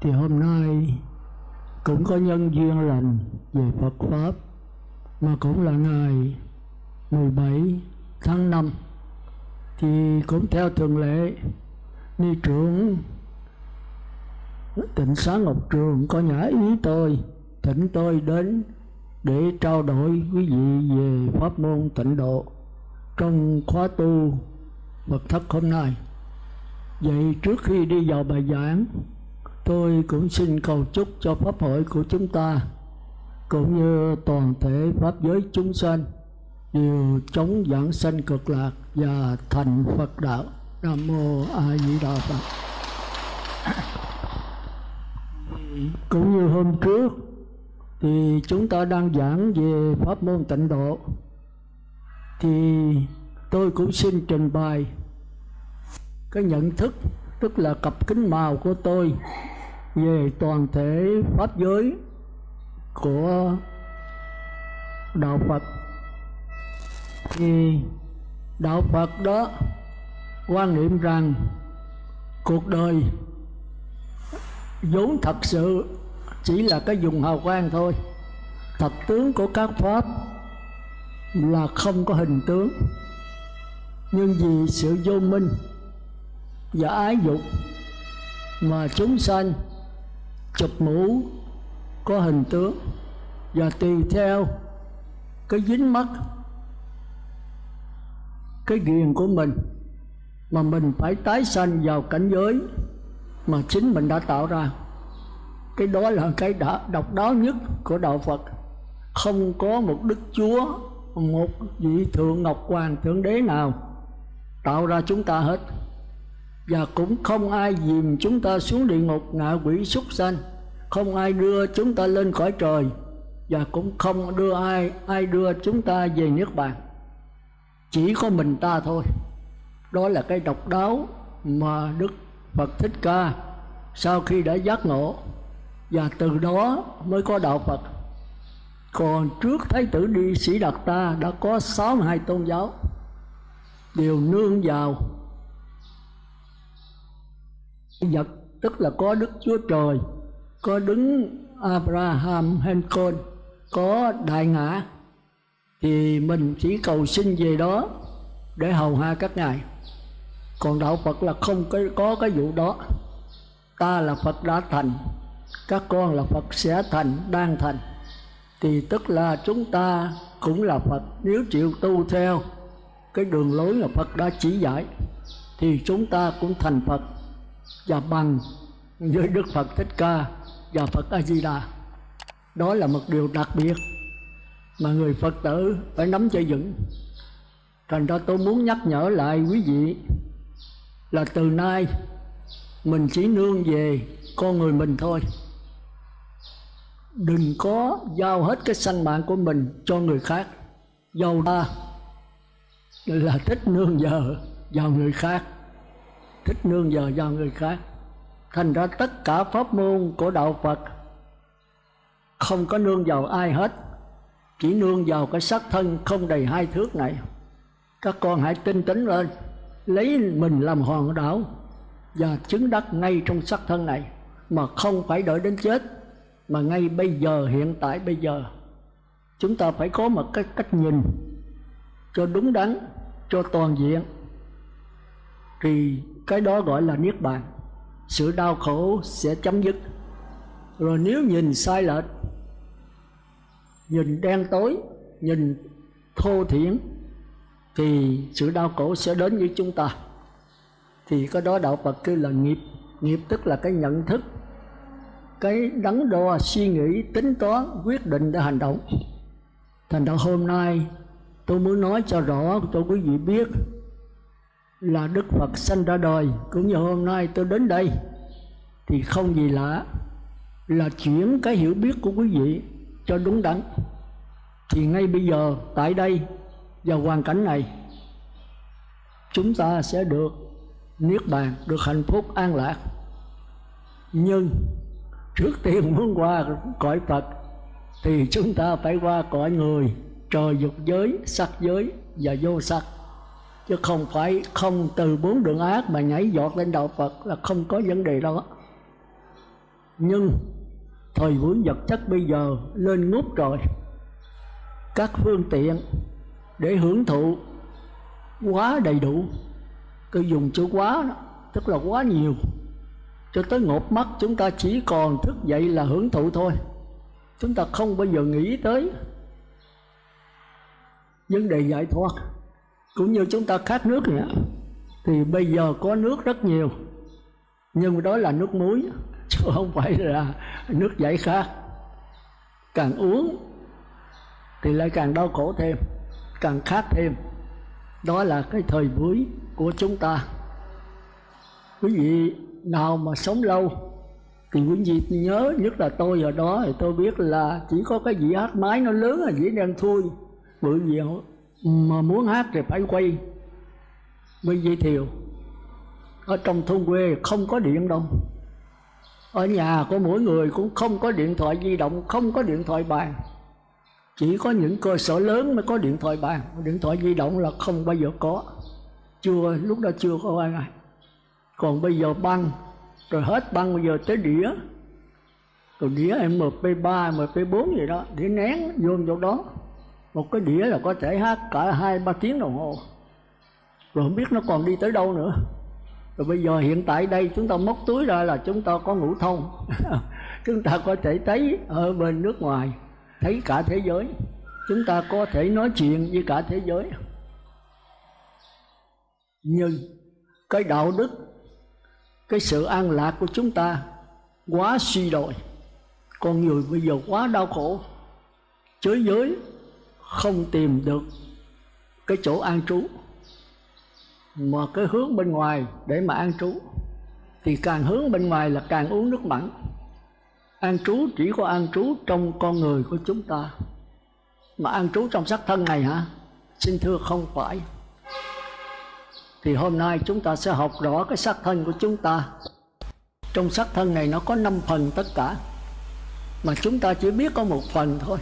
Thì hôm nay cũng có nhân duyên lành về Phật Pháp, mà cũng là ngày 17 tháng 5. Thì cũng theo thường lệ, ni trưởng Tịnh Xá Ngọc Trường có nhã ý tôi, thỉnh tôi đến để trao đổi quý vị về pháp môn tịnh độ trong khóa tu Phật thất hôm nay. Vậy trước khi đi vào bài giảng, tôi cũng xin cầu chúc cho pháp hội của chúng ta cũng như toàn thể pháp giới chúng sanh đều chống vãng sanh cực lạc và thành Phật đạo. Nam mô A Di Đà Phật. Cũng như hôm trước thì chúng ta đang giảng về pháp môn tịnh độ, thì tôi cũng xin trình bày cái nhận thức, tức là cặp kính màu của tôi về toàn thể pháp giới của đạo Phật. Thì đạo Phật đó quan niệm rằng cuộc đời vốn thật sự chỉ là cái vùng hào quang thôi. Thật tướng của các pháp là không có hình tướng, nhưng vì sự vô minh và ái dục mà chúng sanh chụp mũ có hình tướng, và tùy theo cái dính mắc, cái ghiền của mình mà mình phải tái sanh vào cảnh giới mà chính mình đã tạo ra. Cái đó là cái độc đáo nhất của đạo Phật. Không có một Đức Chúa, một vị Thượng Ngọc Hoàng Thượng Đế nào tạo ra chúng ta hết, và cũng không ai dìm chúng ta xuống địa ngục ngạ quỷ súc sanh, không ai đưa chúng ta lên cõi trời, và cũng không đưa ai đưa chúng ta về niết bàn. Chỉ có mình ta thôi. Đó là cái độc đáo mà Đức Phật Thích Ca sau khi đã giác ngộ, và từ đó mới có đạo Phật. Còn trước Thái tử Đi Sĩ Đạt Ta đã có 62 tôn giáo đều nương vào vật, tức là có Đức Chúa Trời, có đứng Abraham Lincoln, có Đại Ngã. Thì mình chỉ cầu xin về đó để hầu hạ các ngài. Còn đạo Phật là không có cái vụ đó. Ta là Phật đã thành, các con là Phật sẽ thành, đang thành. Thì tức là chúng ta cũng là Phật. Nếu chịu tu theo cái đường lối là Phật đã chỉ dạy, thì chúng ta cũng thành Phật, và bằng với Đức Phật Thích Ca và Phật A Di Đà. Đó là một điều đặc biệt mà người Phật tử phải nắm cho vững. Thành ra tôi muốn nhắc nhở lại quý vị là từ nay mình chỉ nương về con người mình thôi. Đừng có giao hết cái sanh mạng của mình cho người khác. Dầu ta là thích nương nhờ vào người khác, thích nương nhờ vào người khác. Thành ra tất cả pháp môn của đạo Phật không có nương vào ai hết, chỉ nương vào cái xác thân không đầy 2 thước này. Các con hãy tinh tấn lên, lấy mình làm hòn đảo và chứng đắc ngay trong xác thân này, mà không phải đợi đến chết, mà ngay bây giờ, hiện tại bây giờ. Chúng ta phải có một cái cách nhìn cho đúng đắn, cho toàn diện, thì cái đó gọi là niết bàn. Sự đau khổ sẽ chấm dứt. Rồi nếu nhìn sai lệch, nhìn đen tối, nhìn thô thiển, thì sự đau khổ sẽ đến với chúng ta. Thì cái đó đạo Phật kêu là nghiệp. Nghiệp tức là cái nhận thức, cái đắn đo, suy nghĩ, tính toán, quyết định để hành động. Thành ra hôm nay tôi muốn nói cho rõ cho quý vị biết là Đức Phật sanh ra đời, cũng như hôm nay tôi đến đây, thì không gì lạ, là chuyển cái hiểu biết của quý vị cho đúng đắn. Thì ngay bây giờ, tại đây, vào hoàn cảnh này, chúng ta sẽ được niết bàn, được hạnh phúc an lạc. Nhưng trước tiên muốn qua cõi Phật thì chúng ta phải qua cõi người, trời dục giới, sắc giới và vô sắc. Chứ không phải không từ 4 đường ác mà nhảy giọt lên đạo Phật là không có vấn đề đó. Nhưng thời buổi vật chất bây giờ lên ngút rồi, các phương tiện để hưởng thụ quá đầy đủ. Tôi dùng chữ quá đó, tức là quá nhiều, cho tới ngột mắt chúng ta chỉ còn thức dậy là hưởng thụ thôi. Chúng ta không bao giờ nghĩ tới vấn đề giải thoát. Cũng như chúng ta khát nước vậy, thì bây giờ có nước rất nhiều, nhưng đó là nước muối, chứ không phải là nước giải khát. Càng uống thì lại càng đau khổ thêm, càng khát thêm. Đó là cái thời buổi của chúng ta. Quý vị nào mà sống lâu thì quý vị nhớ, nhất là tôi ở đó thì tôi biết là chỉ có cái dĩa hát máy nó lớn là dĩa đen thui, bởi vì mà muốn hát thì phải quay với dây thiều. Ở trong thôn quê không có điện đâu, ở nhà của mỗi người cũng không có điện thoại di động, không có điện thoại bàn. Chỉ có những cơ sở lớn mới có điện thoại bàn, điện thoại di động là không bao giờ có. Lúc đó chưa có ai. Còn bây giờ băng, rồi hết băng bây giờ tới đĩa, rồi đĩa MP3, MP4 gì đó, đĩa nén vô chỗ đó. Một cái đĩa là có thể hát cả 2-3 tiếng đồng hồ, rồi không biết nó còn đi tới đâu nữa. Rồi bây giờ hiện tại đây chúng ta móc túi ra là chúng ta có ngũ thông chúng ta có thể thấy ở bên nước ngoài, thấy cả thế giới. Chúng ta có thể nói chuyện với cả thế giới. Nhưng cái đạo đức, cái sự an lạc của chúng ta quá suy đồi. Con người bây giờ quá đau khổ, chới giới, không tìm được cái chỗ an trú, mà cái hướng bên ngoài để mà an trú. Thì càng hướng bên ngoài là càng uống nước mặn. An trú chỉ có an trú trong con người của chúng ta. Mà an trú trong xác thân này hả? Xin thưa không phải. Thì hôm nay chúng ta sẽ học rõ cái xác thân của chúng ta. Trong xác thân này nó có 5 phần tất cả, mà chúng ta chỉ biết có một phần thôi.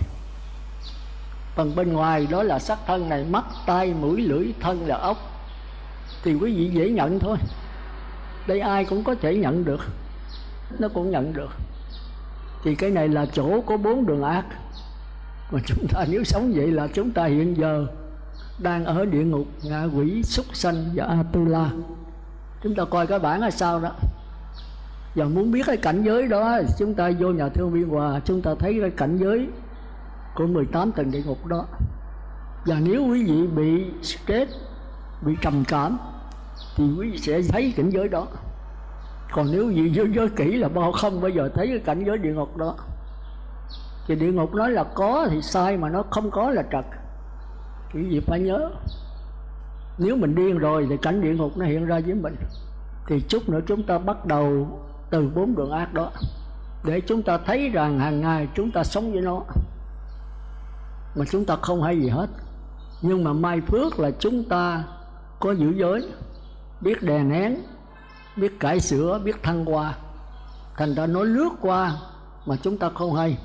Phần bên ngoài đó là xác thân này, mắt, tai, mũi, lưỡi, thân là ốc. Thì quý vị dễ nhận thôi. Đây ai cũng có thể nhận được, nó cũng nhận được. Thì cái này là chỗ có 4 đường ác. Mà chúng ta nếu sống vậy là chúng ta hiện giờ đang ở địa ngục, ngạ quỷ, súc sanh và Atula. Chúng ta coi cái bản là sao đó. Và muốn biết cái cảnh giới đó, chúng ta vô nhà thương Biên Hòa, chúng ta thấy cái cảnh giới của 18 tầng địa ngục đó. Và nếu quý vị bị stress, bị trầm cảm, thì quý vị sẽ thấy cảnh giới đó. Còn nếu quý vị vô giới kỹ là không bao giờ thấy cái cảnh giới địa ngục đó. Thì địa ngục nói là có thì sai, mà nó không có là trật. Quý vị phải nhớ, nếu mình điên rồi thì cảnh địa ngục nó hiện ra với mình. Thì chút nữa chúng ta bắt đầu từ 4 đường ác đó, để chúng ta thấy rằng hàng ngày chúng ta sống với nó, mà chúng ta không hay gì hết. Nhưng mà may phước là chúng ta có giữ giới, biết đè nén, biết cải sửa, biết thăng hoa. Thành ra nó lướt qua mà chúng ta không hay.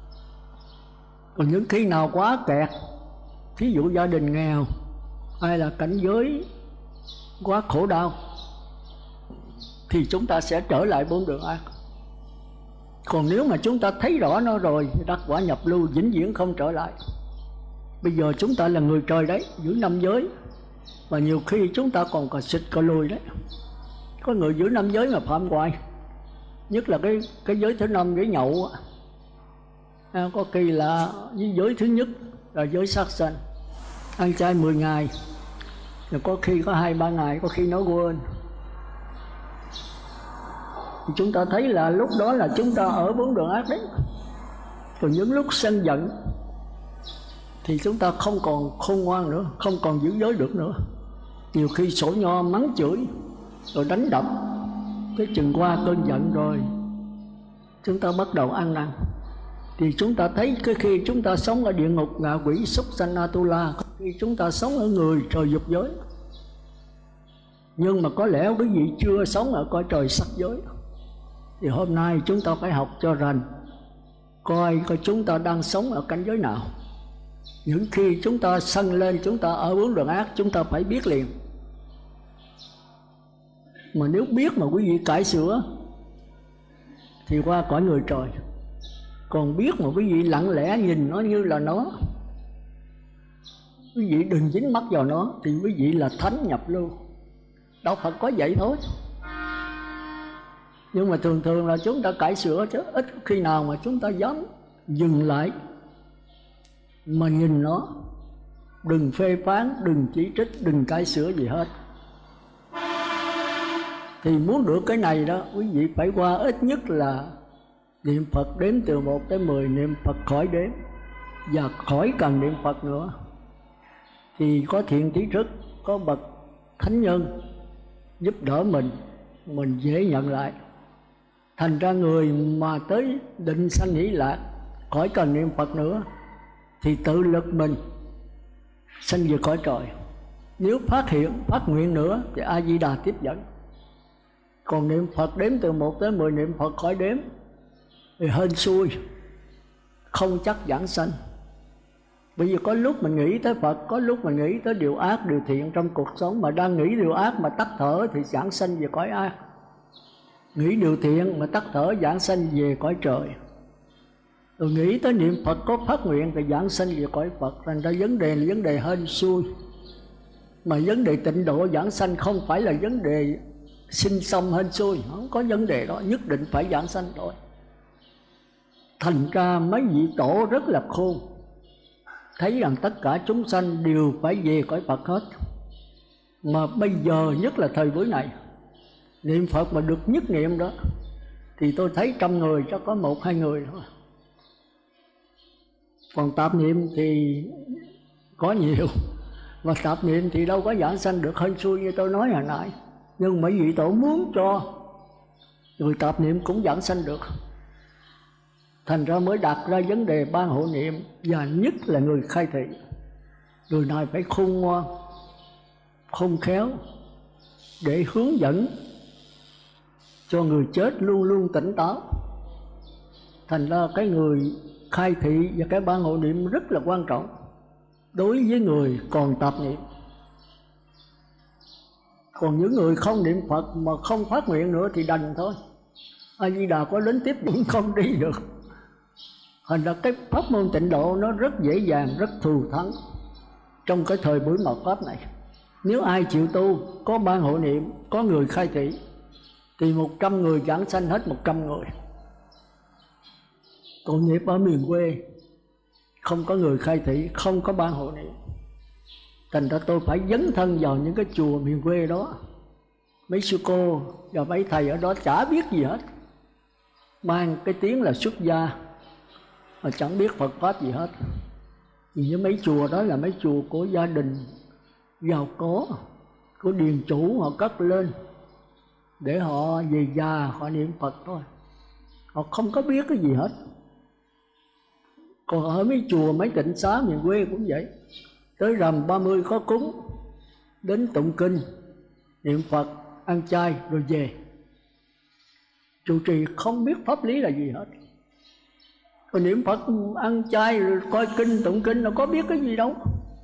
Còn những khi nào quá kẹt, thí dụ gia đình nghèo, hay là cảnh giới quá khổ đau, thì chúng ta sẽ trở lại 4 đường ác. Còn nếu mà chúng ta thấy rõ nó rồi thì đắc quả nhập lưu, vĩnh viễn không trở lại. Bây giờ chúng ta là người trời đấy, giữ 5 giới, và nhiều khi chúng ta còn cà xịt cà lùi đấy. Có người giữ 5 giới mà phạm hoài, nhất là cái giới thứ 5, giới nhậu. Có khi là giới thứ nhất là giới sát sanh, ăn chay 10 ngày, rồi có khi có 2-3 ngày, có khi nó quên. Thì chúng ta thấy là lúc đó là chúng ta ở 4 đường ác đấy. Còn những lúc sân giận thì chúng ta không còn khôn ngoan nữa, không còn giữ giới được nữa. Nhiều khi sổ nho mắng chửi rồi đánh đập, cái chừng qua cơn giận rồi chúng ta bắt đầu ăn năn. Thì chúng ta thấy cái khi chúng ta sống ở địa ngục, ngạ quỷ, súc sanh, Atula, khi chúng ta sống ở người trời dục giới. Nhưng mà có lẽ quý vị chưa sống ở cõi trời sắc giới. Thì hôm nay chúng ta phải học cho rành, coi chúng ta đang sống ở cảnh giới nào. Những khi chúng ta sân lên, chúng ta ở 4 đường ác, chúng ta phải biết liền. Mà nếu biết mà quý vị cải sửa thì qua cõi người trời. Còn biết mà quý vị lặng lẽ nhìn nó như là nó, quý vị đừng dính mắt vào nó, thì quý vị là thánh nhập lưu. Đạo Phật có vậy thôi. Nhưng mà thường thường là chúng ta cải sửa, chứ ít khi nào mà chúng ta dám dừng lại mà nhìn nó. Đừng phê phán, đừng chỉ trích, đừng cải sửa gì hết. Thì muốn được cái này đó, quý vị phải qua ít nhất là niệm Phật đếm từ 1 tới 10, niệm Phật khỏi đếm, và khỏi cần niệm Phật nữa. Thì có thiện trí thức, có bậc thánh nhân giúp đỡ mình dễ nhận lại. Thành ra người mà tới định sanh hỷ lạc, khỏi cần niệm Phật nữa, thì tự lực mình sanh về cõi trời. Nếu phát hiện, phát nguyện nữa thì A Di Đà tiếp dẫn. Còn niệm Phật đếm từ 1 tới 10, niệm Phật khỏi đếm thì hên xui, không chắc giảng sanh. Bởi vì có lúc mình nghĩ tới Phật, có lúc mình nghĩ tới điều ác, điều thiện trong cuộc sống. Mà đang nghĩ điều ác mà tắt thở thì giảng sanh về cõi ác. Nghĩ điều thiện mà tắt thở giảng sanh về cõi trời. Rồi nghĩ tới niệm Phật có phát nguyện thì giảng sanh về cõi Phật. Thành ra vấn đề là vấn đề hên xui. Mà vấn đề tịnh độ giảng sanh không phải là vấn đề sinh xong hên xui. Không có vấn đề đó, nhất định phải giảng sanh thôi. Thành ra mấy vị tổ rất là khôn, thấy rằng tất cả chúng sanh đều phải về cõi Phật hết. Mà bây giờ nhất là thời buổi này, niệm Phật mà được nhất niệm đó thì tôi thấy 100 người chắc có 1-2 người thôi. Còn tạp niệm thì có nhiều, mà tạp niệm thì đâu có giảng sanh được hên xui như tôi nói hồi nãy. Nhưng mấy vị tổ muốn cho người tạp niệm cũng giảng sanh được. Thành ra mới đặt ra vấn đề ban hộ niệm, và nhất là người khai thị. Người này phải khôn ngoan, khôn khéo để hướng dẫn cho người chết luôn luôn tỉnh táo. Thành ra cái người khai thị và cái ban hộ niệm rất là quan trọng đối với người còn tạp niệm. Còn những người không niệm Phật mà không phát nguyện nữa thì đành thôi. A Di Đà có đến tiếp cũng không đi được. Thành ra cái pháp môn tịnh độ nó rất dễ dàng, rất thù thắng trong cái thời buổi mạt Pháp này. Nếu ai chịu tu, có ban hộ niệm, có người khai thị, thì 100 người giảng sanh hết 100 người. Tội nghiệp ở miền quê không có người khai thị, không có ban hộ niệm. Thành ra tôi phải dấn thân vào những cái chùa miền quê đó. Mấy sư cô và mấy thầy ở đó chả biết gì hết, mang cái tiếng là xuất gia mà chẳng biết Phật Pháp gì hết. Vì với mấy chùa đó là mấy chùa của gia đình giàu có, của điền chủ họ cất lên để họ về già họ niệm Phật thôi. Họ không có biết cái gì hết. Còn ở mấy chùa, mấy tịnh xá miền quê cũng vậy. Tới rằm 30 có cúng, đến tụng kinh, niệm Phật, ăn chay rồi về. Trụ trì không biết pháp lý là gì hết. Rồi niệm Phật, ăn chay rồi coi kinh, tụng kinh, nó có biết cái gì đâu.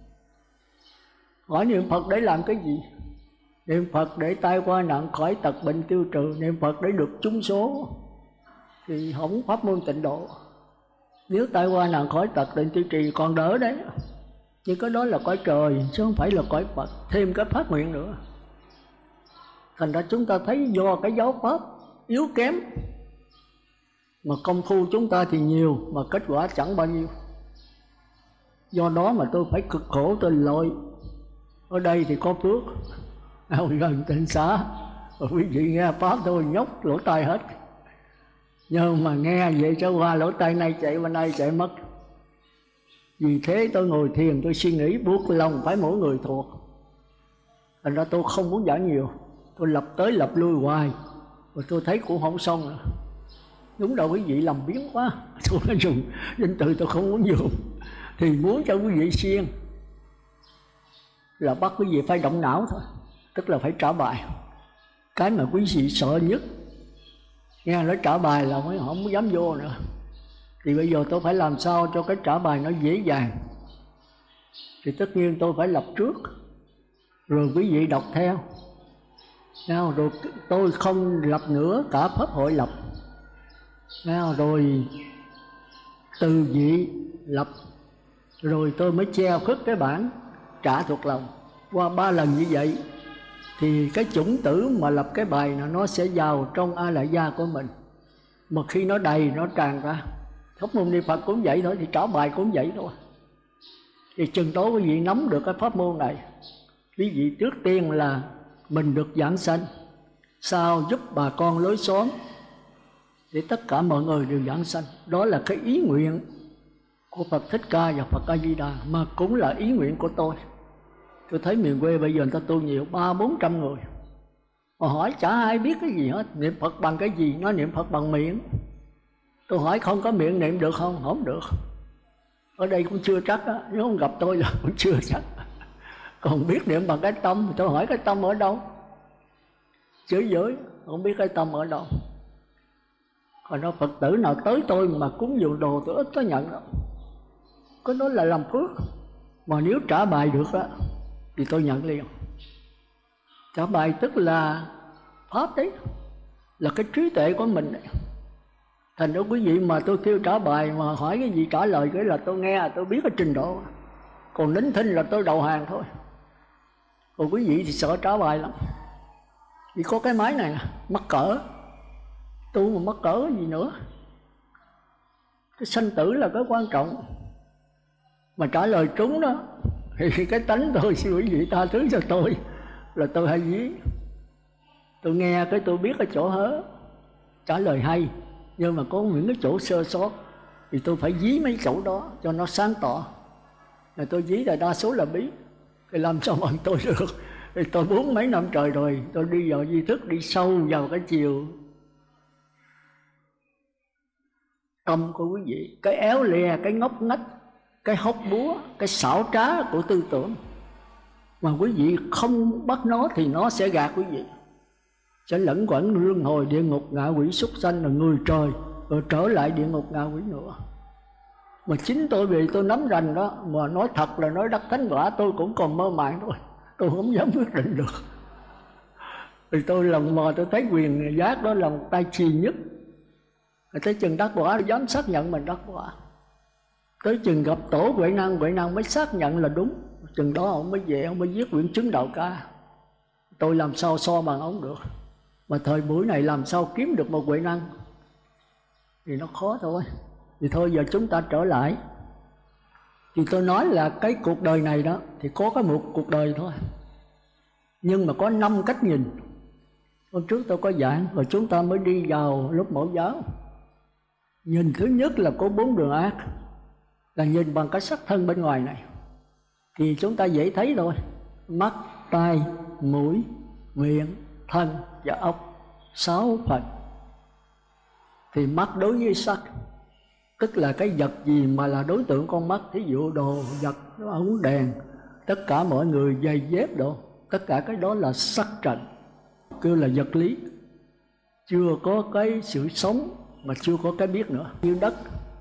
Hỏi niệm Phật để làm cái gì? Niệm Phật để tai qua nạn khỏi, tật bệnh tiêu trừ, niệm Phật để được trúng số. Thì không pháp môn tịnh độ. Nếu tai qua nạn khỏi, tật bệnh tiêu trì còn đỡ đấy. Nhưng cái đó là cõi trời chứ không phải là cõi Phật. Thêm cái phát nguyện nữa. Thành ra chúng ta thấy do cái giáo pháp yếu kém mà công phu chúng ta thì nhiều mà kết quả chẳng bao nhiêu. Do đó mà tôi phải cực khổ tôi lội. Ở đây thì có phước ở gần tịnh xá, quý vị nghe pháp tôi nhóc lỗ tai hết. Nhưng mà nghe vậy cho qua lỗ tai này chạy bên đây chạy mất. Vì thế tôi ngồi thiền tôi suy nghĩ buộc lòng phải mỗi người thuộc. Thành ra tôi không muốn giảng nhiều, tôi lập tới lập lui hoài, rồi tôi thấy cũng không xong nữa. Đúng đâu quý vị làm biến quá, tôi nói dùng danh từ tôi không muốn dùng. Thì muốn cho quý vị siêng là bắt quý vị phải động não thôi, tức là phải trả bài. Cái mà quý vị sợ nhất nghe nói trả bài là mới không dám vô nữa. Thì bây giờ tôi phải làm sao cho cái trả bài nó dễ dàng. Thì tất nhiên tôi phải lập trước, rồi quý vị đọc theo. Rồi tôi không lập nữa, cả pháp hội lập. Rồi từ vị lập, rồi tôi mới che khuất cái bản trả thuộc lòng. Qua 3 lần như vậy thì cái chủng tử mà lập cái bài nó sẽ vào trong A Lại Gia của mình. Mà khi nó đầy, nó tràn ra, Pháp môn niệm Phật cũng vậy thôi, thì trả bài cũng vậy thôi. Thì chừng đó quý vị nắm được cái pháp môn này, quý vị trước tiên là mình được giảng sanh, sau giúp bà con lối xóm, để tất cả mọi người đều giảng sanh. Đó là cái ý nguyện của Phật Thích Ca và Phật A Di Đà, mà cũng là ý nguyện của tôi. Tôi thấy miền quê bây giờ người ta tu nhiều, 300-400 người, mà hỏi chả ai biết cái gì hết. Niệm Phật bằng cái gì? Nó niệm Phật bằng miệng. Tôi hỏi không có miệng niệm được không? Không được. Ở đây cũng chưa chắc á, nếu không gặp tôi là cũng chưa chắc. Còn biết niệm bằng cái tâm, tôi hỏi cái tâm ở đâu? Chửi giới, không biết cái tâm ở đâu. Còn đó Phật tử nào tới tôi mà cúng dường đồ tôi ít có nhận đâu. Cái đó là làm phước. Mà nếu trả bài được á thì tôi nhận liền. Trả bài tức là pháp đấy, là cái trí tuệ của mình đấy. Thành ra quý vị mà tôi kêu trả bài mà hỏi cái gì trả lời cái là tôi nghe, tôi biết cái trình độ. Còn nín thinh là tôi đầu hàng thôi. Còn quý vị thì sợ trả bài lắm. Chỉ có cái máy này nè, mắc cỡ. Tu mà mắc cỡ gì nữa. Cái sanh tử là cái quan trọng. Mà trả lời trúng đó thì cái tánh tôi, xin quý vị tha thứ cho tôi, là tôi hay dí. Tôi nghe cái tôi biết cái chỗ hớ, trả lời hay, nhưng mà có những cái chỗ sơ sót thì tôi phải dí mấy chỗ đó cho nó sáng tỏ. Rồi tôi dí là đa số là bí, thì làm sao bằng tôi được. Thì tôi 40 mấy năm trời rồi, tôi đi vào di thức, đi sâu vào cái chiều tâm của quý vị, cái éo le, cái ngốc nghếch, cái hốc búa, cái xảo trá của tư tưởng. Mà quý vị không bắt nó thì nó sẽ gạt quý vị, sẽ lẫn quẩn luân hồi địa ngục, ngạ quỷ, súc sanh, là người trời, rồi trở lại địa ngục ngạ quỷ nữa. Mà chính tôi vì tôi nắm rành đó, mà nói thật là nói đắc thánh quả tôi cũng còn mơ màng thôi, tôi không dám quyết định được. Thì tôi lần mò tôi thấy quyền giác đó là một tay trì nhất. Tới chừng đắc quả dám xác nhận mình đắc quả. Tới chừng gặp tổ Huệ Năng mới xác nhận là đúng. Chừng đó ông mới về, ông mới viết quyển chứng đạo ca. Tôi làm sao so bằng ông được. Mà thời buổi này làm sao kiếm được một Huệ Năng thì nó khó thôi. Thì thôi giờ chúng ta trở lại. Thì tôi nói là cái cuộc đời này đó thì có cái một cuộc đời thôi, nhưng mà có 5 cách nhìn. Hôm trước tôi có giảng, rồi chúng ta mới đi vào lúc mẫu giáo. Nhìn thứ nhất là có 4 đường ác, là nhìn bằng cái sắc thân bên ngoài này. Thì chúng ta dễ thấy thôi. Mắt, tai, mũi, miệng, thân và ốc, 6 phần. Thì mắt đối với sắc, tức là cái vật gì mà là đối tượng con mắt. Thí dụ đồ vật, ống đèn, tất cả mọi người, giày dép đồ, tất cả cái đó là sắc trần, kêu là vật lý. Chưa có cái sự sống mà chưa có cái biết nữa. Như đất,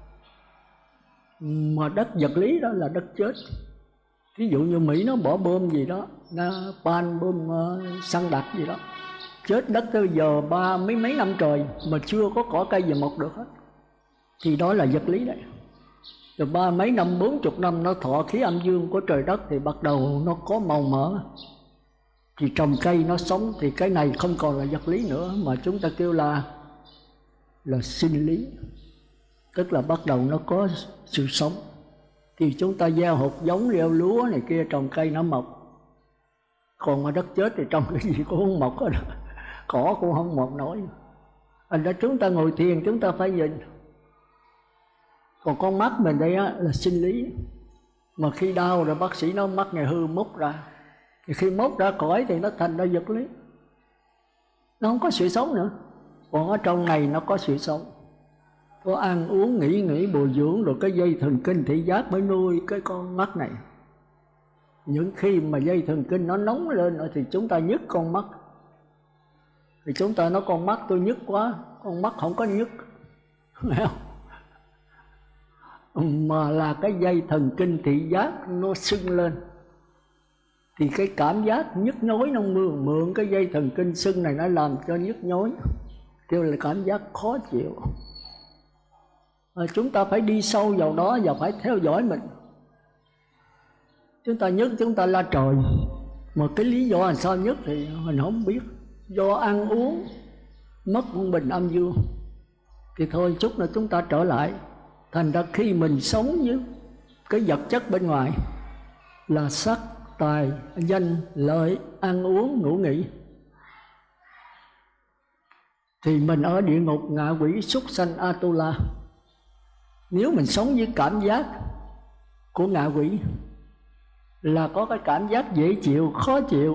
mà đất vật lý đó là đất chết. Ví dụ như Mỹ nó bỏ bom gì đó, Napalm, bom xăng đặc gì đó, chết đất tới giờ 30 mấy năm trời mà chưa có cỏ cây gì mọc được hết, thì đó là vật lý đấy. Rồi 30 mấy năm, 40 năm nó thọ khí âm dương của trời đất thì bắt đầu nó có màu mỡ, thì trồng cây nó sống. Thì cái này không còn là vật lý nữa, mà chúng ta kêu là sinh lý, tức là bắt đầu nó có sự sống. Thì chúng ta gieo hột giống, gieo lúa này kia, trồng cây nó mọc. Còn mà đất chết thì trồng cái gì cũng không mọc hết, cỏ cũng không mọc nổi. Thành ra chúng ta ngồi thiền chúng ta phải nhìn. Còn con mắt mình đây á, là sinh lý. Mà khi đau rồi bác sĩ nói mắt này hư, móc ra. Thì khi móc ra khỏi thì nó thành ra vật lý, nó không có sự sống nữa. Còn ở trong này nó có sự sống, có ăn uống, nghỉ bồi dưỡng, rồi cái dây thần kinh thị giác mới nuôi cái con mắt này. Những khi mà dây thần kinh nó nóng lên thì chúng ta nhức con mắt. Thì chúng ta nói con mắt tôi nhức quá, con mắt không có nhức, nghe không? Mà là cái dây thần kinh thị giác nó sưng lên. Thì cái cảm giác nhức nhối nó mượn cái dây thần kinh sưng này nó làm cho nhức nhối, kêu là cảm giác khó chịu. Chúng ta phải đi sâu vào đó và phải theo dõi mình. Chúng ta nhất chúng ta la trời, một cái lý do là sao nhất thì mình không biết. Do ăn uống mất quân bình âm dương, thì thôi chút nữa chúng ta trở lại. Thành ra khi mình sống với cái vật chất bên ngoài là sắc, tài, danh, lợi, ăn uống, ngủ nghỉ, thì mình ở địa ngục, ngạ quỷ, súc sanh, Atula. Nếu mình sống với cảm giác của ngạ quỷ là có cái cảm giác dễ chịu, khó chịu,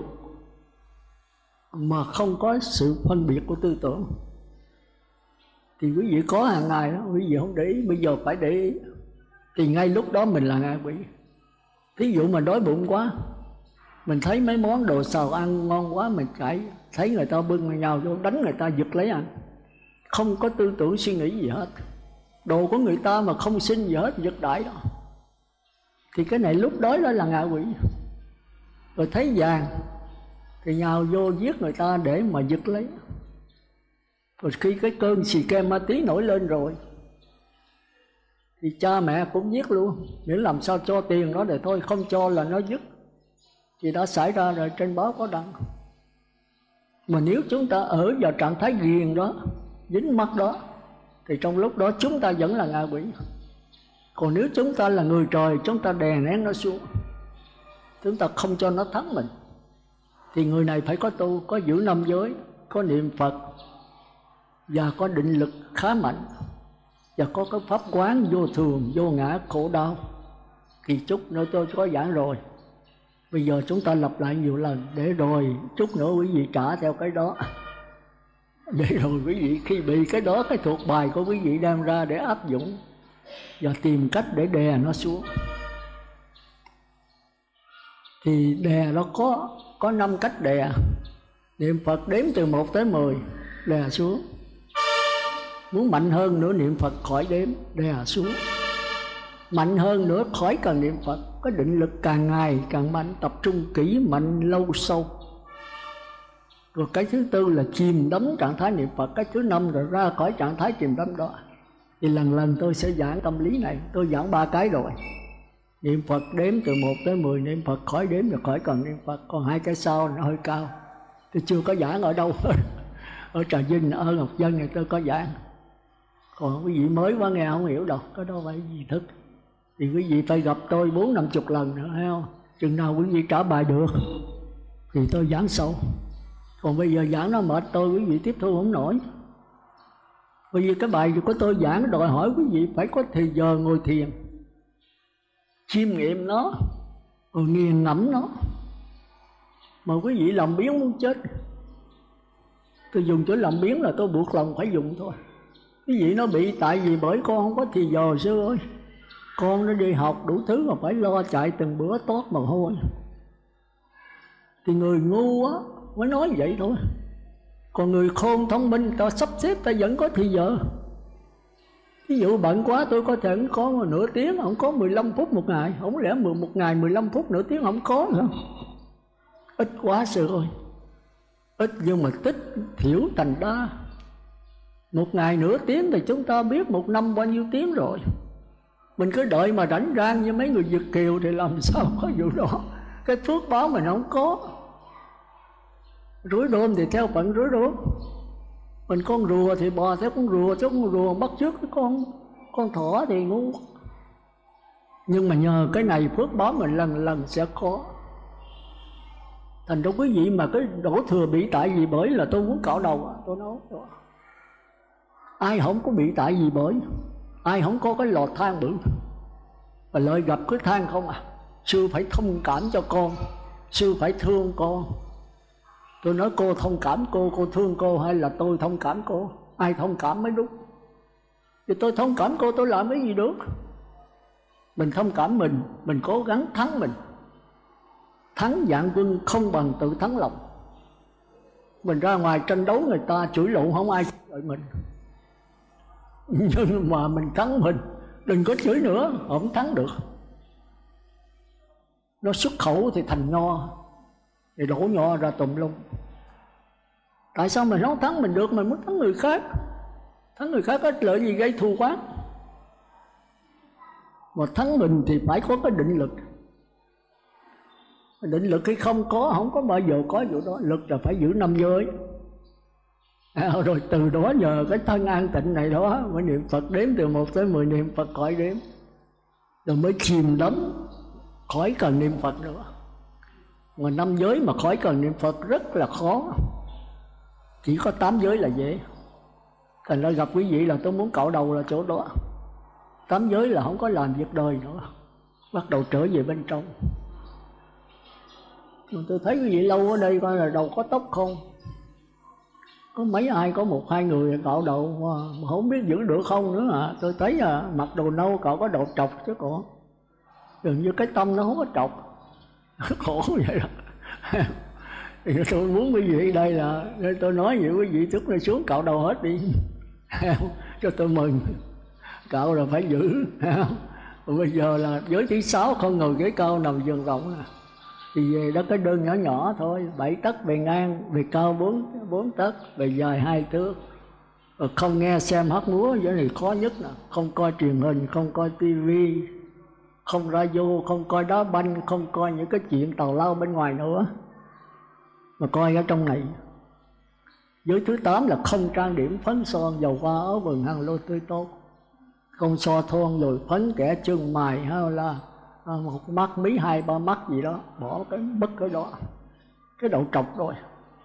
mà không có sự phân biệt của tư tưởng, thì quý vị có hàng ngày đó, quý vị không để ý, bây giờ phải để ý, thì ngay lúc đó mình là ngạ quỷ. Thí dụ mình đói bụng quá, mình thấy mấy món đồ xào ăn ngon quá, mình chạy, thấy người ta bưng nhào vô đánh người ta, giật lấy ăn, không có tư tưởng suy nghĩ gì hết. Đồ của người ta mà không xin gì hết, giật đại đó, thì cái này lúc đói đó là ngạ quỷ. Rồi thấy vàng thì nhào vô giết người ta để mà giật lấy. Rồi khi cái cơn xì ke ma tí nổi lên rồi thì cha mẹ cũng giết luôn, miễn làm sao cho tiền nó để thôi, không cho là nó dứt. Thì đã xảy ra rồi, trên báo có đăng. Mà nếu chúng ta ở vào trạng thái ghiền đó, dính mắt đó, thì trong lúc đó chúng ta vẫn là ngạ quỷ. Còn nếu chúng ta là người trời, chúng ta đè nén nó xuống, chúng ta không cho nó thắng mình, thì người này phải có tu, có giữ năm giới, có niệm Phật, và có định lực khá mạnh, và có cái pháp quán vô thường, vô ngã, khổ đau. Thì chút nữa tôi có giảng rồi. Bây giờ chúng ta lặp lại nhiều lần, để rồi chút nữa quý vị trả theo cái đó. Để rồi quý vị khi bị cái đó, cái thuộc bài của quý vị đem ra để áp dụng và tìm cách để đè nó xuống. Thì đè nó có 5 cách đè. Niệm Phật đếm từ 1 tới 10, đè xuống. Muốn mạnh hơn nữa niệm Phật khỏi đếm, đè xuống. Mạnh hơn nữa khỏi cần niệm Phật, có định lực càng ngày càng mạnh, tập trung kỹ, mạnh, lâu, sâu. Rồi cái thứ tư là chìm đắm trạng thái niệm Phật. Cái thứ 5 rồi ra khỏi trạng thái chìm đắm đó. Thì lần lần tôi sẽ giảng tâm lý này. Tôi giảng 3 cái rồi. Niệm Phật đếm từ 1 tới 10, niệm Phật khỏi đếm rồi khỏi cần niệm Phật. Còn 2 cái sau nó hơi cao, tôi chưa có giảng ở đâu hết. Ở Trà Vinh, ở Ngọc Dân này tôi có giảng. Còn quý vị mới quá nghe không hiểu đâu, cái đó phải gì thức. Thì quý vị phải gặp tôi 40-50 lần nữa, thấy không? Chừng nào quý vị trả bài được thì tôi giảng sâu. Còn bây giờ giảng nó mệt tôi, quý vị tiếp thu không nổi. Bởi vì cái bài của tôi giảng đòi hỏi quý vị phải có thời giờ ngồi thiền, chiêm nghiệm nó, rồi nghiền ngẫm nó. Mà quý vị làm biếng muốn chết. Tôi dùng chữ làm biếng là tôi buộc lòng phải dùng thôi. Quý vị nó bị tại vì bởi con không có thì giờ sư ơi. Con nó đi học đủ thứ mà phải lo chạy từng bữa tót mồ hôi. Thì người ngu á mới nói vậy thôi. Còn người khôn thông minh, ta sắp xếp ta vẫn có thì giờ. Ví dụ bận quá tôi có thể có nửa tiếng, không có 15 phút một ngày. Không lẽ một ngày 15 phút nửa tiếng không có nữa. Ít quá sư ơi. Ít nhưng mà tích thiểu thành đa. Một ngày nửa tiếng thì chúng ta biết một năm bao nhiêu tiếng rồi. Mình cứ đợi mà rảnh rang như mấy người Việt kiều thì làm sao có vụ đó. Cái phước báo mình không có. Rủi đôm thì theo phận rủi đôm. Mình con rùa thì bò theo con rùa, chứ con rùa bắt chước cái con thỏ thì ngu. Nhưng mà nhờ cái này phước báo mình lần lần sẽ có. Thành ra quý vị mà cái đổ thừa bị tại vì bởi là tôi muốn cạo đầu, tôi nói rồi. Ai không có bị tại vì bởi, ai không có cái lò than bự và lợi gặp cái than không à. Sư phải thông cảm cho con, sư phải thương con. Tôi nói cô thông cảm cô thương cô, hay là tôi thông cảm cô? Ai thông cảm mới đúng. Thì tôi thông cảm cô, tôi làm cái gì được. Mình thông cảm mình cố gắng thắng mình. Thắng vạn quân không bằng tự thắng lòng. Mình ra ngoài tranh đấu người ta chửi lộn không ai chửi mình. Nhưng mà mình thắng mình, đừng có chửi nữa, không thắng được. Nó xuất khẩu thì thành nho, thì đổ nho ra tùm lum. Tại sao mình không thắng mình được, mình muốn thắng người khác? Thắng người khác có lợi gì gây thù quán. Mà thắng mình thì phải có cái định lực. Định lực khi không có bao giờ có vụ đó. Lực là phải giữ 5 giới. Rồi từ đó nhờ cái thân an tịnh này đó mới niệm Phật, đếm từ 1 tới 10 niệm Phật khỏi đếm, rồi mới chìm đắm khỏi cần niệm Phật nữa. Mà 5 giới mà khỏi cần niệm Phật rất là khó. Chỉ có 8 giới là dễ. Thành ra gặp quý vị là tôi muốn cạo đầu là chỗ đó. 8 giới là không có làm việc đời nữa, bắt đầu trở về bên trong. Tôi thấy quý vị lâu ở đây coi là đầu có tóc không? Có mấy ai có 1-2 người cạo đầu mà không biết giữ được không nữa à. Tôi thấy mặc đồ nâu cạo có đầu trọc chứ còn dường như cái tâm nó không có trọc. Khổ vậy đó. Thì tôi muốn quý vị đây là tôi nói vậy, quý vị chút này xuống cạo đầu hết đi cho tôi mừng. Cạo là phải giữ. Bây giờ là giới thứ 6 không ngồi ghế cao nằm giường rộng thì về đó cái đơn nhỏ nhỏ thôi, 7 tấc bề ngang, bề cao 4 tấc, bề dài 2 thước. Rồi không nghe xem hát múa, cái này khó nhất nè. Không coi truyền hình, không coi tivi, không radio, không coi đá banh, không coi những cái chuyện tào lao bên ngoài nữa, mà coi ở trong này. Giới thứ 8 là không trang điểm phấn son, dầu hoa áo vừng hàng lô tươi tốt, không so thon rồi phấn kẻ chân mày hay là một mắt mí 2-3 mắt gì đó, bỏ cái bất cái đó, cái đầu trọc rồi.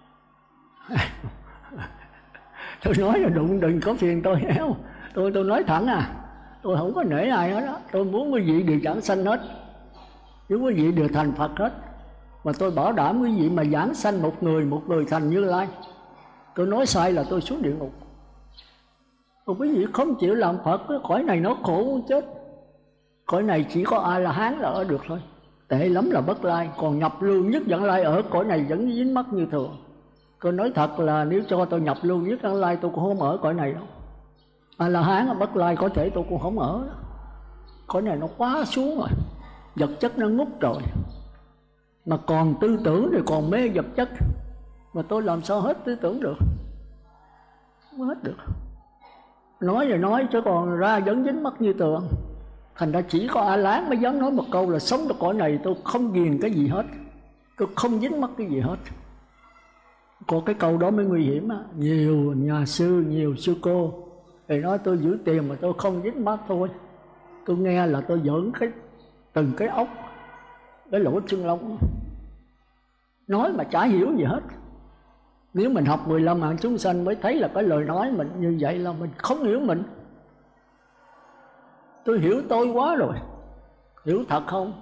Tôi nói là đừng có phiền tôi héo. Tôi nói thẳng tôi không có nể ai hết đó. Tôi muốn quý vị đều giảng sanh hết, nếu quý vị đều thành Phật hết. Mà tôi bảo đảm quý vị mà giảng sanh một người thành Như Lai, tôi nói sai là tôi xuống địa ngục. Còn quý vị không chịu làm Phật, cái cõi này nó khổ muốn chết. Cõi này chỉ có A-la-hán là ở được thôi, tệ lắm là Bất Lai. Còn nhập lưu nhất Vãng Lai ở cõi này vẫn dính mắc như thường. Tôi nói thật là nếu cho tôi nhập lưu nhất Vãng Lai tôi cũng không ở cõi này đâu. A-la-hán ở Bất Lai có thể tôi cũng không ở. Cõi này nó quá xuống rồi, vật chất nó ngút rồi, mà còn tư tưởng thì còn mê vật chất. Mà tôi làm sao hết tư tưởng được, không hết được. Nói rồi nói chứ còn ra vẫn dính mắc như tượng. Thành ra chỉ có A-la-hán mới dám nói một câu là sống được cõi này tôi không ghiền cái gì hết, tôi không dính mắc cái gì hết. Có cái câu đó mới nguy hiểm á. Nhiều nhà sư, nhiều sư cô thì nói tôi giữ tiền mà tôi không dính mắc thôi. Tôi nghe là tôi giỡn từng cái ốc, cái lỗ chân lông, nói mà chả hiểu gì hết. Nếu mình học 15 hạng chúng sanh mới thấy là cái lời nói mình như vậy là mình không hiểu mình. Tôi hiểu tôi quá rồi, hiểu thật không?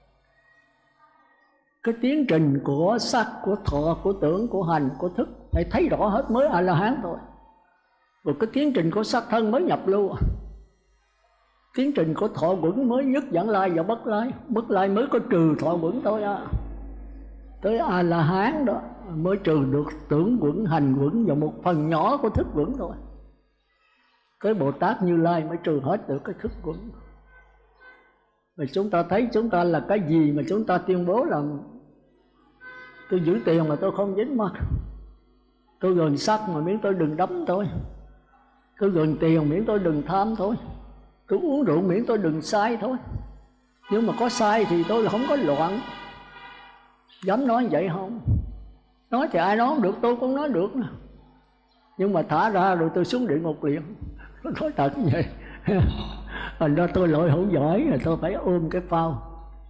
Cái tiến trình của sắc, của thọ, của tưởng, của hành, của thức phải thấy rõ hết mới A-la-hán thôi. Rồi cái tiến trình của sắc thân mới nhập lưu. Tiến trình của thọ quẩn mới nhất Vãng Lai và Bất Lai. Bất Lai mới có trừ thọ quẩn thôi Tới A-la-hán đó mới trừ được tưởng quẩn, hành quẩn và một phần nhỏ của thức quẩn thôi. Cái Bồ Tát Như Lai mới trừ hết được cái thức quẩn. Và chúng ta thấy chúng ta là cái gì mà chúng ta tuyên bố là tôi giữ tiền mà tôi không dính mắc, tôi gần sắc mà miễn tôi đừng đấm thôi, tôi gần tiền miễn tôi đừng tham thôi, tôi uống rượu miễn tôi đừng sai thôi. Nhưng mà có sai thì tôi là không có loạn. Dám nói vậy không? Nói thì ai nói không được, tôi cũng nói được nè. Nhưng mà thả ra rồi tôi xuống địa ngục liền. Nói thật như vậy. Thành ra tôi lội không giỏi là tôi phải ôm cái phao.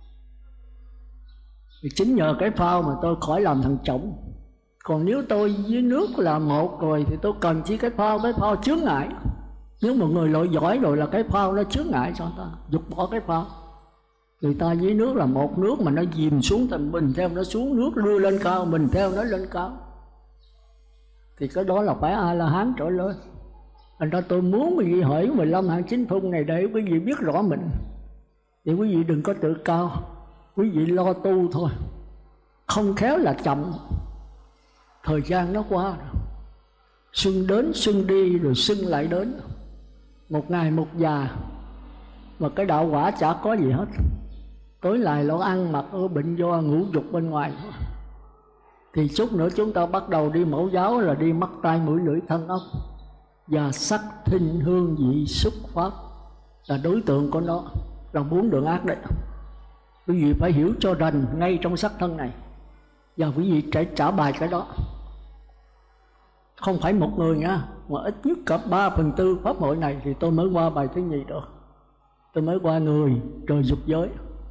Thì chính nhờ cái phao mà tôi khỏi làm thằng chổng. Còn nếu tôi với nước là một rồi thì tôi cần chỉ cái phao chướng ngại. Nếu một người lội giỏi rồi là cái phao nó chướng ngại cho ta, dục bỏ cái phao. Người ta với nước là một, nước mà nó dìm xuống thì mình theo nó xuống, nước đưa lên cao mình theo nó lên cao. Thì cái đó là phải A-la-hán trở lên. Thành ra tôi muốn quý vị hỏi 15 hạng chính phung này để quý vị biết rõ mình. Thì quý vị đừng có tự cao, quý vị lo tu thôi. Không khéo là chậm, thời gian nó qua rồi. Xuân đến xuân đi rồi xuân lại đến, một ngày một già, mà cái đạo quả chả có gì hết. Tối lại lo ăn mặc ở bệnh do ngũ dục bên ngoài. Thì chút nữa chúng ta bắt đầu đi mẫu giáo là đi mắt tai mũi lưỡi thân ốc, và sắc thinh hương vị xúc pháp là đối tượng của nó. là 4 đường ác đấy. Quý vị phải hiểu cho rành ngay trong sắc thân này, và quý vị phải trả bài cái đó. Không phải một người nha, mà ít nhất cả 3/4 pháp hội này thì tôi mới qua bài thứ nhì được. Tôi mới qua người trời dục giới.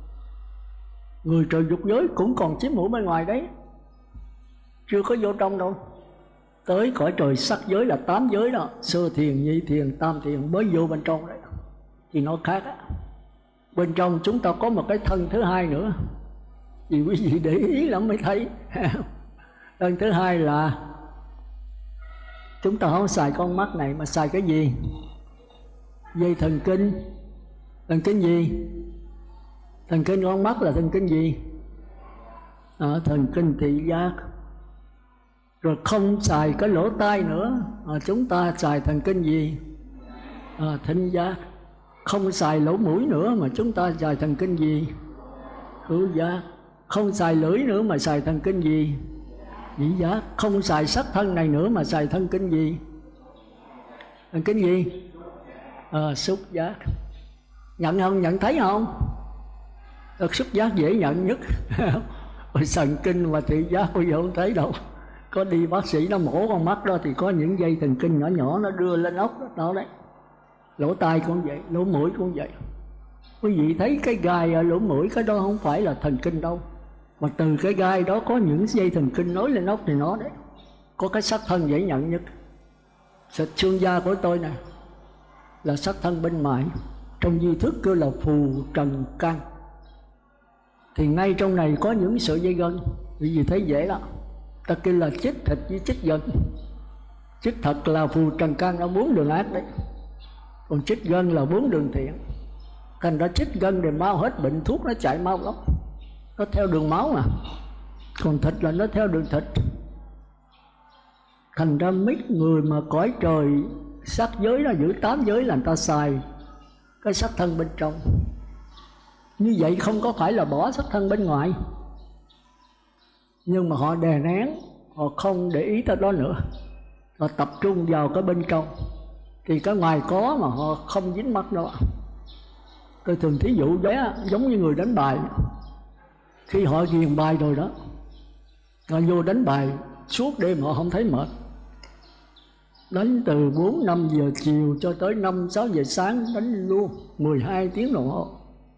Người trời dục giới cũng còn chiếm hữu bên ngoài đấy, chưa có vô trong đâu. Tới cõi trời sắc giới là 8 giới đó, sơ thiền, nhị thiền, tam thiền mới vô bên trong đấy. Thì nó khác á. Bên trong chúng ta có một cái thân thứ hai nữa, vì quý vị để ý lắm mới thấy. Thân thứ hai là chúng ta không xài con mắt này mà xài cái gì? Dây thần kinh. Thần kinh gì? Thần kinh con mắt là thần kinh gì? Thần kinh thị giác. Rồi không xài cái lỗ tai nữa, chúng ta xài thần kinh gì? Thính giác. Không xài lỗ mũi nữa mà chúng ta xài thần kinh gì? Khứu giác. Không xài lưỡi nữa mà xài thần kinh gì? Vị giác. Không xài sắc thân này nữa mà xài thân kinh gì? Thần kinh gì? Xúc giác. Nhận không? Nhận thấy không? Xúc giác dễ nhận nhất. Thần kinh và thị giác bây giờ không thấy đâu. Có đi bác sĩ nó mổ con mắt đó thì có những dây thần kinh nhỏ nhỏ nó đưa lên ốc đó đấy. Lỗ tai cũng vậy, lỗ mũi cũng vậy. Quý vị thấy cái gai ở lỗ mũi, cái đó không phải là thần kinh đâu, mà từ cái gai đó có những dây thần kinh nối lên ốc thì nó đấy. Có cái sắc thân dễ nhận nhất. Xương da của tôi nè là sắc thân bên ngoài, trong duy thức kêu là phù trần căn. Thì ngay trong này có những sợi dây gân, quý vị thấy dễ lắm. Ta kêu là chích thịt với chích gân. Chích thật là phù trần căn, nó 4 đường ác đấy. Còn chích gân là 4 đường thiện. Thành ra chích gân để mau hết bệnh, thuốc nó chạy mau lắm, nó theo đường máu mà. Còn thịt là nó theo đường thịt. Thành ra mấy người mà cõi trời sắc giới đó, giữ 8 giới là người ta xài cái sắc thân bên trong. Như vậy không có phải là bỏ sắc thân bên ngoài, nhưng mà họ đè nén, họ không để ý tới đó nữa, họ tập trung vào cái bên trong. Thì cái ngoài có mà họ không dính mắt đâu. Tôi thường thí dụ bé giống như người đánh bài. Khi họ ghiền bài rồi đó, họ vô đánh bài suốt đêm họ không thấy mệt. Đánh từ 4-5 giờ chiều cho tới 5-6 giờ sáng đánh luôn 12 tiếng đồng hồ.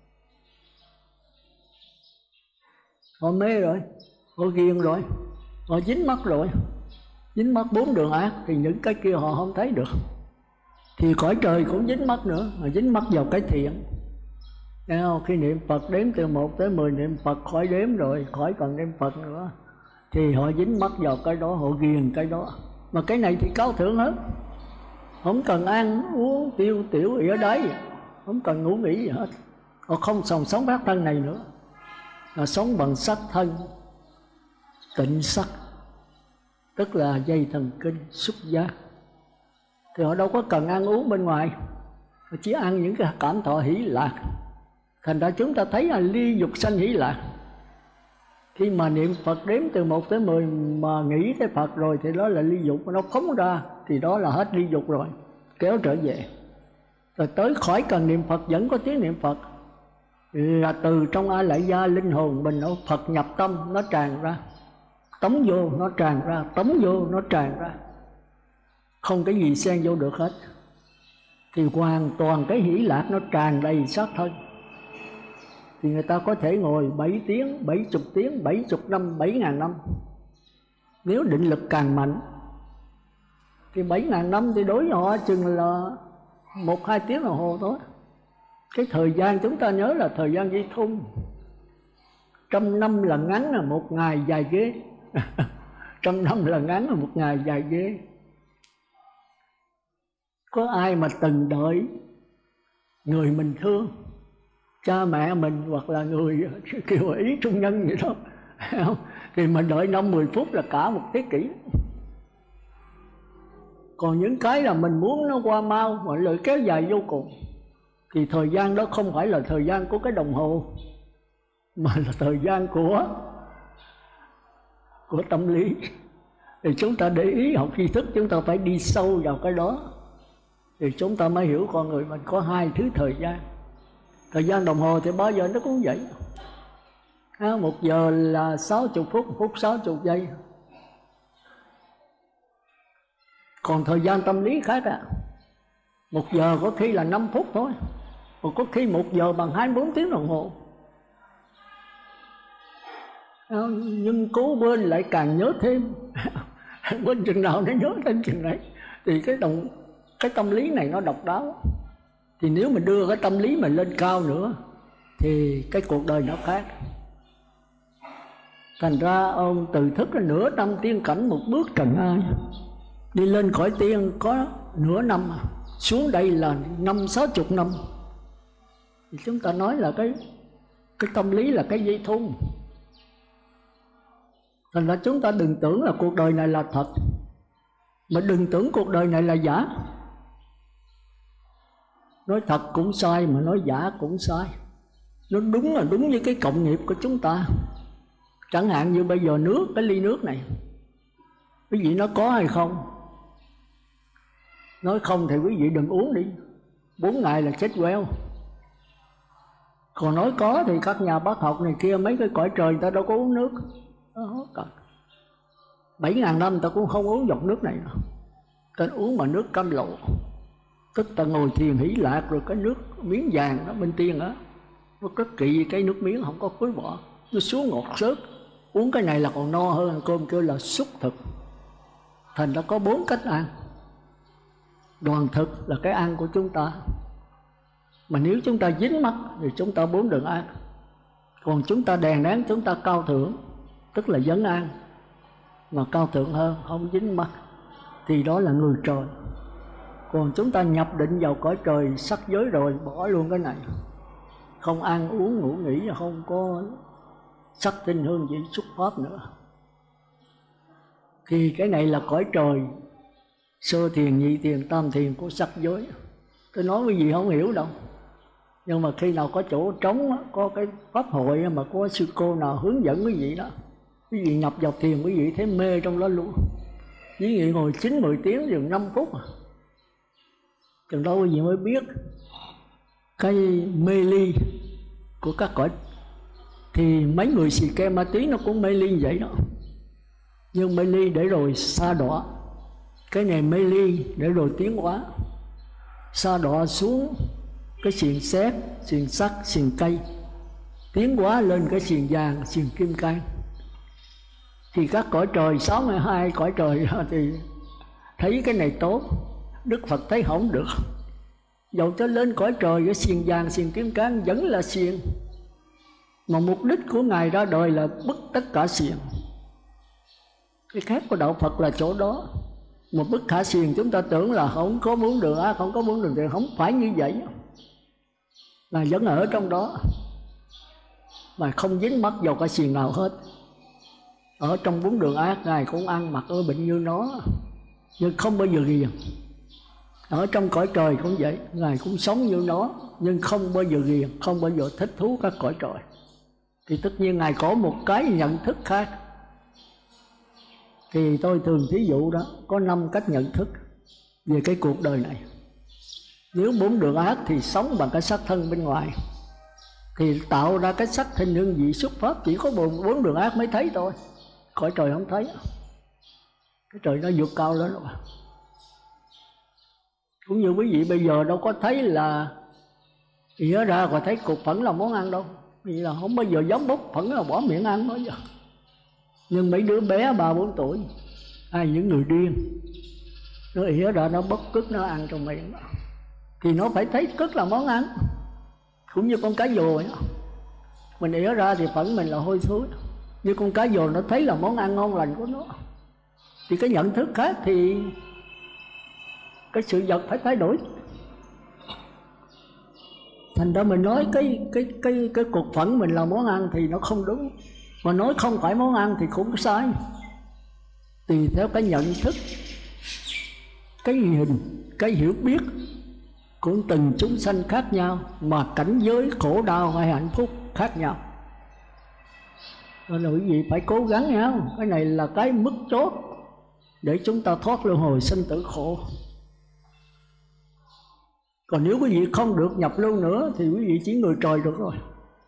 Họ mê rồi, họ ghiền rồi, họ dính mắt rồi. Dính mắt 4 đường ác thì những cái kia họ không thấy được. Thì cõi trời cũng dính mắt nữa, họ dính mắt vào cái thiện. Thấy không? Khi niệm Phật đếm từ 1 tới 10 niệm Phật khỏi đếm rồi, khỏi cần niệm Phật nữa, thì họ dính mắt vào cái đó, họ ghiền cái đó. Mà cái này thì cao thượng hết, không cần ăn uống tiêu tiểu ỉa đáy, không cần ngủ nghỉ gì hết. Họ không còn sống bát thân này nữa, họ sống bằng sắc thân tịnh sắc, tức là dây thần kinh xúc giác. Thì họ đâu có cần ăn uống bên ngoài, họ chỉ ăn những cái cảm thọ hỷ lạc. Thành ra chúng ta thấy là ly dục sanh hỷ lạc. Khi mà niệm Phật đếm từ 1 tới 10 mà nghĩ tới Phật rồi thì đó là ly dục, nó phóng ra thì đó là hết ly dục rồi, kéo trở về. Rồi tới khỏi cần niệm Phật vẫn có tiếng niệm Phật, là từ trong A Lại Gia linh hồn mình nó Phật nhập tâm, nó tràn ra, tống vô nó tràn ra, tống vô nó tràn ra, không cái gì xen vô được hết. Thì hoàn toàn cái hỷ lạc nó tràn đầy xác thân. Thì người ta có thể ngồi 7 tiếng, 70 tiếng, 70 năm, 7.000 năm. Nếu định lực càng mạnh thì 7.000 năm thì đối với họ chừng là 1-2 tiếng đồng hồ thôi. Cái thời gian chúng ta nhớ là thời gian dây thun. 100 năm là ngắn là 1 ngày dài ghế. 100 năm là ngắn là 1 ngày dài ghế. Có ai mà từng đợi người mình thương, cha mẹ mình hoặc là người kêu ý trung nhân vậy đó, thì mình đợi 5-10 phút là cả 1 thế kỷ. Còn những cái là mình muốn nó qua mau mà lợi kéo dài vô cùng, thì thời gian đó không phải là thời gian của cái đồng hồ, mà là thời gian của tâm lý. Thì chúng ta để ý học tri thức, chúng ta phải đi sâu vào cái đó, thì chúng ta mới hiểu con người mình có 2 thứ thời gian. Thời gian đồng hồ thì bao giờ nó cũng vậy. 1 giờ là 60 phút, phút 60 giây. Còn thời gian tâm lý khác 1 giờ có khi là 5 phút thôi, còn có khi 1 giờ bằng 24 tiếng đồng hồ. Nhưng cố quên lại càng nhớ thêm. Quên chừng nào nó nhớ thêm chừng đấy. Thì cái tâm lý này nó độc đáo. Thì nếu mình đưa cái tâm lý mình lên cao nữa thì cái cuộc đời nó khác. Thành ra ông từ thức là nửa năm tiên cảnh một bước trần ai. Đi lên cõi tiên có nửa năm, xuống đây là 50-60 năm. Thì chúng ta nói là cái tâm lý là cái dây thun. Thành ra chúng ta đừng tưởng là cuộc đời này là thật, mà đừng tưởng cuộc đời này là giả. Nói thật cũng sai, mà nói giả cũng sai. Nó đúng là đúng như cái cộng nghiệp của chúng ta. Chẳng hạn như bây giờ nước, cái ly nước này, quý vị nó có hay không? Nói không thì quý vị đừng uống đi, 4 ngày là chết queo. Còn nói có thì các nhà bác học này kia, mấy cái cõi trời người ta đâu có uống nước. 7.000 năm ta cũng không uống giọt nước này. Ta uống mà nước cam lộ, tức ta ngồi thiền hỷ lạc, rồi cái nước miếng vàng đó bên tiên á, nó rất kỵ cái nước miếng không có khối bỏ, nó xuống ngọt xớt. Uống cái này là còn no hơn ăn cơm, kêu là xúc thực. Thành ra có 4 cách ăn. Đoàn thực là cái ăn của chúng ta, mà nếu chúng ta dính mắc thì chúng ta 4 đường ác. Còn chúng ta đèn nén, chúng ta cao thượng, tức là vấn an, mà cao thượng hơn, không dính mắc, thì đó là người trời. Còn chúng ta nhập định vào cõi trời sắc giới rồi, bỏ luôn cái này, không ăn uống ngủ nghỉ, không có sắc tinh hương vị xuất pháp nữa. Thì cái này là cõi trời sơ thiền, nhị thiền, tam thiền của sắc giới. Tôi nói quý vị không hiểu đâu, nhưng mà khi nào có chỗ trống, có cái pháp hội mà có sư cô nào hướng dẫn quý vị đó, quý vị nhập vào thiền, quý vị thấy mê trong đó luôn. Quý vị ngồi 9-10 tiếng chừng 5 phút, chừng đó quý vị mới biết cái mê ly của các cõi. Thì mấy người xì ke ma túy nó cũng mê ly vậy đó, nhưng mê ly để rồi sa đọa. Cái này mê ly để rồi tiến hóa, sa đọa xuống cái xiềng sét, xiềng sắt, xiềng cây, tiến hóa lên cái xiềng vàng, xiềng kim cang. Thì các cõi trời 62 cõi trời thì thấy cái này tốt, Đức Phật thấy không được. Dầu cho lên cõi trời cái xiềng vàng, xiềng kim cang vẫn là xiềng, mà mục đích của Ngài ra đời là bứt tất cả xiềng. Cái khác của đạo Phật là chỗ đó. Một bức thả xiềng chúng ta tưởng là không có 4 đường ác, không có 4 đường thiện, không phải như vậy. Là vẫn ở trong đó, mà không dính mắc vào cái xiềng nào hết. Ở trong 4 đường ác, Ngài cũng ăn mặc ở bệnh như nó, nhưng không bao giờ ghiền. Ở trong cõi trời cũng vậy, Ngài cũng sống như nó, nhưng không bao giờ ghiền, không bao giờ thích thú các cõi trời. Thì tất nhiên Ngài có một cái nhận thức khác. Thì tôi thường thí dụ đó, có 5 cách nhận thức về cái cuộc đời này. Nếu 4 đường ác thì sống bằng cái sắc thân bên ngoài, thì tạo ra cái sắc thân hương vị xuất pháp chỉ có 4 đường ác mới thấy thôi. Cõi trời không thấy. Cái trời nó vượt cao lên rồi. Cũng như quý vị bây giờ đâu có thấy là ỉa ra và thấy cục phẫn là món ăn đâu. Vì là không bao giờ dám bốc phẫn là bỏ miệng ăn bao giờ. Nhưng mấy đứa bé 3-4 tuổi, những người điên, nó ỉa ra nó bốc cứt nó ăn trong miệng đó, thì nó phải thấy cứt là món ăn. Cũng như con cá dồ ấy, mình ỉa ra thì phẫn mình là hôi thối, như con cá dồ nó thấy là món ăn ngon lành của nó. Thì cái nhận thức khác thì cái sự vật phải thay đổi. Thành ra mình nói cái cục phẫn mình là món ăn thì nó không đúng, mà nói không phải món ăn thì cũng sai. Tùy theo cái nhận thức, cái hình, cái hiểu biết của từng chúng sanh khác nhau, mà cảnh giới khổ đau hay hạnh phúc khác nhau. Nên là quý vị phải cố gắng nha. Cái này là cái mức chốt để chúng ta thoát luân hồi sinh tử khổ. Còn nếu quý vị không được nhập lưu nữa thì quý vị chỉ người trời được rồi.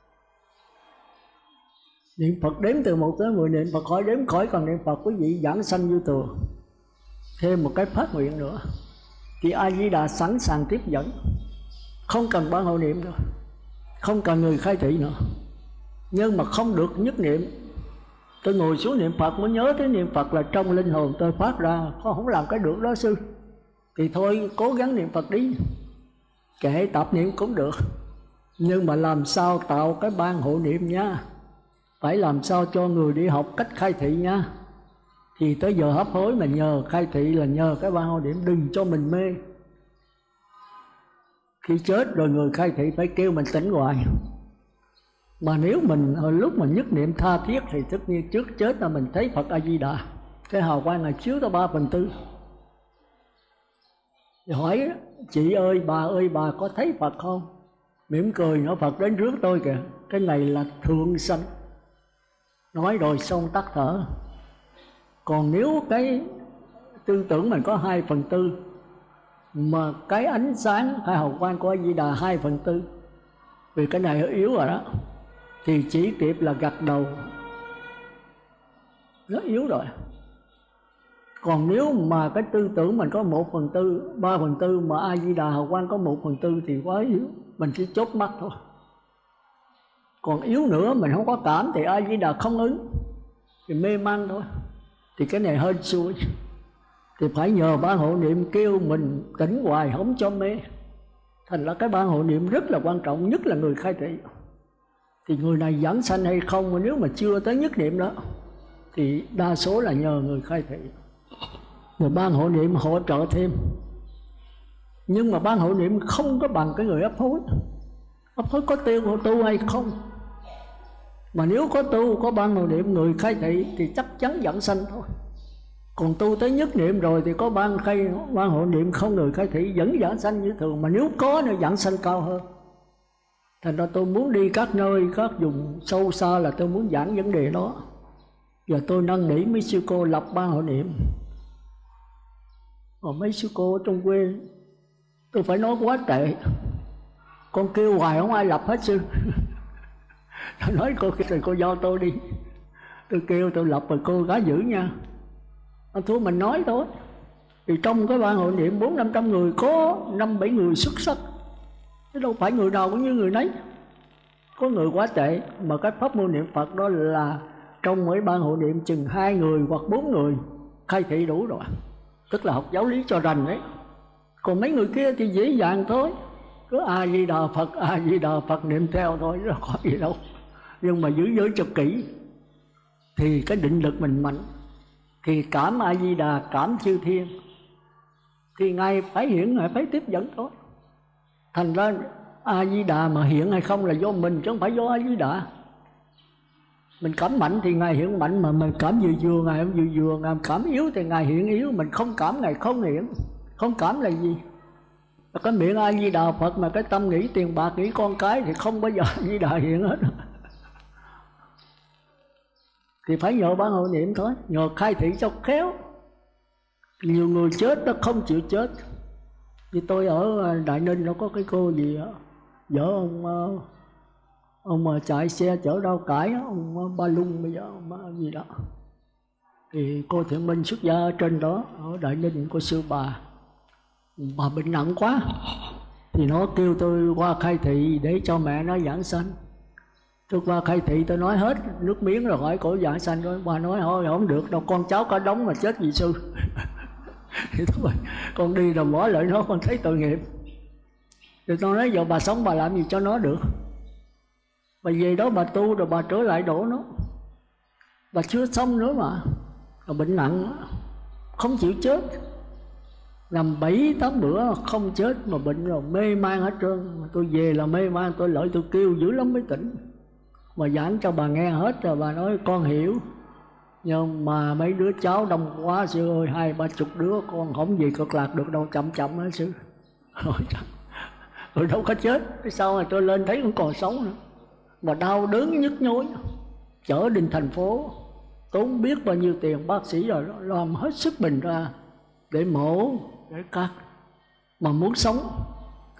Niệm Phật đếm từ 1 tới 10 niệm Phật khỏi đếm khỏi, còn niệm Phật quý vị giảng sanh vô thường. Thêm một cái phát nguyện nữa thì A Di Đà sẵn sàng tiếp dẫn, không cần ban hộ niệm nữa, không cần người khai thị nữa. Nhưng mà không được nhất niệm. Tôi ngồi xuống niệm Phật mới nhớ tới niệm Phật là trong linh hồn tôi phát ra, không làm cái được đó sư. Thì thôi cố gắng niệm Phật đi, kệ tập niệm cũng được. Nhưng mà làm sao tạo cái ban hộ niệm nha, phải làm sao cho người đi học cách khai thị nha. Thì tới giờ hấp hối mà nhờ khai thị là nhờ cái ban hộ niệm, đừng cho mình mê. Khi chết rồi người khai thị phải kêu mình tỉnh hoài. Mà nếu mình lúc mà nhất niệm tha thiết thì tất nhiên trước chết là mình thấy Phật A Di Đà, cái hào quang này chiếu tới 3/4. Thì hỏi chị ơi bà có thấy Phật không? Mỉm cười nói Phật đến rước tôi kìa, cái này là thượng sanh. Nói rồi xong tắt thở. Còn nếu cái tư tưởng mình có 2/4, mà cái ánh sáng hay hào quang của A Di Đà 2/4, vì cái này yếu rồi đó, thì chỉ kịp là gật đầu, nó yếu rồi. Còn nếu mà cái tư tưởng mình có 1/4, 3/4 mà A Di Đà hào quang có 1/4 thì quá yếu, mình chỉ chốt mắt thôi. Còn yếu nữa mình không có cảm thì A Di Đà không ứng, thì mê man thôi. Thì cái này hơi xui, thì phải nhờ ban hộ niệm kêu mình tỉnh hoài không cho mê. Thành ra cái ban hộ niệm rất là quan trọng, nhất là người khai thị. Thì người này giảng sanh hay không, mà nếu mà chưa tới nhất niệm đó thì đa số là nhờ người khai thị. Rồi ban hộ niệm hỗ trợ thêm. Nhưng mà ban hộ niệm không có bằng cái người ấp hối. Ấp hối có tu hay không? Mà nếu có tu, có ban hộ niệm người khai thị thì chắc chắn giảng sanh thôi. Còn tu tới nhất niệm rồi thì có ban hộ niệm không người khai thị vẫn giảng sanh như thường. Mà nếu có nữa giảng sanh cao hơn. Thành ra tôi muốn đi các nơi, các vùng sâu xa là tôi muốn giảng vấn đề đó. Giờ tôi năn nỉ mấy sư cô lập ban hộ niệm. Còn mấy sư cô ở trong quê tôi phải nói quá tệ, con kêu hoài không ai lập hết sư. Tôi nói cô giao tôi đi, tôi kêu tôi lập rồi cô gái giữ nha. Thôi mình nói thôi. Thì trong cái ban hội niệm 400-500 người có 5-7 người xuất sắc, chứ đâu phải người nào cũng như người nấy. Có người quá tệ, mà cái pháp môn niệm Phật đó là trong mỗi ban hội niệm chừng 2 người hoặc 4 người khai thị đủ rồi, tức là học giáo lý cho rành đấy. Còn mấy người kia thì dễ dàng thôi, cứ A Di Đà Phật, A Di Đà Phật niệm theo thôi, nó có gì đâu. Nhưng mà giữ giới cho kỹ thì cái định lực mình mạnh, thì cảm A Di Đà, cảm chư thiên, thì Ngài phải hiện, Ngài phải tiếp dẫn thôi. Thành ra A Di Đà mà hiện hay không là do mình, chứ không phải do A Di Đà. Mình cảm mạnh thì Ngài hiện mạnh, mà mình cảm vừa Ngài không vừa. Ngài cảm yếu thì Ngài hiện yếu, mình không cảm Ngài không hiện. Không cảm là gì? Là cái miệng A Di Đà Phật mà cái tâm nghĩ tiền bạc, nghĩ con cái thì không bao giờ A Di Đà hiện hết. Thì phải nhờ ban hộ niệm thôi, nhờ khai thị cho khéo. Nhiều người chết nó không chịu chết. Như tôi ở Đại Ninh nó có cái cô gì đó, vợ ông mà chạy xe chở rau cải, ông Ba Lung bây giờ ông gì đó. Thì cô Thiện Minh xuất gia ở trên đó, ở Đại Ninh, cô sư bà bệnh nặng quá. Thì nó kêu tôi qua khai thị để cho mẹ nó giảng sanh. Tôi qua khai thị tôi nói hết nước miếng rồi hỏi cổ giảng sanh rồi. Bà nói thôi không được đâu, con cháu cả đống mà chết vì sư. Thì thôi con đi rồi bỏ lại nó, con thấy tội nghiệp. Thì tôi nói giờ bà sống bà làm gì cho nó được. Bà về đó bà tu rồi bà trở lại đổ nó. Bà chưa xong nữa mà, bà bệnh nặng không chịu chết, nằm 7-8 bữa không chết mà bệnh rồi mê man hết trơn. Tôi về là mê man, tôi lợi tôi kêu dữ lắm mới tỉnh. Mà giảng cho bà nghe hết rồi bà nói con hiểu, nhưng mà mấy đứa cháu đông quá sư ơi, 20-30 đứa con không gì cực lạc được đâu, chậm hết sư. Rồi đâu có chết, cái sau này tôi lên thấy cũng còn sống nữa, mà đau đớn nhức nhối, chở đến thành phố tốn biết bao nhiêu tiền, bác sĩ rồi làm hết sức mình ra để mổ, để cắt. Mà muốn sống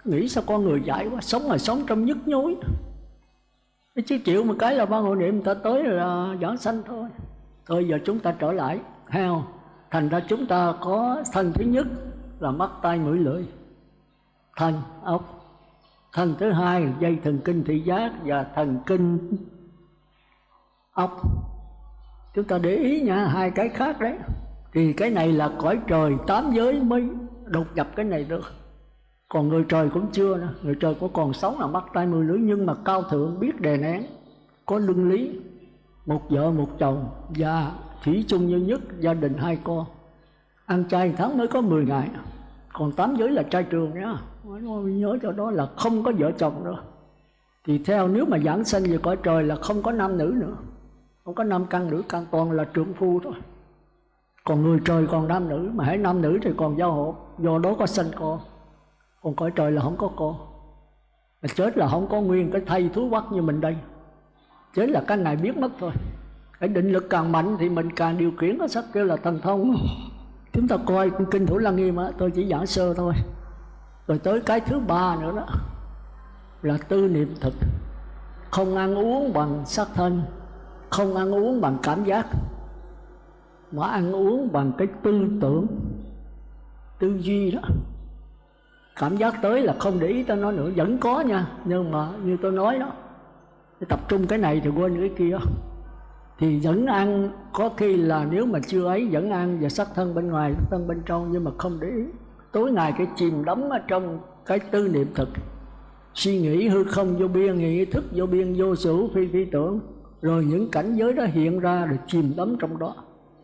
Nghĩ sao con người dại quá, sống mà sống trong nhức nhối. Chứ chịu một cái là ban hội niệm người ta tới là giảng sanh thôi. Thôi giờ chúng ta trở lại heo. Thành ra chúng ta có thân thứ nhất là mắt tai mũi lưỡi, thân ốc. Thân thứ hai là dây thần kinh thị giác và thần kinh ốc. Chúng ta để ý nha, hai cái khác đấy. Thì cái này là cõi trời 8 giới mới đột nhập cái này được. Còn người trời cũng chưa nữa. Người trời cũng còn sống là mắt tai mũi lưỡi, nhưng mà cao thượng biết đè nén, có luân lý, một vợ một chồng và thủy chung như nhất, gia đình 2 con. Ăn chay tháng mới có 10 ngày. Còn 8 giới là trai trường nhá, nhớ cho đó là không có vợ chồng nữa. Thì theo nếu mà giảng sanh về cõi trời là không có nam nữ nữa, không có nam căn nữ căn, toàn là trượng phu thôi. Còn người trời còn nam nữ, mà hãy nam nữ thì còn giao hộ, do đó có sanh con. Còn cõi trời là không có con. Mà chết là không có nguyên cái thây thú quắc như mình đây. Chết là cái này biết mất thôi. Cái định lực càng mạnh thì mình càng điều khiển nó sắc kêu là thần thông. Chúng ta coi kinh Thủ Lăng Nghiêm á, tôi chỉ giảng sơ thôi. Rồi tới cái thứ ba nữa đó là tư niệm thực. Không ăn uống bằng sắc thân, không ăn uống bằng cảm giác, mà ăn uống bằng cái tư tưởng, tư duy đó. Cảm giác tới là không để ý tới nó nữa, vẫn có nha, nhưng mà như tôi nói đó, tập trung cái này thì quên cái kia. Thì vẫn ăn, có khi là nếu mà chưa ấy vẫn ăn và sắc thân bên ngoài, sắc thân bên trong, nhưng mà không để ý. Tối ngày cái chìm đắm ở trong cái tư niệm thực, suy nghĩ hư không vô biên, nghĩ thức vô biên, vô sử phi phi tưởng. Rồi những cảnh giới đó hiện ra rồi chìm đắm trong đó.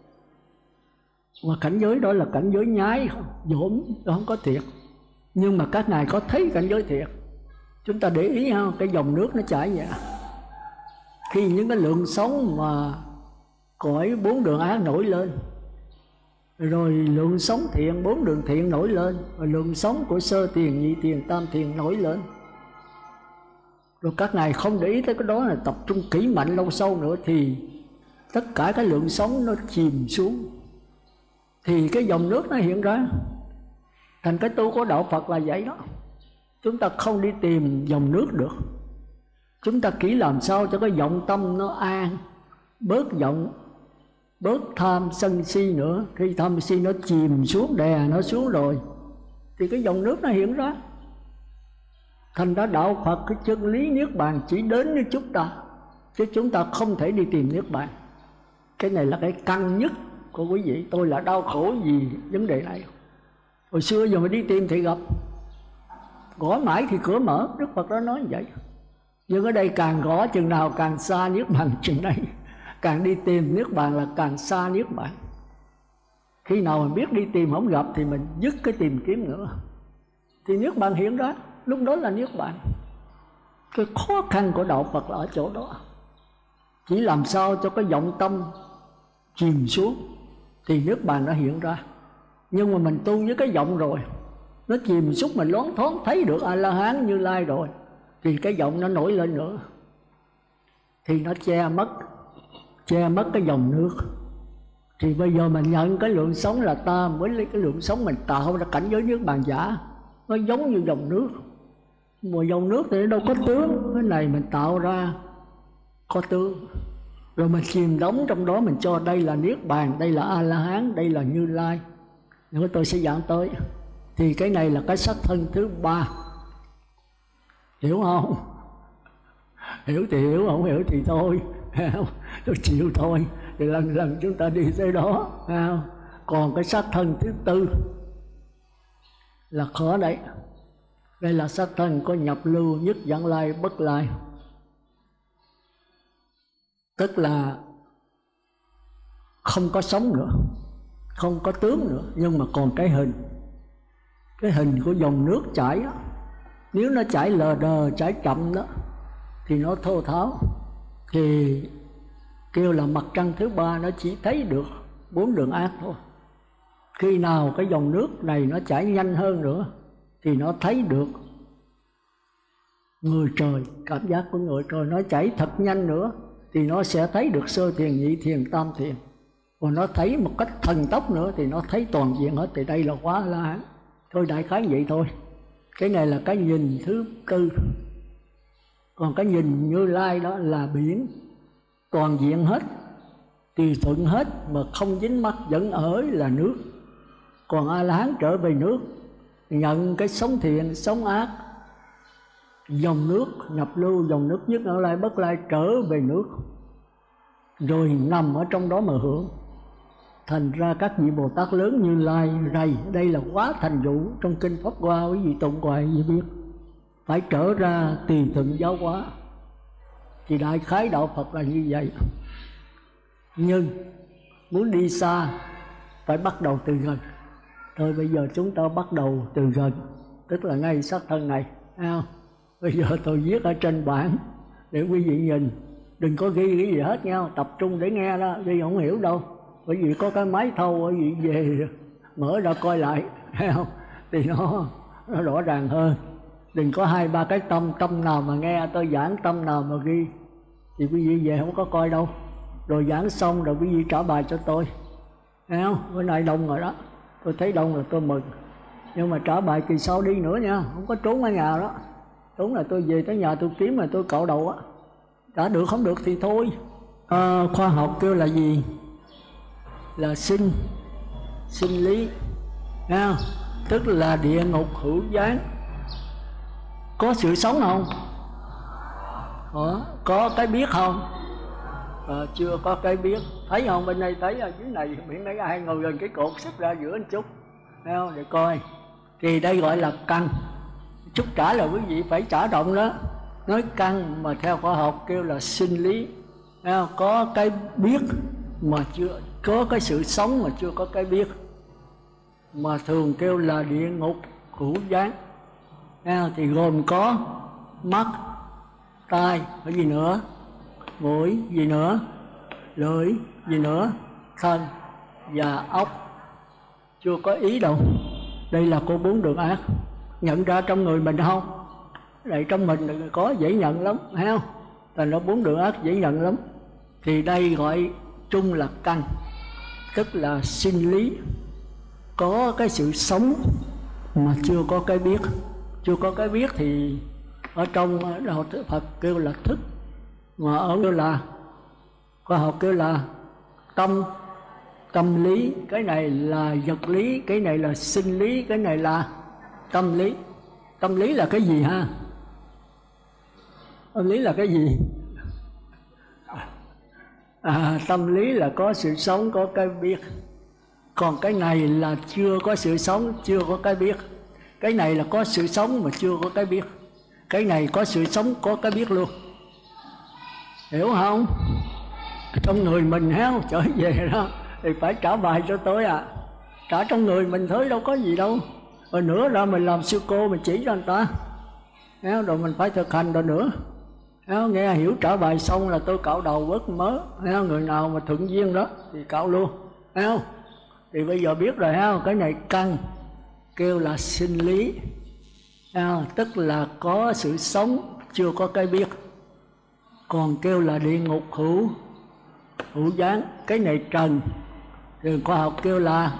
Mà cảnh giới đó là cảnh giới nhái, dỗm, đó không có thiệt. Nhưng mà các ngài có thấy cảnh giới thiệt. Chúng ta để ý không, cái dòng nước nó chảy vậy. Khi những cái lượng sống mà cõi 4 đường ác nổi lên, rồi lượng sống thiện 4 đường thiện nổi lên, rồi lượng sống của sơ thiền, nhị thiền, tam thiền nổi lên, rồi các ngài không để ý tới cái đó, là tập trung kỹ mạnh lâu sâu nữa, thì tất cả cái lượng sống nó chìm xuống, thì cái dòng nước nó hiện ra. Thành cái tu của đạo Phật là vậy đó. Chúng ta không đi tìm dòng nước được. Chúng ta kỹ làm sao cho cái vọng tâm nó an, bớt vọng, bớt tham sân si nữa. Khi tham si nó chìm xuống, đè nó xuống rồi, thì cái dòng nước nó hiện ra. Thành ra đạo Phật cái chân lý niết bàn chỉ đến với chúng ta, chứ chúng ta không thể đi tìm niết bàn. Cái này là cái căn nhất của quý vị. Tôi là đau khổ vì vấn đề này. Hồi xưa giờ mà đi tìm thì gặp, gõ mãi thì cửa mở, Đức Phật đã nói như vậy. Nhưng ở đây càng gõ chừng nào càng xa niết bàn chừng đây. Càng đi tìm niết bàn là càng xa niết bàn. Khi nào mình biết đi tìm không gặp thì mình dứt cái tìm kiếm nữa, thì niết bàn hiện ra, lúc đó là niết bàn. Cái khó khăn của đạo Phật là ở chỗ đó. Chỉ làm sao cho cái vọng tâm chìm xuống thì niết bàn nó hiện ra. Nhưng mà mình tu với cái vọng rồi, nó chìm xuống, mình loáng thoáng thấy được A-la-hán Như Lai rồi, thì cái vọng nó nổi lên nữa, thì nó che mất cái dòng nước. Thì bây giờ mình nhận cái lượng sống là ta, mới lấy cái lượng sống mình tạo ra cảnh giới niết bàn giả. Nó giống như dòng nước, mà dòng nước thì đâu có tướng. Cái này mình tạo ra có tướng, rồi mình chìm đóng trong đó, mình cho đây là niết bàn, đây là A-la-hán, đây là Như Lai. Nữa tôi sẽ giảng tới. Thì cái này là cái sắc thân thứ ba. Hiểu không? Hiểu thì hiểu, không hiểu thì thôi. Tôi chịu thôi. Thì lần lần chúng ta đi tới đó. Còn cái sắc thân thứ tư là khó đấy. Đây là sắc thân có nhập lưu, nhất vãng lai, bất lai. Tức là không có sống nữa, không có tướng nữa, nhưng mà còn cái hình. Cái hình của dòng nước chảy đó. Nếu nó chảy lờ đờ, chảy chậm đó, thì nó thô tháo. Thì kêu là mặt trăng thứ ba, nó chỉ thấy được 4 đường ác thôi. Khi nào cái dòng nước này nó chảy nhanh hơn nữa, thì nó thấy được người trời. Cảm giác của người trời nó chảy thật nhanh nữa, thì nó sẽ thấy được sơ thiền, nhị thiền, tam thiền. Còn nó thấy một cách thần tốc nữa thì nó thấy toàn diện hết. Thì đây là quá la hán. Thôi đại khái vậy thôi. Cái này là cái nhìn thứ tư. Còn cái nhìn Như Lai đó là biển, toàn diện hết, tùy thuận hết, mà không dính mắc vẫn ở là nước. Còn A-la-hán trở về nước, nhận cái sống thiện, sống ác, dòng nước nhập lưu, dòng nước nhất ở lại bất lai trở về nước, rồi nằm ở trong đó mà hưởng. Thành ra các vị Bồ Tát lớn Như Lai rầy, đây là quá thành vụ trong kinh Pháp Hoa, quý vị tụng hoài gì biết, phải trở ra tùy thuận giáo hóa. Thì đại khái đạo Phật là như vậy. Nhưng muốn đi xa phải bắt đầu từ gần. Thôi bây giờ chúng ta bắt đầu từ gần, tức là ngay xác thân này, thấy không? Bây giờ tôi viết ở trên bảng để quý vị nhìn, đừng có ghi gì hết nha, tập trung để nghe đó, ghi không hiểu đâu. Bởi vì có cái máy thâu, bởi vì về mở ra coi lại, thấy không? Thì nó rõ ràng hơn. Đừng có 2-3 cái tâm nào mà nghe tôi giảng, tâm nào mà ghi, thì quý vị về không có coi đâu. Rồi giảng xong rồi quý vị trả bài cho tôi, thấy không? Bữa nay đông rồi đó, tôi thấy đông là tôi mừng. Nhưng mà trả bài kỳ sau đi nữa nha, không có trốn ở nhà đó. Trốn là tôi về tới nhà tôi kiếm là tôi cạo đầu á. Trả được không được thì thôi. Khoa học kêu là gì? Là sinh lý, thấy không? Tức là địa ngục hữu gián. Có sự sống không? Có cái biết không? Chưa có cái biết. Thấy không? Bên đây thấy ở dưới này miệng mấy ai ngồi gần cái cột xích ra giữa một chút, thấy không? Để coi. Thì đây gọi là căn. Chút trả là quý vị phải trả động đó. Nói căn mà theo khoa học kêu là sinh lý, thấy không? Có cái biết mà chưa có cái sự sống, mà chưa có cái biết, mà thường kêu là địa ngục hữu gián. Thì gồm có mắt, tai, cái gì nữa, mũi, gì nữa, lưỡi, gì nữa, thân và ốc. Chưa có ý đâu. Đây là cô 4 đường ác. Nhận ra trong người mình không? Đây trong mình có dễ nhận lắm, thấy không? Thành nó 4 đường ác dễ nhận lắm. Thì đây gọi chung là căn, tức là sinh lý, có cái sự sống mà chưa có cái biết. Chưa có cái biết thì ở trong đạo Phật kêu là thức, mà ở kêu là khoa học kêu là tâm lý. Cái này là vật lý, cái này là sinh lý, cái này là tâm lý. Tâm lý là cái gì ha? Tâm lý là cái gì? Tâm lý là có sự sống, có cái biết. Còn cái này là chưa có sự sống, chưa có cái biết. Cái này là có sự sống mà chưa có cái biết. Cái này có sự sống, có cái biết luôn. Hiểu không? Trong người mình héo trở về đó thì phải trả bài cho tôi à. Trả trong người mình thôi, đâu có gì đâu. Rồi nữa ra mình làm sư cô mình chỉ cho người ta, rồi mình phải thực hành rồi nữa. Nghe hiểu trả bài xong là tôi cạo đầu bớt mớ. Người nào mà thuận duyên đó thì cạo luôn. Thì bây giờ biết rồi, cái này căn kêu là sinh lý, tức là có sự sống chưa có cái biết. Còn kêu là địa ngục hữu gián. Cái này trần, thì khoa học kêu là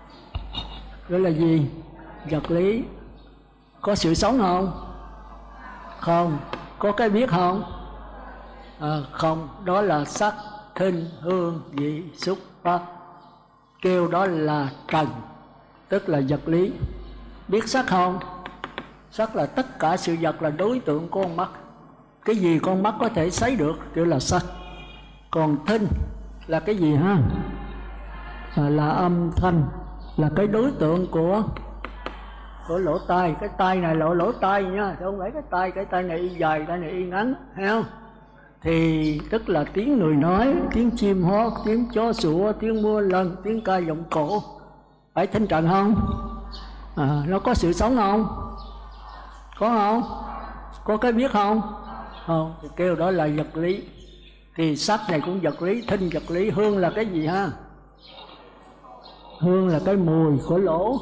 gì? Vật lý. Có sự sống không? Không. Có cái biết không? Không. Đó là sắc, thinh, hương, vị, xúc, pháp. Kêu đó là trần, tức là vật lý. Biết sắc không? Sắc là tất cả sự vật là đối tượng của con mắt. Cái gì con mắt có thể thấy được kêu là sắc. Còn thinh là cái gì ha? Là âm thanh, là cái đối tượng của lỗ tai. Cái tai này là lỗ tai nha, không phải cái tai này y dài, tai này y ngắn, thấy không? Thì tức là tiếng người nói, tiếng chim hót, tiếng chó sủa, tiếng mưa lần, tiếng ca giọng cổ. Phải thinh trần không? Nó có sự sống không? Có không? Có cái biết không? Không. Thì kêu đó là vật lý. Thì sắc này cũng vật lý, thinh vật lý. Hương là cái gì ha? Hương là cái mùi của lỗ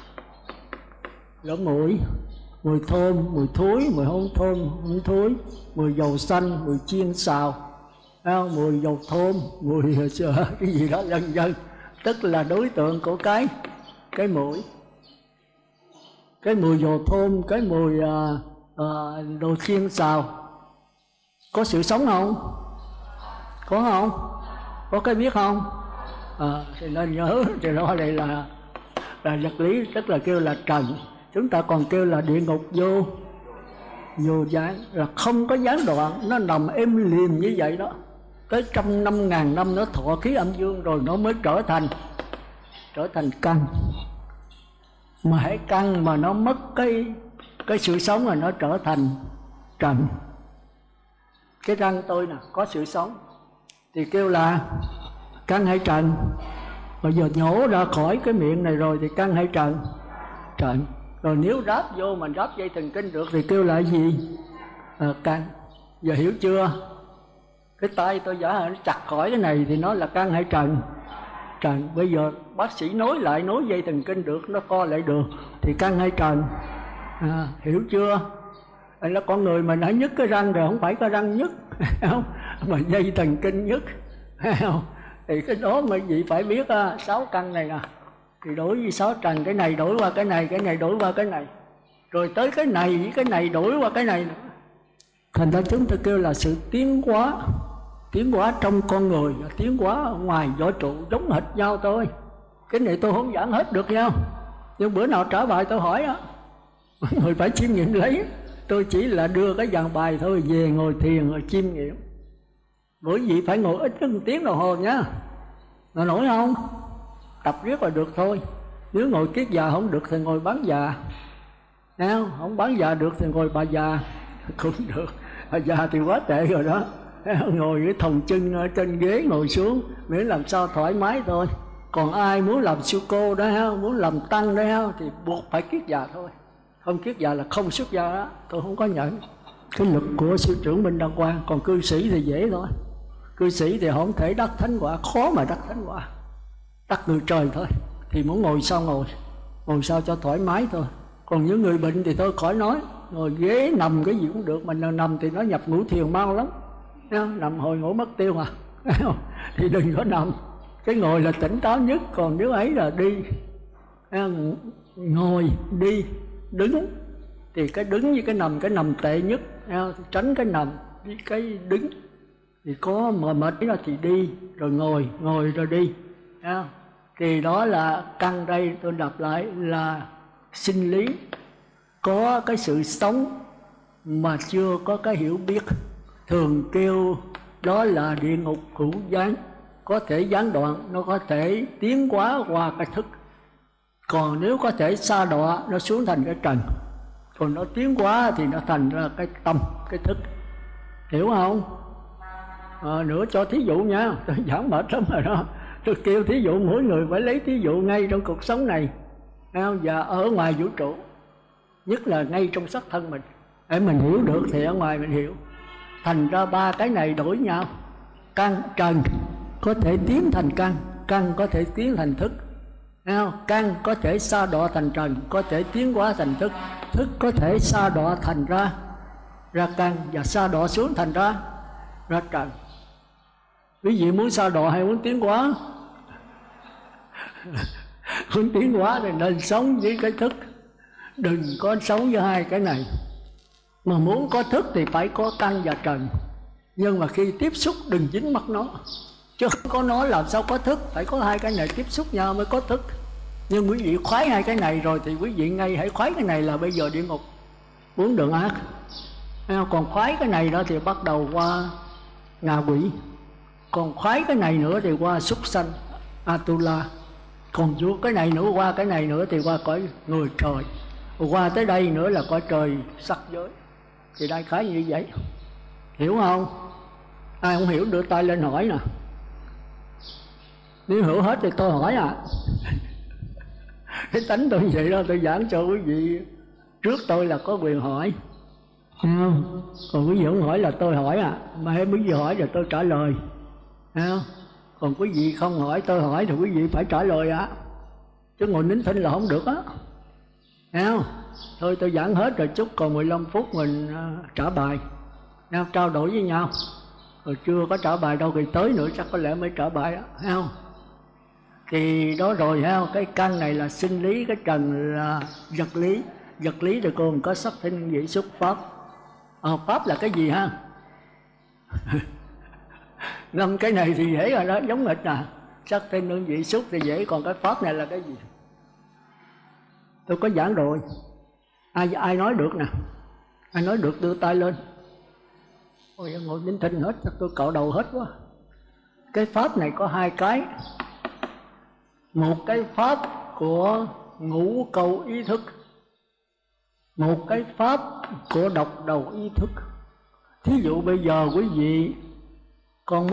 mũi. Mùi thơm, mùi thối, mùi hôn thơm, hôn thối. Mùi dầu xanh, mùi chiên xào, mùi dầu thơm, mùi cái gì đó vân vân. Tức là đối tượng của cái mũi. cái mùi dầu thơm, cái mùi đồ chiên xào, có sự sống không? Có không? Có cái biết không? Thì nên nhớ, thì đó đây là vật lý, tức là kêu là trần. Chúng ta còn kêu là địa ngục vô gián, là không có gián đoạn, nó nằm êm liềm như vậy đó. Tới 150.000 năm nó thọ khí âm dương rồi nó mới trở thành căn. Mà hãy căn mà nó mất cái sự sống là nó trở thành trần. Cái răng tôi nè có sự sống thì kêu là căn hay trần? Bây giờ nhổ ra khỏi cái miệng này rồi thì căn hay trần? Trần. Rồi nếu ráp vô mình ráp dây thần kinh được thì kêu là gì? Căn. Giờ hiểu chưa? Cái tay tôi giả nó chặt khỏi cái này thì nó là căn hay trần? Trần. Bây giờ bác sĩ nối dây thần kinh được, nó co lại được thì căn hay trần? Hiểu chưa? Là con người mình đã nhức cái răng rồi, không phải cái răng nhức không? Mà dây thần kinh nhức không? Thì cái đó mà vị phải biết 6 căn này nè, thì đổi với 6 trần, cái này đổi qua cái này, cái này đổi qua cái này, rồi tới cái này với cái này đổi qua cái này. Thành ra chúng ta kêu là sự tiến hóa trong con người, tiến hóa ở ngoài vũ trụ giống hệt nhau thôi. Cái này tôi không giảng hết được nhau, nhưng bữa nào trả bài tôi hỏi á, người phải chiêm nghiệm lấy. Tôi chỉ là đưa cái dàn bài thôi, về ngồi thiền rồi chiêm nghiệm. Mỗi vị phải ngồi ít nhất 1 tiếng đồng hồ nhá. Ngồi nổi không? Tập riết là được thôi. Nếu ngồi kiết già không được thì ngồi bán già. Không bán già được thì ngồi bà già cũng được. Bà già thì quá tệ rồi đó. Ngồi cái thòng chân ở trên ghế ngồi xuống, miễn làm sao thoải mái thôi. Còn ai muốn làm sư cô đó, muốn làm tăng đó thì buộc phải kiết già thôi. Không kiết già là không xuất gia đó. Tôi không có nhận cái lực của sư trưởng Minh Đăng Quang. Còn cư sĩ thì dễ thôi. Cư sĩ thì không thể đắc thánh quả, khó mà đắc thánh quả, đắc người trời thôi. Thì muốn ngồi sao ngồi sao cho thoải mái thôi. Còn những người bệnh thì thôi khỏi nói, ngồi ghế nằm cái gì cũng được. Mình nằm thì nó nhập ngũ thiền mau lắm, nằm hồi ngủ mất tiêu mà thì đừng có nằm. Cái ngồi là tỉnh táo nhất, còn nếu ấy là đi. Ngồi, đi, đứng thì cái đứng với cái nằm tệ nhất. Tránh cái nằm với cái đứng. Thì có mệt ra thì đi, rồi ngồi rồi đi. Thì đó là căn. Đây tôi đọc lại là sinh lý, có cái sự sống mà chưa có cái hiểu biết. Thường kêu đó là địa ngục hữu gián. Có thể gián đoạn, nó có thể tiến hóa qua cái thức. Còn nếu có thể sa đọa, nó xuống thành cái trần. Còn nó tiến hóa thì nó thành ra cái tâm, cái thức. Hiểu không? Nữa cho thí dụ nha, tôi giảng mệt lắm rồi đó. Tôi kêu thí dụ mỗi người phải lấy thí dụ ngay trong cuộc sống này và ở ngoài vũ trụ, nhất là ngay trong xác thân mình. Để mình hiểu được thì ở ngoài mình hiểu. Thành ra 3 cái này đổi nhau. Căn, trần có thể tiến thành căn, căn có thể tiến thành thức. Căn có thể sa đọa thành trần, có thể tiến hóa thành thức. Thức có thể sa đọa thành ra căn, và sa đọa xuống thành ra trần. Quý vị muốn sa đọa hay muốn tiến hóa? Muốn tiến hóa thì nên sống với cái thức, đừng có sống với 2 cái này. Mà muốn có thức thì phải có căn và trần. Nhưng mà khi tiếp xúc đừng dính mắc nó, chứ không có nó làm sao có thức. Phải có 2 cái này tiếp xúc nhau mới có thức. Nhưng quý vị khoái 2 cái này rồi thì quý vị ngay hãy khoái cái này là bây giờ địa ngục, muốn đường ác. Còn khoái cái này đó thì bắt đầu qua ngạ quỷ. Còn khoái cái này nữa thì qua súc sanh, Atula. Còn vô cái này nữa, qua cái này nữa thì qua cõi người trời. Qua tới đây nữa là cõi trời sắc giới. Thì đại khái như vậy. Hiểu không? Ai không hiểu đưa tay lên hỏi nè. Nếu hiểu hết thì tôi hỏi Cái tánh tôi vậy đó, tôi giảng cho quý vị. Trước tôi là có quyền hỏi. Còn quý vị không hỏi là tôi hỏi Mà quý vị hỏi là tôi trả lời. Còn quý vị không hỏi, tôi hỏi thì quý vị phải trả lời Chứ ngồi nín thinh là không được Thôi tôi giảng hết rồi, chút còn 15 phút mình trả bài, trao đổi với nhau. Rồi chưa có trả bài đâu thì tới nữa chắc có lẽ mới trả bài thấy không? Thì đó rồi thấy không? Cái căn này là sinh lý, cái trần là vật lý. vật lý rồi còn có sắc thanh hương vị xúc pháp. Pháp là cái gì ha? 5 cái này thì dễ rồi đó, giống nghịch nè. Sắc thanh hương vị xúc thì dễ, còn cái pháp này là cái gì? Tôi có giảng rồi. Ai nói được nè? Ai nói được đưa tay lên. Ôi ngồi nín thinh hết, chắc tôi cạo đầu hết quá. Cái pháp này có 2 cái. Một cái pháp của ngũ cầu ý thức, một cái pháp của độc đầu ý thức. Thí dụ bây giờ quý vị con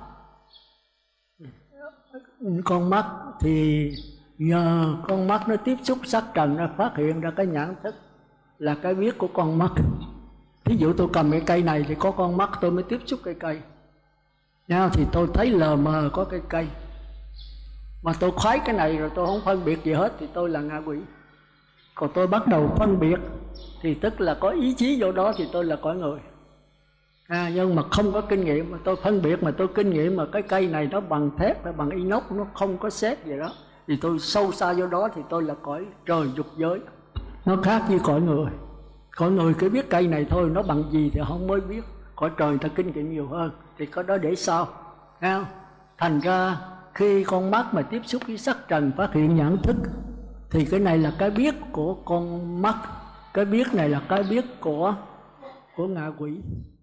mắt thì nhờ con mắt nó tiếp xúc sắc trần, nó phát hiện ra cái nhãn thức là cái biết của con mắt. Thí dụ tôi cầm cái cây này thì có con mắt tôi mới tiếp xúc cái cây nha, thì tôi thấy lờ mờ có cái cây. Mà tôi khoái cái này rồi tôi không phân biệt gì hết thì tôi là ngạ quỷ. Còn tôi bắt đầu phân biệt thì tức là có ý chí vô đó thì tôi là cõi người. Nhưng mà không có kinh nghiệm mà tôi phân biệt, mà tôi kinh nghiệm mà cái cây này nó bằng thép hay bằng inox, nó không có xét gì đó, thì tôi sâu xa vô đó thì tôi là cõi trời dục giới. Nó khác với cõi người. Cõi người cứ biết cây này thôi, nó bằng gì thì không mới biết. Cõi trời ta kinh nghiệm nhiều hơn thì có đó để sao. Thành ra khi con mắt mà tiếp xúc với sắc trần phát hiện nhãn thức thì cái này là cái biết của con mắt, cái biết này là cái biết của ngạ quỷ.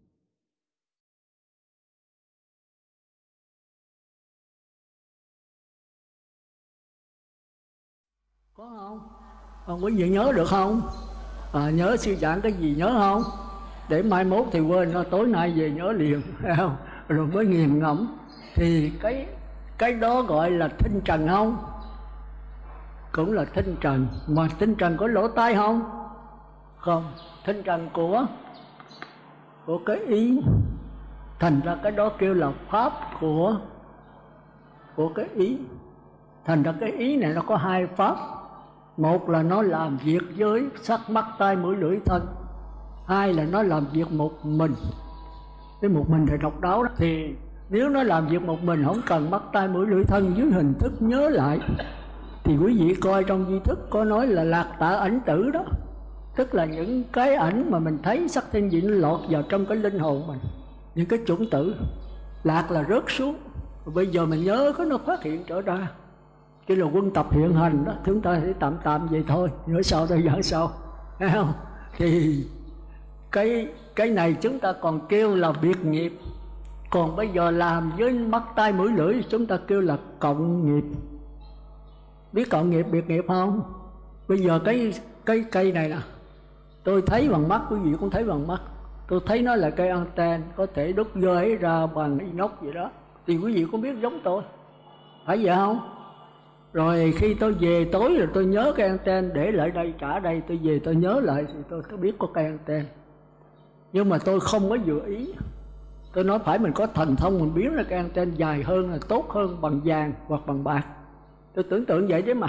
Có không? Quý vị nhớ được không? Nhớ sư giảng cái gì nhớ không? Để mai mốt thì quên, tối nay về nhớ liền, không? Rồi mới nghiền ngẫm. Thì cái đó gọi là thinh trần không? Cũng là thinh trần. Mà thinh trần có lỗ tai không? Không. Thinh trần của cái ý. Thành ra cái đó kêu là pháp của cái ý. Thành ra cái ý này nó có 2 pháp. Một là nó làm việc với sắc mắt tai mũi lưỡi thân, 2 là nó làm việc một mình. Cái một mình thì độc đáo đó. Thì nếu nó làm việc một mình không cần mắt tai mũi lưỡi thân dưới hình thức nhớ lại, thì quý vị coi trong di thức có nói là lạc tạ ảnh tử đó. Tức là những cái ảnh mà mình thấy sắc thanh vị nó lọt vào trong cái linh hồn mình, những cái chủng tử lạc là rớt xuống. Bây giờ mình nhớ có nó phát hiện trở ra. Cái là quân tập hiện hành đó, chúng ta sẽ tạm vậy thôi, nữa sau đây giảng sau, thấy không? Thì cái này chúng ta còn kêu là biệt nghiệp. Còn bây giờ làm với mắt tai mũi lưỡi chúng ta kêu là cộng nghiệp. Biết cộng nghiệp biệt nghiệp không? Bây giờ cái cây này nè, tôi thấy bằng mắt, quý vị cũng thấy bằng mắt. Tôi thấy nó là cây anten, có thể đúc rơi ra bằng inox vậy đó, thì quý vị cũng biết giống tôi, phải vậy không? Rồi khi tôi về tối rồi tôi nhớ cái anten để lại đây, trả đây, tôi về tôi nhớ lại thì tôi có biết có cây anten. Nhưng mà tôi không có dự ý. Tôi nói phải mình có thần thông mình biến ra cái anten dài hơn là tốt hơn bằng vàng hoặc bằng bạc. Tôi tưởng tượng vậy chứ mà.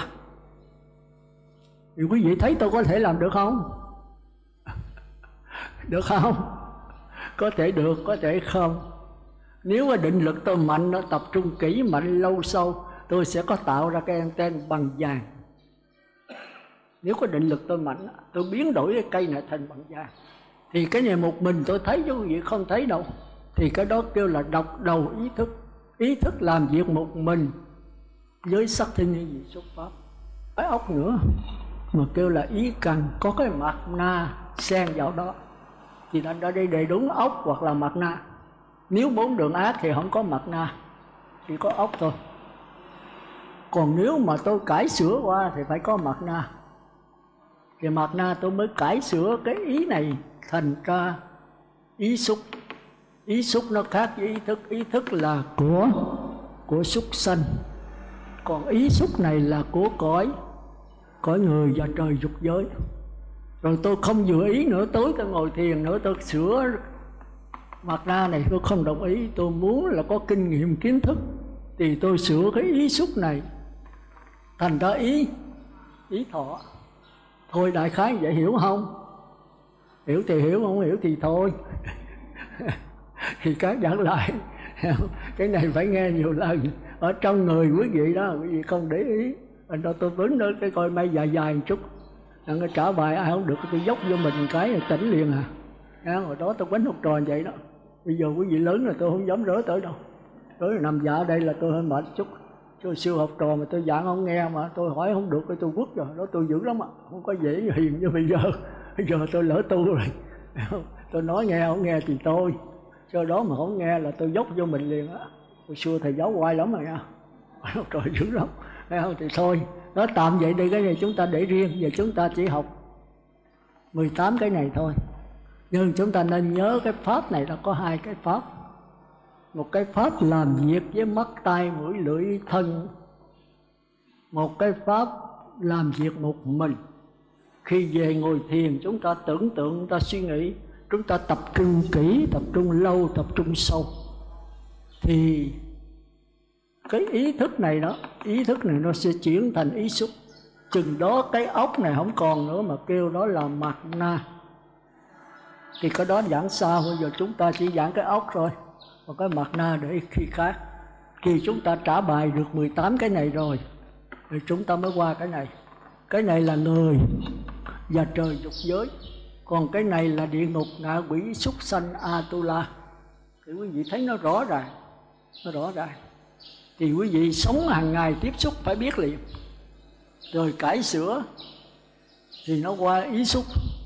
Thì quý vị thấy tôi có thể làm được không? Được không? Có thể được, có thể không. Nếu mà định lực tôi mạnh, nó tập trung kỹ, mạnh, lâu sâu, tôi sẽ có tạo ra cái anten bằng vàng. Nếu có định lực tôi mạnh, tôi biến đổi cái cây này thành bằng vàng. Thì cái này một mình tôi thấy chứ quý vị không thấy đâu. Thì cái đó kêu là độc đầu ý thức. Ý thức làm việc một mình với sắc thanh như gì xuất pháp. Cái ốc nữa mà kêu là ý cần, có cái mặt na xen vào đó thì đã đây đầy đúng ốc hoặc là mặt na. Nếu 4 đường ác thì không có mặt na, chỉ có ốc thôi. Còn nếu mà tôi cải sửa qua thì phải có mặt na. Thì mặt na tôi mới cải sửa cái ý này thành ra ý xúc. Ý xúc nó khác với ý thức. Ý thức là của súc sanh, còn ý xúc này là của cõi người và trời dục giới. Rồi tôi không vừa ý nữa, tối tôi ngồi thiền nữa tôi sửa mặt na này, tôi không đồng ý. Tôi muốn là có kinh nghiệm kiến thức thì tôi sửa cái ý xúc này thành ra ý thọ. Thôi đại khái vậy, hiểu không? Hiểu thì hiểu, không hiểu thì thôi. Thì các giảng lại cái này phải nghe nhiều lần. Ở trong người quý vị đó, quý vị không để ý. Rồi tôi đứng đó cái coi may dài dài một chút. Cái trả bài ai không được tôi dốc vô mình cái là tỉnh liền à. Hồi đó tôi quánh học trò vậy đó. Bây giờ quý vị lớn là tôi không dám rớ tới đâu. Tới nằm dạ ở đây là tôi hơi mệt chút. Tôi siêu học trò mà tôi giảng không nghe mà tôi hỏi không được tôi quất rồi. Đó tôi dữ lắm ạ. Không có dễ hiền như bây giờ. Bây giờ tôi lỡ tu rồi. Tôi nói nghe không nghe thì tôi. Sau đó mà không nghe là tôi dốc vô mình liền á. Hồi xưa thầy giáo oai lắm rồi nha. Học trò dữ lắm. Thấy không? Thì thôi. Nói tạm vậy đi, cái này chúng ta để riêng. Giờ chúng ta chỉ học 18 cái này thôi. Nhưng chúng ta nên nhớ cái pháp này là có hai cái pháp. Một cái pháp làm việc với mắt, tai, mũi, lưỡi, thân. Một cái pháp làm việc một mình. Khi về ngồi thiền chúng ta tưởng tượng, chúng ta suy nghĩ, chúng ta tập trung kỹ, tập trung lâu, tập trung sâu. Thì cái ý thức này đó, ý thức này nó sẽ chuyển thành ý xúc. Chừng đó cái ốc này không còn nữa mà kêu đó là mạt na. Thì cái đó giảng sao, bây giờ chúng ta chỉ giảng cái ốc thôi. Còn cái mạt na để khi khác. Khi chúng ta trả bài được 18 cái này rồi thì chúng ta mới qua cái này. Cái này là người và trời dục giới. Còn cái này là địa ngục, ngạ quỷ, súc sanh, Atula. Thì quý vị thấy nó rõ ràng. Nó rõ ràng. Thì quý vị sống hàng ngày tiếp xúc phải biết liền. Rồi cải sửa thì nó qua ý xúc.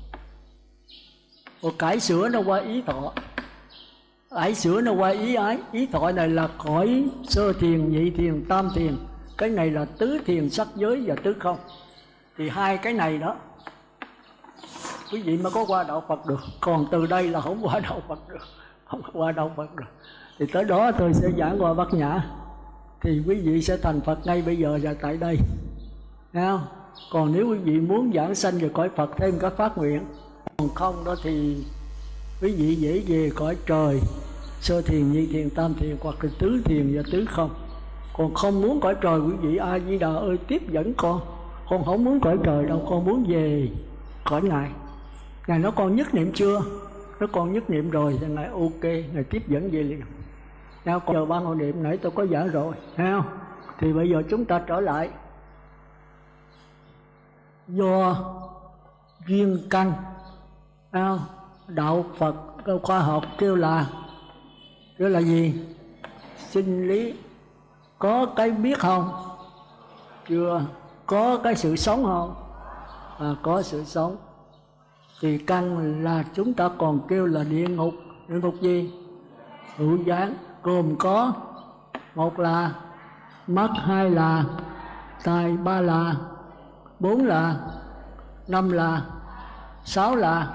Rồi cải sửa nó qua ý thọ. Cải sửa nó qua ý ái. Ý thọ này là cõi sơ thiền, nhị thiền, tam thiền. Cái này là tứ thiền, sắc giới và tứ không. Thì hai cái này đó quý vị mới có qua đạo Phật được. Còn từ đây là không qua đạo Phật được. Không qua đạo Phật được. Thì tới đó tôi sẽ giảng qua Bát Nhã. Thì quý vị sẽ thành Phật ngay bây giờ và tại đây. Thấy không? Còn nếu quý vị muốn giảng sanh về cõi Phật thêm các phát nguyện. Còn không đó thì quý vị dễ về cõi trời, sơ thiền, nhị thiền, tam thiền hoặc là tứ thiền và tứ không. Còn không muốn cõi trời quý vị A Di Đà ơi tiếp dẫn con. Con không muốn cõi trời đâu, con muốn về cõi Ngài. Ngài nói con nhất niệm chưa? Nói con nhất niệm rồi thì Ngài ok, Ngài tiếp dẫn về liền. Nào, còn giờ ba ngôi niệm nãy tôi có giảng rồi, thấy không? Thì bây giờ chúng ta trở lại. Do duyên căn, đạo Phật khoa học kêu là gì? Sinh lý. Có cái biết không? Chưa. Có cái sự sống không? Có sự sống. Thì căn là chúng ta còn kêu là địa ngục. Địa ngục gì? Hữu gián. Gồm có một là mắt, hai là tai, ba là, bốn là, năm là, sáu là.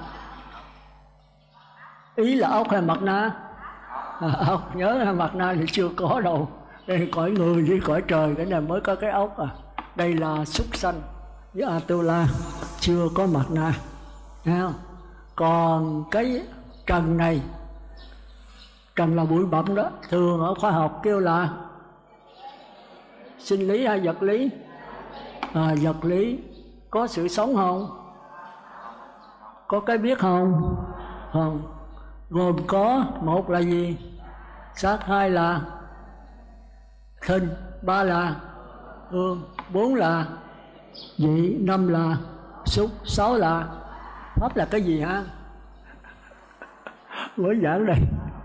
Ý là ốc hay mặt na? Ốc, nhớ là mặt na thì chưa có đâu. Đây cõi người với cõi trời, cái này mới có cái ốc à. Đây là súc sanh với Atula, chưa có mặt na. Thấy không? Còn cái trần này, trần là bụi bặm đó, thường ở khoa học kêu là sinh lý hay vật lý? Vật lý. Có sự sống không? Có cái biết không? Không. Gồm có một là gì? Sắc, hai là thinh, ba là hương, bốn là vị, năm là xúc, sáu là pháp. Là cái gì hả? Mới giảng đây.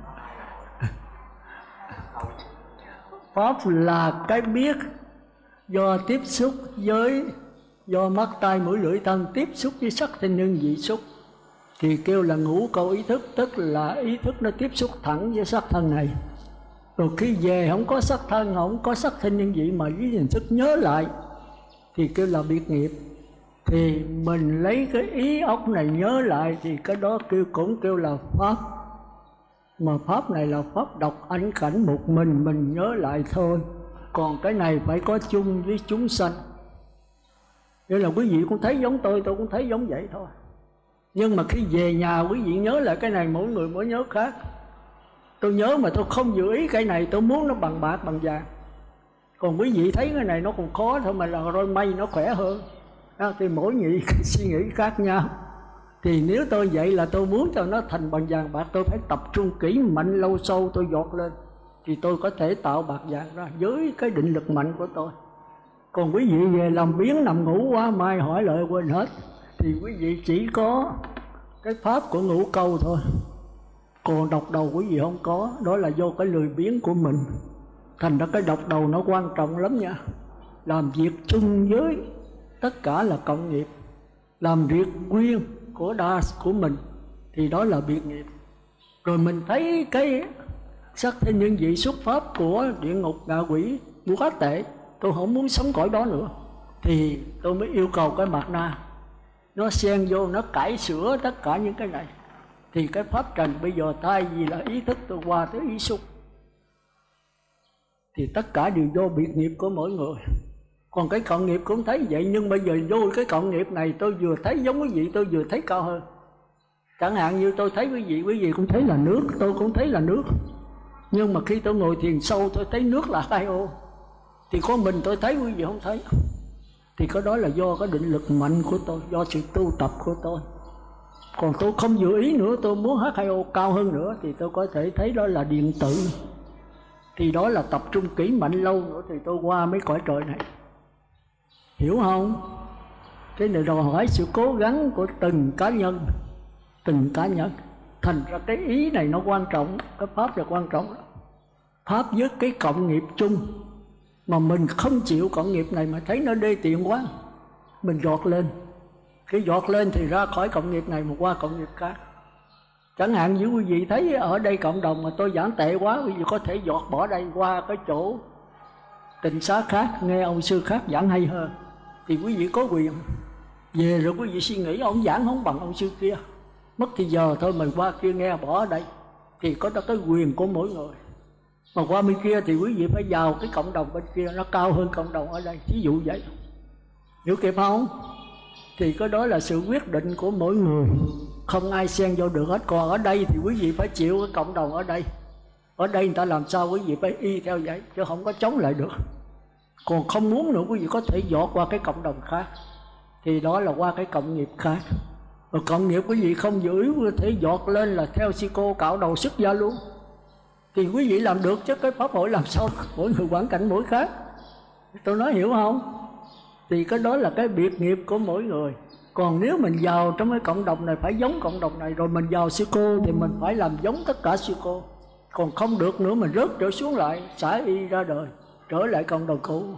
Pháp là cái biết do tiếp xúc với, do mắt, tai, mũi, lưỡi, thân tiếp xúc với sắc, thanh, hương, vị, xúc. Thì kêu là ngũ câu ý thức, tức là ý thức nó tiếp xúc thẳng với sắc thân này. Rồi khi về không có sắc thân, không có sắc thanh hương vị mà với hình thức nhớ lại thì kêu là biệt nghiệp. Thì mình lấy cái ý óc này nhớ lại thì cái đó cũng kêu là pháp. Mà pháp này là pháp độc ảnh cảnh một mình nhớ lại thôi. Còn cái này phải có chung với chúng sanh. Nên là quý vị cũng thấy giống tôi cũng thấy giống vậy thôi. Nhưng mà khi về nhà quý vị nhớ lại cái này, mỗi người mỗi nhớ khác. Tôi nhớ mà tôi không dự ý cái này, tôi muốn nó bằng bạc bằng vàng. Còn quý vị thấy cái này nó còn khó thôi mà là rồi may nó khỏe hơn. Thì mỗi vị suy nghĩ khác nhau. Thì nếu tôi vậy là tôi muốn cho nó thành bằng vàng bạc, tôi phải tập trung kỹ mạnh lâu sâu tôi dọt lên. Thì tôi có thể tạo bạc vàng ra với cái định lực mạnh của tôi. Còn quý vị về làm biếng nằm ngủ quá, mai hỏi lại quên hết. thì quý vị chỉ có cái pháp của ngũ câu thôi, còn độc đầu quý vị không có. Đó là do cái lười biếng của mình. Thành ra cái độc đầu nó quan trọng lắm nha. Làm việc chung với tất cả là cộng nghiệp, làm việc riêng của mình thì đó là biệt nghiệp. Rồi mình thấy cái sắc thế nhân vị xuất pháp của địa ngục ngạ quỷ quá tệ, tôi không muốn sống cõi đó nữa, thì tôi mới yêu cầu cái Mạt Na nó xen vô, nó cải sửa tất cả những cái này. Thì cái pháp trần bây giờ thay vì là ý thức tôi qua tới ý xúc, thì tất cả đều do biệt nghiệp của mỗi người. Còn cái cộng nghiệp cũng thấy vậy, nhưng bây giờ vô cái cộng nghiệp này tôi vừa thấy giống quý vị, tôi vừa thấy cao hơn. Chẳng hạn như tôi thấy quý vị cũng thấy là nước, tôi cũng thấy là nước. Nhưng mà khi tôi ngồi thiền sâu tôi thấy nước là hai ô, thì có mình tôi thấy, quý vị không thấy. Thì cái đó là do cái định lực mạnh của tôi, do sự tu tập của tôi. Còn tôi không dự ý nữa, tôi muốn H2O cao hơn nữa, thì tôi có thể thấy đó là điện tử. Thì đó là tập trung kỹ mạnh lâu nữa thì tôi qua mấy cõi trời này. Hiểu không? Cái này đòi hỏi sự cố gắng của từng cá nhân. Từng cá nhân. Thành ra cái ý này nó quan trọng, cái pháp là quan trọng. Pháp với cái cộng nghiệp chung, mà mình không chịu cộng nghiệp này mà thấy nó đê tiện quá, mình giọt lên. Khi giọt lên thì ra khỏi cộng nghiệp này mà qua cộng nghiệp khác. Chẳng hạn như quý vị thấy ở đây cộng đồng mà tôi giảng tệ quá, quý vị có thể giọt bỏ đây qua cái chỗ tịnh xá khác, nghe ông sư khác giảng hay hơn, thì quý vị có quyền. Về rồi quý vị suy nghĩ ông giảng không bằng ông sư kia, mất thì giờ thôi mình qua kia nghe, bỏ ở đây. Thì có đó cái quyền của mỗi người. Mà qua bên kia thì quý vị phải vào cái cộng đồng bên kia, nó cao hơn cộng đồng ở đây, ví dụ vậy. Hiểu kịp không? Thì cái đó là sự quyết định của mỗi người, không ai xen vô được hết. Còn ở đây thì quý vị phải chịu cái cộng đồng ở đây. Ở đây người ta làm sao quý vị phải y theo vậy, chứ không có chống lại được. Còn không muốn nữa quý vị có thể dọt qua cái cộng đồng khác, thì đó là qua cái cộng nghiệp khác. Rồi cộng nghiệp quý vị không giữ ý, có thể dọt lên là theo sư cô cạo đầu xuất gia luôn. Thì quý vị làm được, chứ cái pháp hội làm sao, mỗi người hoàn cảnh mỗi khác. Tôi nói hiểu không? Thì cái đó là cái biệt nghiệp của mỗi người. Còn nếu mình vào trong cái cộng đồng này phải giống cộng đồng này, rồi mình vào sư cô thì mình phải làm giống tất cả sư cô. Còn không được nữa mình rớt trở xuống lại, xả y ra đời, trở lại cộng đồng cũ.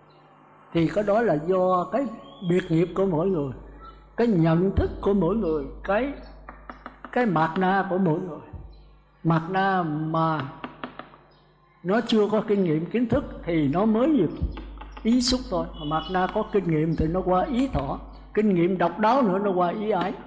Thì cái đó là do cái biệt nghiệp của mỗi người, cái nhận thức của mỗi người, cái Mạt Na của mỗi người. Mạt Na mà nó chưa có kinh nghiệm kiến thức thì nó mới được ý xúc thôi. Mà Mạt Na có kinh nghiệm thì nó qua ý thọ, kinh nghiệm độc đáo nữa nó qua ý ái.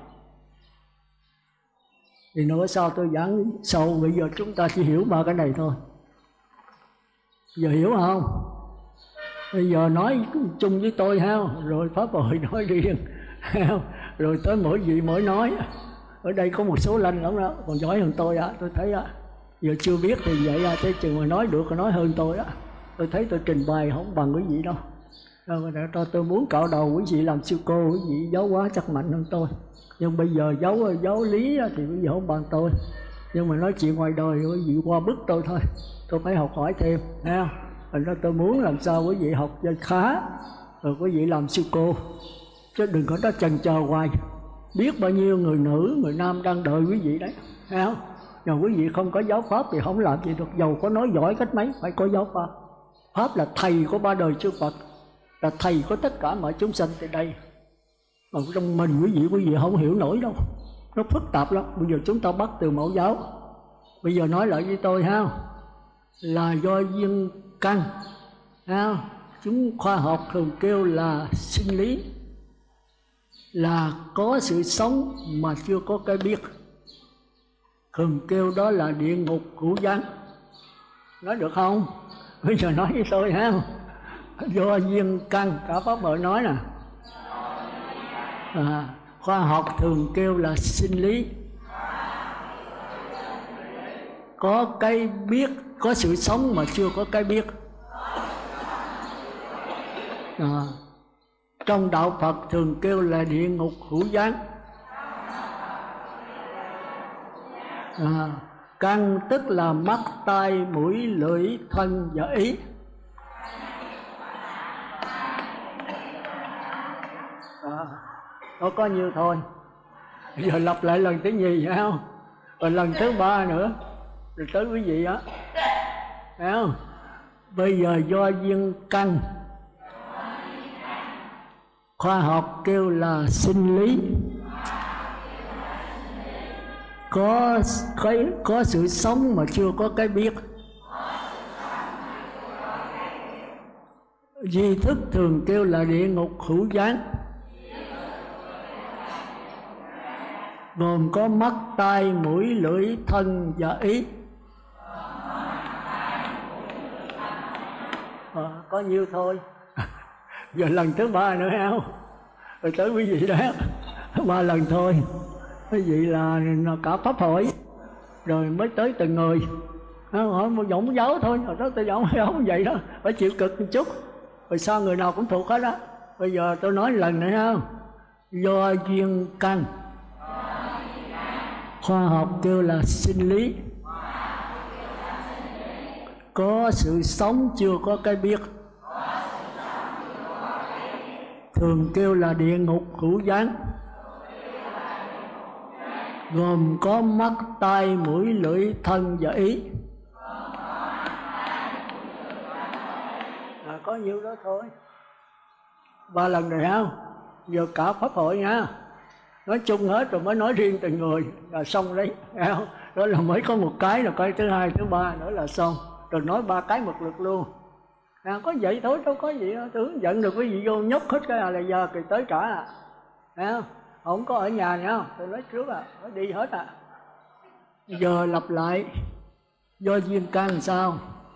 Thì nói sao tôi giảng sâu, bây giờ chúng ta chỉ hiểu ba cái này thôi. Giờ hiểu không? Bây giờ nói chung với tôi ha, rồi pháp hội nói riêng, rồi tới mỗi vị mỗi nói. Ở đây có một số lanh lắm đó, còn giỏi hơn tôi á, tôi thấy á. Giờ chưa biết thì vậy á, thế chừng mà nói được thì nói hơn tôi á. Tôi thấy tôi trình bày không bằng quý vị đâu. Tôi muốn cạo đầu quý vị làm sư cô, quý vị giáo hóa chắc mạnh hơn tôi. Nhưng bây giờ giáo lý thì quý vị không bằng tôi. Nhưng mà nói chuyện ngoài đời quý vị qua bức tôi thôi. Tôi phải học hỏi thêm nha. Thành ra tôi muốn làm sao quý vị học cho khá, rồi quý vị làm sư cô, chứ đừng có đó chần chờ hoài. Biết bao nhiêu người nữ, người nam đang đợi quý vị đấy, thấy không? Nếu quý vị không có giáo pháp thì không làm gì được. Dầu có nói giỏi cách mấy, phải có giáo pháp. Pháp là thầy của ba đời chư Phật, là thầy của tất cả mọi chúng sanh tại đây. Mà trong mình quý vị không hiểu nổi đâu, nó phức tạp lắm. Bây giờ chúng ta bắt từ mẫu giáo. Bây giờ nói lại với tôi ha, là do duyên căn ha. Chúng khoa học thường kêu là sinh lý, là có sự sống mà chưa có cái biết. Thường kêu đó là địa ngục hữu gián. Nói được không? Bây giờ nói với tôi ha, do duyên căn, cả pháp hội nói nè. Khoa học thường kêu là sinh lý, có cái biết, có sự sống mà chưa có cái biết. Trong đạo Phật thường kêu là địa ngục hữu gián. Căn tức là mắt, tai, mũi, lưỡi, thân và ý. có nhiêu thôi. Giờ lặp lại lần thứ nhì phải không? Rồi lần thứ ba nữa rồi tới quý vị á, phải không? Bây giờ do duyên căn, khoa học kêu là sinh lý. Có sự sống mà chưa có cái biết. Duy thức thường kêu là địa ngục hữu gián, gồm có mắt, tai, mũi, lưỡi, thân và ý. Có nhiêu thôi. Giờ lần thứ ba nữa không? Rồi tới quý vị đó, 3 lần thôi. Quý vị là cả pháp hội rồi mới tới từng người. Hỏi một giọng giáo thôi, hồi đó tôi giọng không vậy đó, phải chịu cực một chút. Rồi sao người nào cũng thuộc hết á. Bây giờ tôi nói lần nữa không? Do duyên căn, khoa học kêu là sinh lý. Có sự sống chưa có cái biết, thường kêu là địa ngục hữu gián, gồm có mắt, tai, mũi, lưỡi, thân và ý. Có nhiêu đó thôi. 3 lần rồi không? Giờ cả pháp hội nha, nói chung hết rồi mới nói riêng từng người là xong đấy, không? Đó là mới có một cái, là cái thứ hai, thứ ba nữa là xong. Rồi nói 3 cái một lượt luôn. Có vậy thôi, đâu có gì đâu. Tôi hướng dẫn được quý vị vô nhốt hết cái là giờ kỳ tới cả à. Không có ở nhà nha, tôi nói trước phải đi hết à. Giờ lặp lại do duyên căn sao?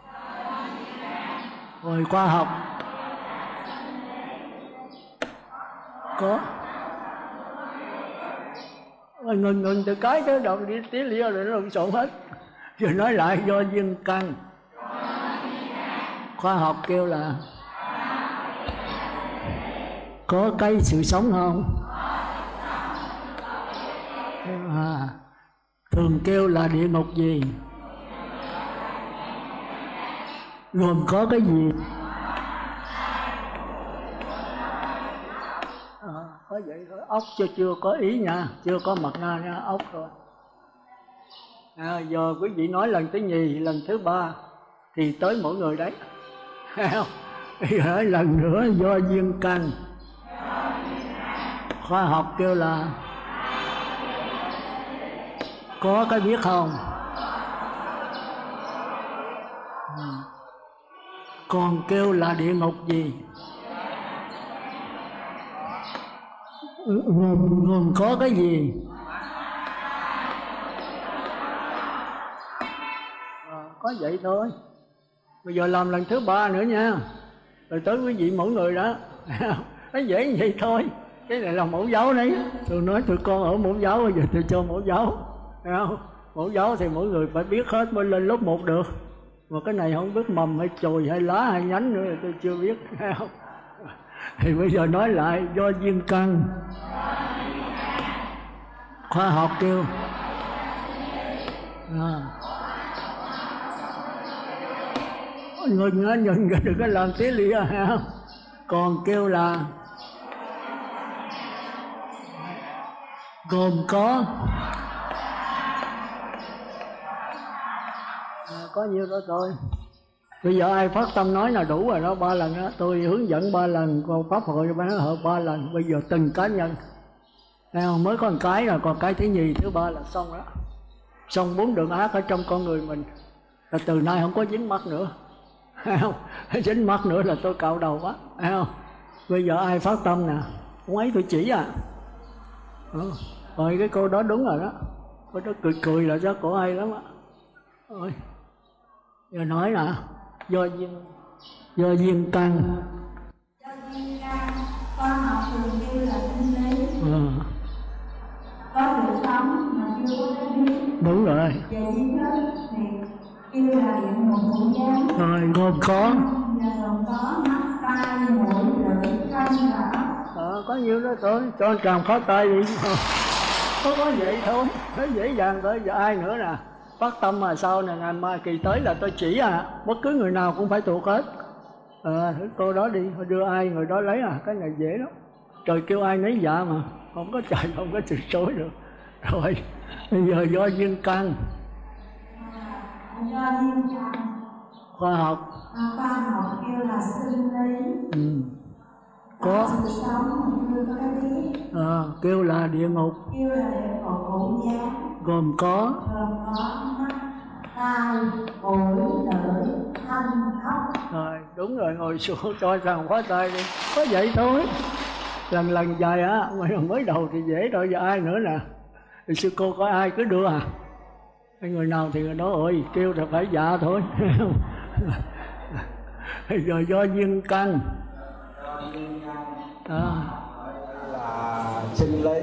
Rồi khoa học có ngừng từ cái tới động đi tí lia rồi nó lộn xộn hết. Rồi nói lại do duyên căn, khoa học kêu là có cái sự sống không? Thường kêu là địa ngục gì? Gồm có cái gì? Có vậy thôi. Ốc chưa có ý nha, chưa có mặt na nha, ốc thôi. Giờ quý vị nói lần thứ nhì, lần thứ ba thì tới mỗi người đấy. Nói lần nữa do duyên căn, khoa học kêu là có cái biết không? Còn kêu là địa ngục gì? Gồm có cái gì? Có vậy thôi. Bây giờ làm lần thứ ba nữa nha, rồi tới quý vị mỗi người đó. Nó dễ như vậy thôi. Cái này là mẫu giáo đấy. Tôi nói tụi con ở mẫu giáo, bây giờ tôi cho mẫu giáo, thấy không? Mẫu giáo thì mỗi người phải biết hết mới lên lớp 1 được. Mà cái này không biết mầm hay chồi hay lá hay nhánh nữa thì tôi chưa biết, thấy không? Thì bây giờ nói lại do duyên căn, khoa học kêu ngừng đừng có làm tí lia, không? Còn kêu là gồm có nhiêu đó thôi. Bây giờ ai phát tâm nói là đủ rồi đó, 3 lần đó. Tôi hướng dẫn 3 lần, còn pháp hội bán hợp 3 lần. Bây giờ từng cá nhân mới có một cái rồi, còn cái thứ nhì, thứ ba là xong đó. Xong 4 đường ác ở trong con người mình là từ nay không có dính mắc nữa, không? Dính mắc nữa là tôi cạo đầu quá, không? Bây giờ ai phát tâm nè, ông ấy tôi chỉ rồi cái cô đó đúng rồi đó. Cô đó cười là cho cổ hay lắm á. Rồi giờ nói nè, do duyên căn, khoa học thường kêu là sinh lý. Có sự sống mà chưa có cái biết. Đúng rồi. Về duy thức thì kêu là địa ngục hữu gián. Rồi gồm có mắt, tai, mũi, lưỡi, thân và ốc. Có nhiêu đó thôi, cho tròn khó tay đi. Có vậy thôi, nó dễ dàng tới. Giờ ai nữa nè, phát tâm mà sau này ngày mai kỳ tới là tôi chỉ bất cứ người nào cũng phải thuộc hết. Cô đó đi, đưa ai người đó lấy cái này dễ lắm. Trời kêu ai nấy dạ mà. không có chạy, không có từ chối được. Rồi bây giờ do duyên căn. Do duyên căn. Khoa học. Khoa học kêu là sinh lý. Có sự sống chưa có cái biết. Kêu là địa ngục. Kêu là địa ngục ngũ giá. Gồm có mắt, tai, mũi, lưỡi, thân, ốc. Rồi đúng rồi, ngồi xuống cho rằng khóa tay đi. Có vậy thôi. Lần dài á, mà mới đầu thì dễ rồi, giờ ai nữa nè. Thì sư cô có ai cứ đưa à. Người nào thì người đó ơi, kêu là phải dạ thôi. Giờ do duyên căn. Là sinh lý.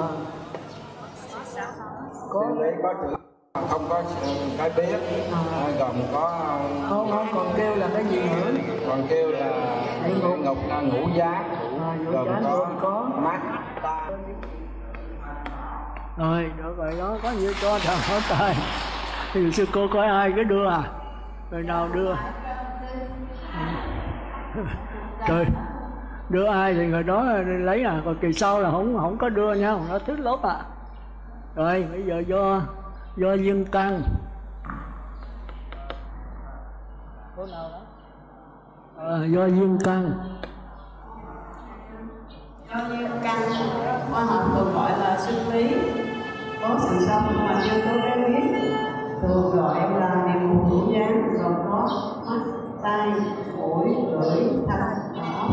Sinh lý có chữ không có cái biết, gồm có không còn kêu là cái gì nữa, còn kêu là địa ngục là ngũ giác, gồm có mắt, tai. Rồi được rồi đó, có gì cho thằng hỏi tay. Thì sư cô có ai cứ đưa à, người nào đưa. Trời, đưa ai thì người đó lấy à, còn kỳ sau là không có đưa nhau, nó thứ lốt à. Rồi bây giờ do duyên căn. Cô nào đó? Do duyên căn. Do duyên căn, khoa học thường gọi là sinh lý. Có sự sống mà chưa có cái biết, thường gọi là địa ngục ngũ giác, gồm có mắt, tai, mũi, lưỡi, thân, ốc.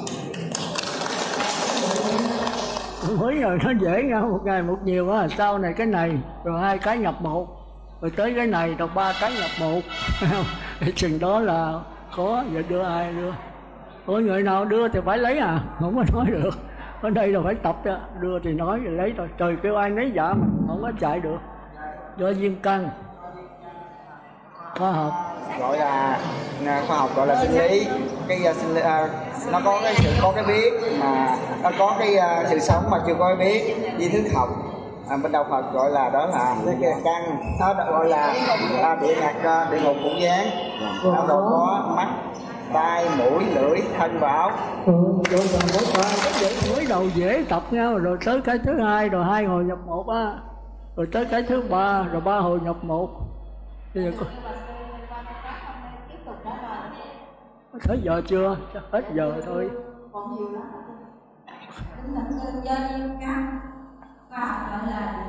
Mới rồi nó dễ nha, một ngày một nhiều á, sau này cái này rồi 2 cái nhập 1, rồi tới cái này rồi 3 cái nhập 1. Cái chừng đó là khó. Giờ đưa ai đưa? Ôi người nào đưa thì phải lấy à, không có nói được. Ở đây là phải tập đó, đưa thì nói rồi lấy thôi. Trời kêu ai nấy dạ mà không có chạy được. Do duyên căn. Khoa học gọi là khoa học gọi là sinh lý. Nó có cái sự có cái biết, mà nó có cái sự sống mà chưa có cái biết. Di thức học bên đạo Phật gọi là đó là cái căn, nó gọi là địa ngục ngũ giác. Nó gồm có mắt, tai, mũi, lưỡi, thân và ốc. mới đầu dễ tập nhau, rồi tới cái thứ 2, rồi 2 hồi nhập 1 á, rồi tới cái thứ 3, rồi 3 hồi nhập 1. Bây giờ hết giờ chưa? Chắc hết giờ thôi. Còn nhiều lắm. Do duyên căn, khoa học gọi là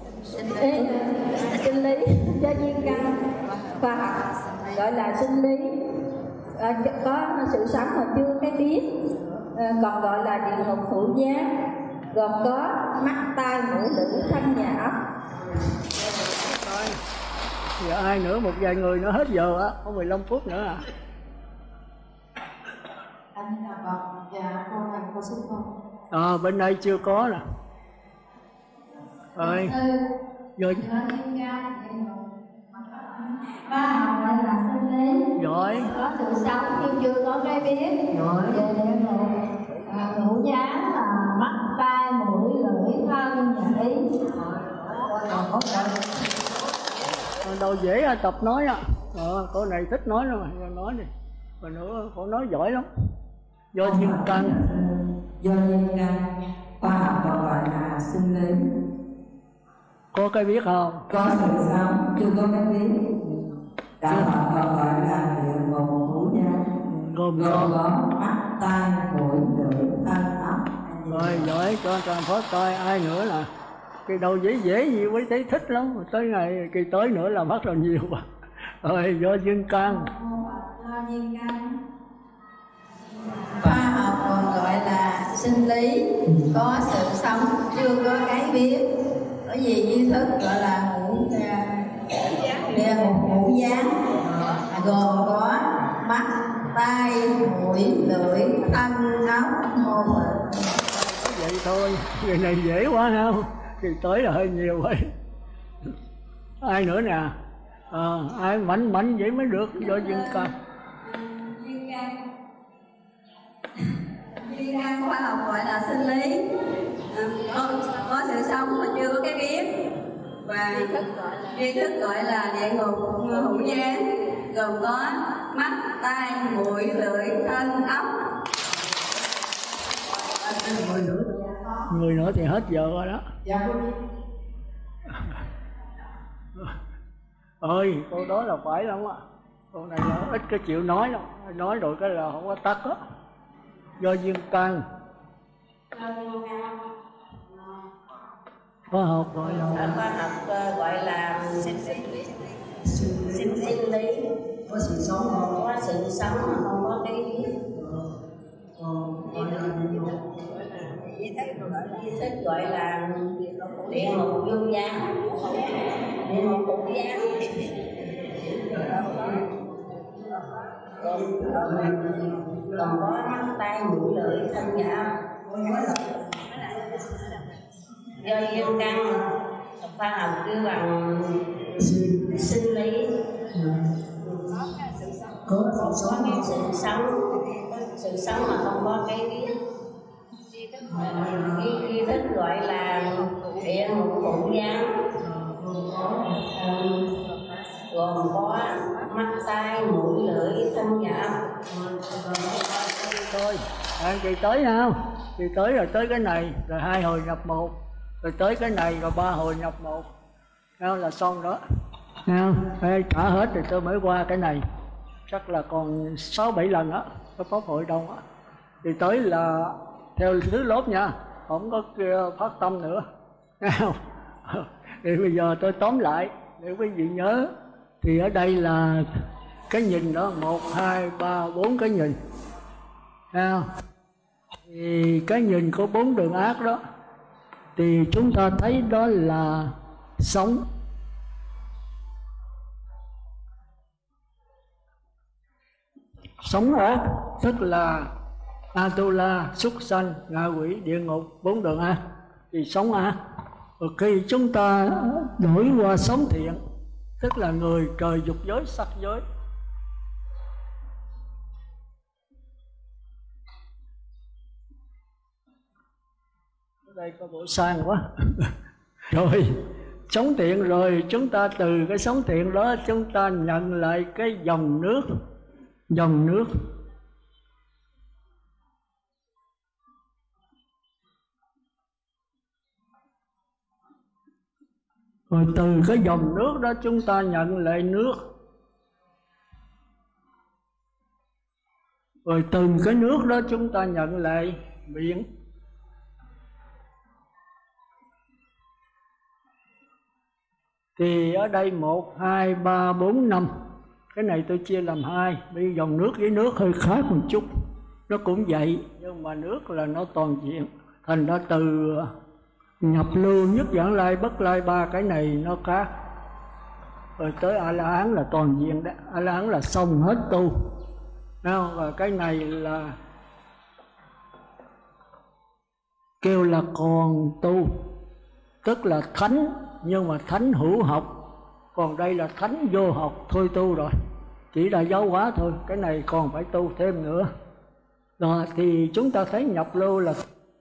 sinh lý. Do duyên căn, khoa học gọi là sinh lý. Có sự sống mà chưa cái biết, còn gọi là địa ngục ngũ giác, gồm có mắt, tai, mũi, lưỡi, thân và ốc. Giờ ai nữa, một vài người nữa hết giờ á, có 15 phút nữa à. Anh là Phật và cô này cô sư cô. Bên đây chưa có nè. Rồi. Rồi. Khoa học gọi là sinh lý. Giỏi. Có sự sống nhưng chưa có cái biết. Giỏi. Ngũ giác là mắt, tai, mũi, lưỡi, thân và ý. Đầu dễ tập nói á. Cô này thích nói lắm mà, nói đi. Còn nữa cô nói giỏi lắm. Do duyên căn. Do duyên căn, khoa học còn gọi là sinh lý. Có cái biết không? Có sự sống chưa có cái biết. Đạo Phật còn gọi là địa ngục ngũ giác, Gồm có mắt, tai, mũi, lưỡi, thân, ốc. Rồi giỏi, cho toàn phó coi ai nữa nè. Kỳ đầu dễ gì mới thấy thích lắm, tới ngày kỳ tới nữa là bắt đầu nhiều mà. Rồi do duyên căn. Do duyên căn. Khoa học còn gọi là sinh lý. Có sự sống chưa có cái biết. Có gì duy thức gọi là địa ngục ngũ giác, gồm có mắt, tai, mũi, lưỡi, thân, ốc, hồn. Vậy thôi, người này dễ quá không? Kỳ tới là hơi nhiều vậy. Ai nữa nè? Ai mạnh vậy mới được, do duyên căn. Duyên căn khoa học gọi là sinh lý. Có sự sống mà chưa có cái biết. Và duy thức gọi là địa ngục ngũ giác, gồm có mắt, tai, mũi, lưỡi, thân, ốc. người nữa thì hết giờ rồi đó. Dạ. Ơi, câu đó là phải lắm á. Câu này là ít cái chịu nói đâu, nói rồi cái là không có tắt á. Do duyên căn. Khoa học gọi là khoa học gọi là sinh lý, Có sự sống không? có sự sống mà không có cái biết. Di thức gọi là địa ngục vô gián, địa ngục vô gián. Còn có mắt tay mũi lưỡi thân dạ. Do duyên căn, khoa học kêu bằng sinh lý. Có sự sống mà không có cái biết. Di thức gọi là địa ngục ngũ gián, gồm có mắt tai mũi lưỡi thân dạ. thôi. Kỳ tới không? Kỳ tới rồi tới cái này, rồi 2 hồi nhập 1, rồi tới cái này, rồi 3 hồi nhập 1, là xong đó. Ê, trả hết rồi tôi mới qua cái này, chắc là còn 6-7 lần á, cái pháp hội đông á. Thì tới là theo thứ lớp nha, không có phát tâm nữa. Thì bây giờ tôi tóm lại để quý vị nhớ. Thì ở đây là cái nhìn đó, 1, 2, 3, 4 cái nhìn. Thì cái nhìn của 4 đường ác đó, thì chúng ta thấy đó là sống. Sống ác tức là Atula, súc sanh, ngạ quỷ, địa ngục, 4 đường ác. Thì sống ác. Rồi khi chúng ta đổi qua sống thiện, tức là người trời dục giới, sắc giới. Ở đây có bộ sang quá. Rồi sống thiện rồi, chúng ta từ cái sống thiện đó chúng ta nhận lại cái dòng nước. Dòng nước rồi từ cái dòng nước đó chúng ta nhận lại nước. Rồi từ cái nước đó chúng ta nhận lại biển. Thì ở đây 1, 2, 3, 4, 5. Cái này tôi chia làm 2. Bây dòng nước với nước hơi khác một chút. Nó cũng vậy, nhưng mà nước là nó toàn diện. Thành ra từ nhập lưu, nhất vãng lai, bất lai, 3 cái này nó khác. Rồi tới A-la-hán là toàn diện đó. A-la-hán là xong hết tu. Và cái này là kêu là còn tu, tức là thánh, nhưng mà thánh hữu học. Còn đây là thánh vô học, thôi tu rồi, chỉ là giáo hóa thôi. Cái này còn phải tu thêm nữa. Rồi thì chúng ta thấy nhập lưu là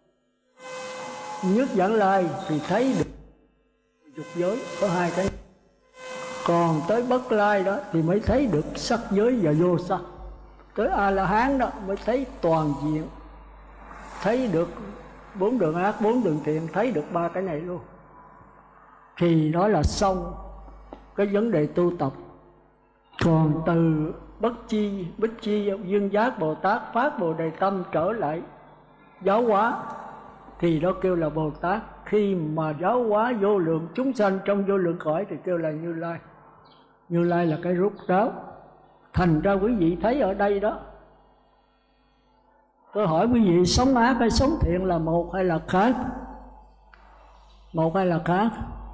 nhất vãng lai thì thấy được dục giới, có 2 cái. Còn tới bất lai đó thì mới thấy được sắc giới và vô sắc. Tới A-la-hán đó mới thấy toàn diện, thấy được 4 đường ác, 4 đường thiện, thấy được 3 cái này luôn. Thì đó là xong cái vấn đề tu tập. Còn từ bất chi, bích chi, duyên giác Bồ Tát phát Bồ Đề tâm trở lại giáo hóa, thì đó kêu là Bồ Tát. Khi mà giáo hóa vô lượng chúng sanh trong vô lượng cõi thì kêu là Như Lai. Như Lai là cái rút ráo. Thành ra quý vị thấy ở đây đó, tôi hỏi quý vị, sống ác hay sống thiện là một hay là khác? Một hay là khác?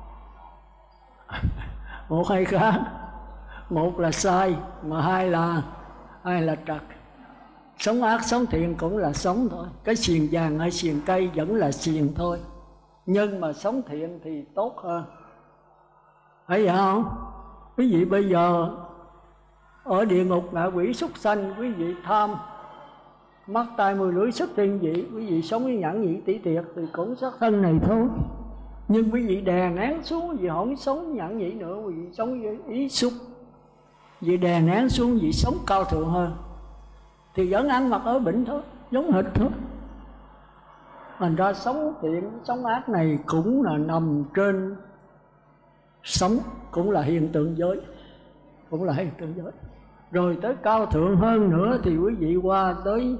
Một hay khác? Một là sai, mà hai là trật. Sống ác sống thiện cũng là sống thôi. Cái xiềng vàng hay xiềng cây vẫn là xiềng thôi. Nhưng mà sống thiện thì tốt hơn. Thấy vậy không? Quý vị bây giờ ở địa ngục ngạ quỷ súc sanh, quý vị tham mắt tai mũi lưỡi sức thiên vị, quý vị sống với nhẫn nhị tỷ tiệt thì cũng xác thân này thôi. Nhưng quý vị đè nén xuống, quý vị không sống nhẫn nhị nữa, quý vị sống với ý xúc. Vì đè nén xuống, vị sống cao thượng hơn thì vẫn ăn mặc ở bệnh thôi, giống hệt thôi. Thành ra sống thiện, sống ác này cũng là nằm trên sống, cũng là hiện tượng giới, cũng là hiện tượng giới. Rồi tới cao thượng hơn nữa thì quý vị qua tới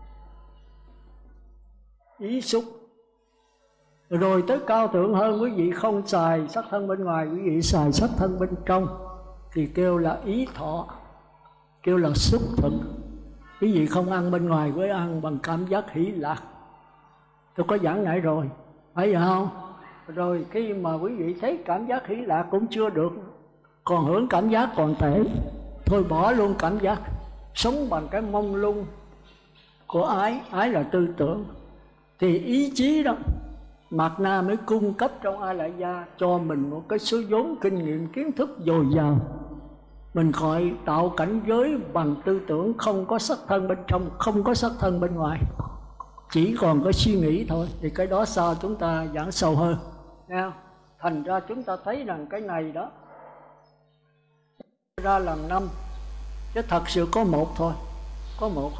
ý xúc. Rồi tới cao thượng hơn, quý vị không xài sắc thân bên ngoài, quý vị xài sắc thân bên trong thì kêu là ý thọ, kêu là xúc thực. Quý vị không ăn bên ngoài, với ăn bằng cảm giác hỷ lạc. Tôi có giảng nãy rồi, phải vậy không? Rồi khi mà quý vị thấy cảm giác hỷ lạc cũng chưa được, còn hưởng cảm giác còn tệ, thôi bỏ luôn cảm giác, sống bằng cái mông lung của ái. Ái là tư tưởng, thì ý chí đó Mạt Na mới cung cấp trong A Lại Gia cho mình một cái số vốn kinh nghiệm kiến thức dồi dào. Mình gọi tạo cảnh giới bằng tư tưởng, không có sắc thân bên trong, không có sắc thân bên ngoài, chỉ còn có suy nghĩ thôi. Thì cái đó sao chúng ta giảng sâu hơn, nghe không? Thành ra chúng ta thấy rằng cái này đó ra lần 5, chứ thật sự có một thôi, có một.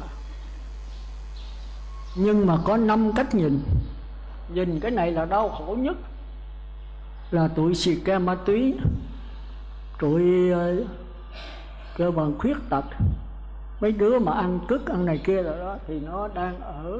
Nhưng mà có 5 cách nhìn. Nhìn cái này là đau khổ nhất, là tụi xì ke ma túy, tụi cơ bằng khuyết tật, mấy đứa mà ăn cứt ăn này kia rồi đó, thì nó đang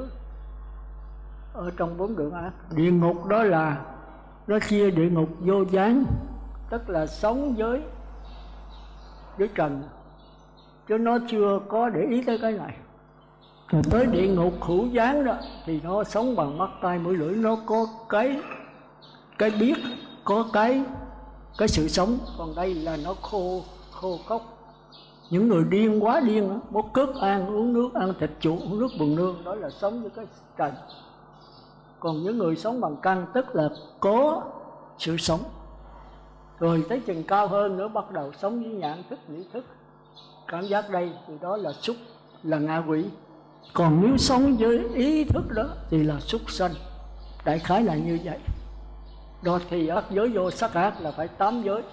ở trong 4 đường ác. Địa ngục đó là nó chia địa ngục vô gián, tức là sống với trần, chứ nó chưa có để ý tới cái này. Rồi tới địa ngục hữu gián đó thì nó sống bằng mắt tai mũi lưỡi, nó có cái biết, có cái sự sống. Còn đây là nó khô khốc. Những người điên quá điên đó, bốc cướp ăn uống nước, ăn thịt chuột, uống nước bùn nương, đó là sống với cái trần. Còn những người sống bằng căn tức là có sự sống. Rồi tới chừng cao hơn nữa bắt đầu sống với nhãn thức, nhĩ thức, cảm giác đây thì đó là xúc, là ngạ quỷ. Còn nếu sống với ý thức đó thì là súc sanh. Đại khái là như vậy. Đó thì ác giới vô sắc ác là phải 8 giới.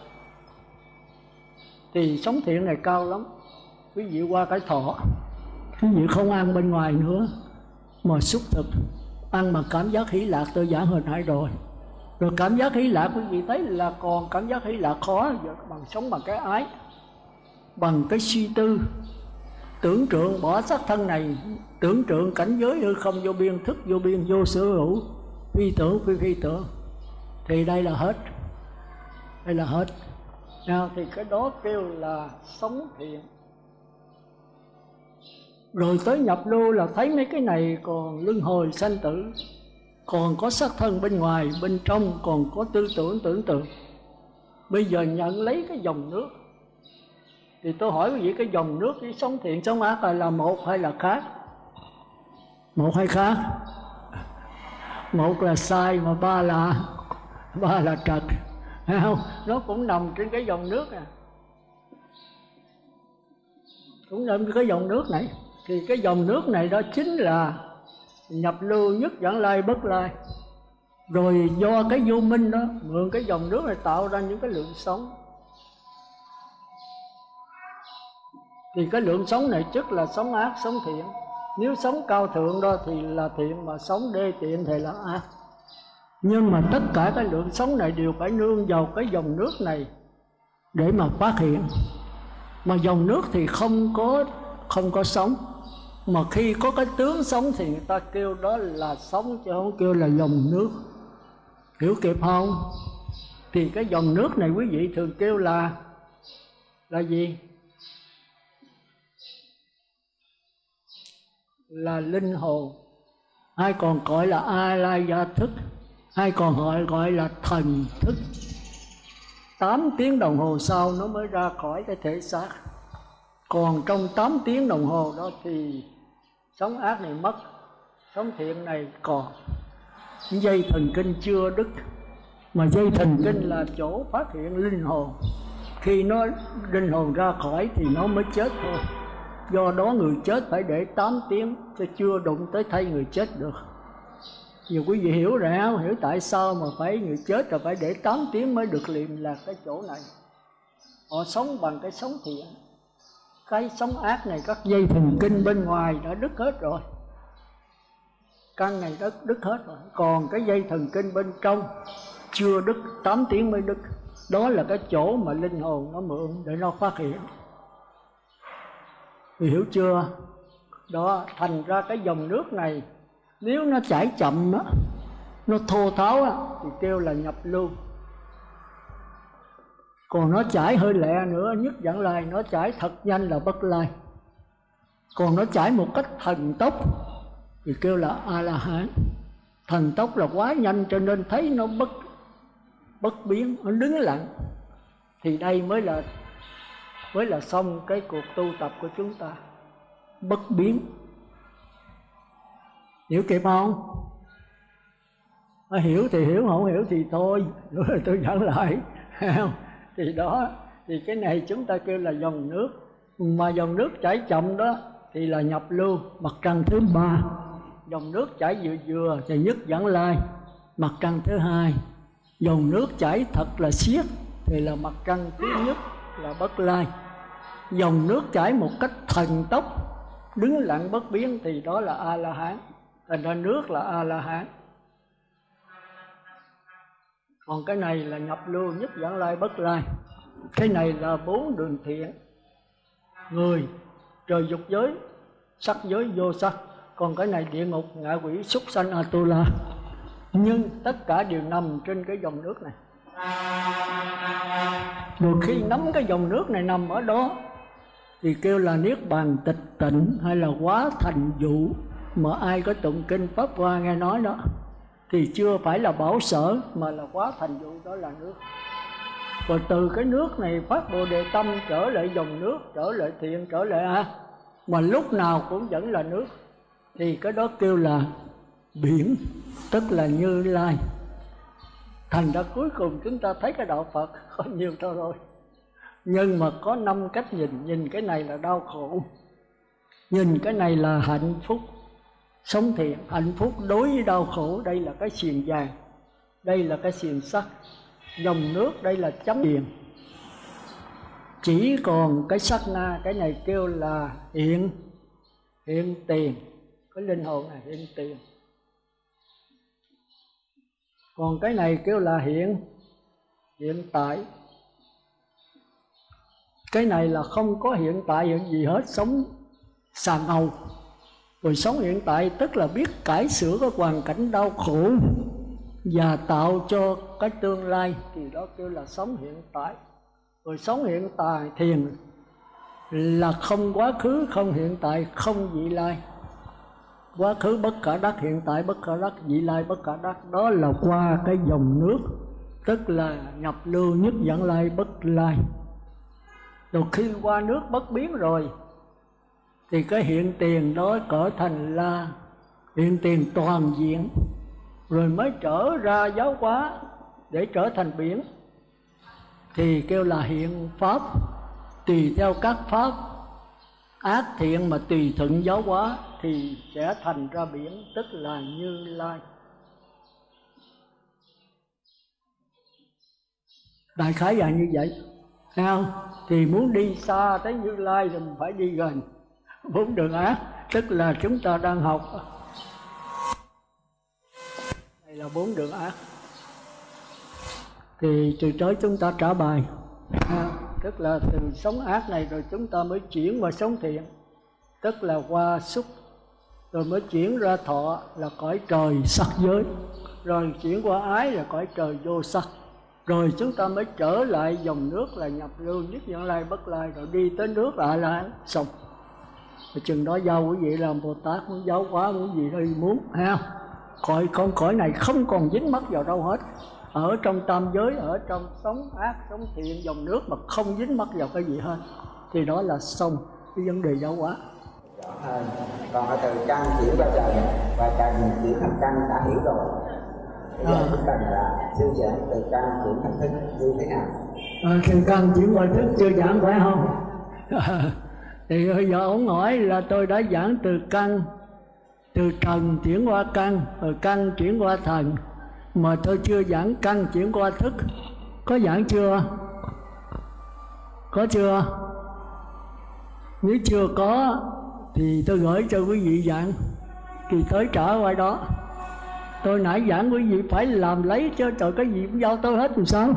Thì sống thiện này cao lắm. Quý vị qua cái thọ, quý vị không ăn bên ngoài nữa, mà xúc thực, ăn mà cảm giác hỷ lạc tôi giảng hồi nãy rồi. Rồi cảm giác hỷ lạc quý vị thấy là còn cảm giác hỷ lạc khó, bằng sống bằng cái ái, bằng cái suy tư, tưởng tượng bỏ sắc thân này, tưởng tượng cảnh giới hư không vô biên, thức vô biên, vô sở hữu, phi tưởng phi tưởng. Thì đây là hết, đây là hết. Nào, thì cái đó kêu là sống thiện. Rồi tới nhập lưu là thấy mấy cái này còn luân hồi sanh tử, còn có sắc thân bên ngoài, bên trong còn có tư tưởng tưởng tượng. Bây giờ nhận lấy cái dòng nước, thì tôi hỏi quý vị, cái dòng nước với sống thiện sống ác là một hay là khác? Một hay khác? Một là sai mà ba là trật, thấy không? Nó cũng nằm trên cái dòng nước à, cũng nằm trên cái dòng nước này. Thì cái dòng nước này đó chính là nhập lưu nhất vãng lai bất lai. Rồi do cái vô minh đó, mượn cái dòng nước này tạo ra những cái lượng sống. Thì cái lượng sống này tức là sống ác, sống thiện. Nếu sống cao thượng đó thì là thiện, mà sống đê tiện thì là ác. Nhưng mà tất cả cái lượng sống này đều phải nương vào cái dòng nước này để mà phát hiện. Mà dòng nước thì không có sống. Mà khi có cái tướng sống thì người ta kêu đó là sống, chứ không kêu là dòng nước. Hiểu kịp không? Thì cái dòng nước này quý vị thường kêu là gì? Là linh hồn, hay còn gọi là A Lai Gia thức, hay còn gọi là thần thức. 8 tiếng đồng hồ sau nó mới ra khỏi cái thể xác. Còn trong 8 tiếng đồng hồ đó thì sống ác này mất, sống thiện này còn. Dây thần kinh chưa đứt, mà dây thần kinh là chỗ phát hiện linh hồn. Khi nó linh hồn ra khỏi thì nó mới chết thôi. Do đó người chết phải để 8 tiếng, chứ chưa đụng tới thay người chết được. Nhiều quý vị hiểu rồi không? Hiểu tại sao mà phải người chết rồi phải để 8 tiếng mới được liệm lạc cái chỗ này. Họ sống bằng cái sống thiện. Cái sống ác này các dây thần kinh bên ngoài đã đứt hết rồi. căn này đứt hết rồi, còn cái dây thần kinh bên trong chưa đứt, 8 tiếng mới đứt. Đó là cái chỗ mà linh hồn nó mượn để nó phát hiện. Thì hiểu chưa? Đó, thành ra cái dòng nước này nếu nó chảy chậm đó, nó thô tháo đó, thì kêu là nhập lưu. Còn nó chảy hơi lẹ nữa, nhất vãng lai, nó chảy thật nhanh là bất lai. Còn nó chảy một cách thần tốc thì kêu là A-la-hán. Thần tốc là quá nhanh cho nên thấy nó bất biến, nó đứng lặng. Thì đây mới là xong cái cuộc tu tập của chúng ta, bất biến. Hiểu kịp không? Hiểu thì hiểu, không hiểu thì thôi, rồi tôi giảng lại. Thì đó, thì cái này chúng ta kêu là dòng nước. Mà dòng nước chảy chậm đó thì là nhập lưu, mặt trăng thứ 3. Dòng nước chảy vừa vừa thì nhất vãng lai, mặt trăng thứ 2. Dòng nước chảy thật là xiết thì là mặt trăng thứ nhất, là bất lai. Dòng nước chảy một cách thần tốc, đứng lặng bất biến thì đó là A-la-hán. Thành ra nước là A-la-hán. Còn cái này là nhập lưu, nhất vãng lai, bất lai. Cái này là 4 đường thiện: người, trời dục giới, sắc giới, vô sắc. Còn cái này địa ngục, ngạ quỷ, súc sanh, Atula. Nhưng tất cả đều nằm trên cái dòng nước này. Rồi khi nắm cái dòng nước này nằm ở đó thì kêu là niết bàn tịch tịnh, hay là hóa thành dụ. Mà ai có tụng kinh Pháp Hoa nghe nói đó thì chưa phải là bảo sở mà là hóa thành dụ, đó là nước. Rồi từ cái nước này phát Bồ Đề tâm, trở lại dòng nước, trở lại thiện, trở lại mà lúc nào cũng vẫn là nước, thì cái đó kêu là biển, tức là Như Lai. Thành ra cuối cùng chúng ta thấy cái đạo Phật có nhiều thôi rồi, nhưng mà có 5 cách nhìn. Nhìn cái này là đau khổ, nhìn cái này là hạnh phúc, sống thiện. Hạnh phúc đối với đau khổ, đây là cái xiềng vàng, đây là cái xiềng sắt. Dòng nước đây là chấm điền. Chỉ còn cái sát na, cái này kêu là hiện tiền. Cái linh hồn này hiện tiền. Còn cái này kêu là hiện tại. Cái này là không có hiện tại hiện gì hết, sống xà ngầu. Rồi sống hiện tại tức là biết cải sửa cái hoàn cảnh đau khổ và tạo cho cái tương lai, thì đó kêu là sống hiện tại. Rồi sống hiện tại thiền là không quá khứ, không hiện tại, không vị lai. Quá khứ bất khả đắc, hiện tại bất khả đắc, vị lai bất khả đắc. Đó là qua cái dòng nước, tức là nhập lưu, nhất vãng lai, bất lai. Rồi khi qua nước bất biến rồi thì cái hiện tiền đó trở thành là hiện tiền toàn diện. Rồi mới trở ra giáo hóa để trở thành biển, thì kêu là hiện pháp. Tùy theo các pháp ác thiện mà tùy thuận giáo hóa thì sẽ thành ra biển, tức là Như Lai. Đại khái là như vậy, thấy không? Thì muốn đi xa tới Như Lai thì mình phải đi gần 4 đường ác, tức là chúng ta đang học. Đây là 4 đường ác. Thì từ tới chúng ta trả bài, tức là từ sống ác này rồi chúng ta mới chuyển qua sống thiện, tức là qua xúc, rồi mới chuyển ra thọ là cõi trời sắc giới, rồi chuyển qua ái là cõi trời vô sắc, rồi chúng ta mới trở lại dòng nước là nhập lưu, nhất vãng lai, bất lai, rồi đi tới nước là xong. Rồi chừng đó giao quý vị làm Bồ Tát, muốn giáo hóa, muốn gì đây muốn, ha. Con cõi này không còn dính mắc vào đâu hết. Ở trong tam giới, ở trong sống ác, sống thiện, dòng nước mà không dính mắc vào cái gì hết, thì đó là xong cái vấn đề giáo hóa. Còn ở từ căn chuyển qua trần, và trần chuyển thành căn đã hiểu rồi. Bây giờ chúng cần là sư giảng từ căn chuyển thành thức như thế nào? Từ căn chuyển qua thức chưa giảng phải không? Thì bây giờ ông hỏi là tôi đã giảng từ căn, từ trần chuyển qua căn, rồi căn chuyển qua thần, mà tôi chưa giảng căn chuyển qua thức. Có giảng chưa? Có chưa? Nếu chưa có thì tôi gửi cho quý vị giảng. thì tới trở qua đó. Tôi nãy giảng quý vị phải làm lấy chứ, trời, cái gì cũng giao tôi hết làm sao?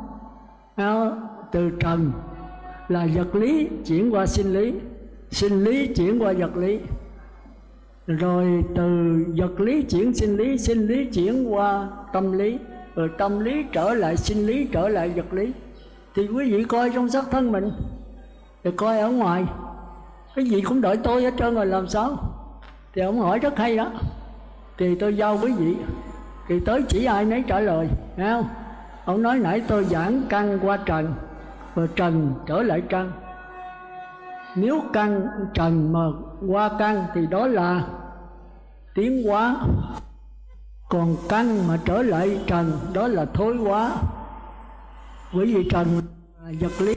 Từ trần là vật lý chuyển qua sinh lý, sinh lý chuyển qua vật lý, rồi từ vật lý chuyển sinh lý chuyển qua tâm lý, rồi tâm lý trở lại sinh lý, trở lại vật lý. Thì quý vị coi trong xác thân mình, rồi coi ở ngoài, cái gì cũng đợi tôi hết trơn rồi làm sao? Thì ông hỏi rất hay đó, thì tôi giao quý vị, thì tới chỉ ai nấy trả lời, nghe không? Ông nói nãy tôi giảng căn qua trần, rồi trần trở lại căn. Nếu căn trần mà qua căn thì đó là tiến hóa, còn căn mà trở lại trần đó là thối hóa. Bởi vì trần là vật lý,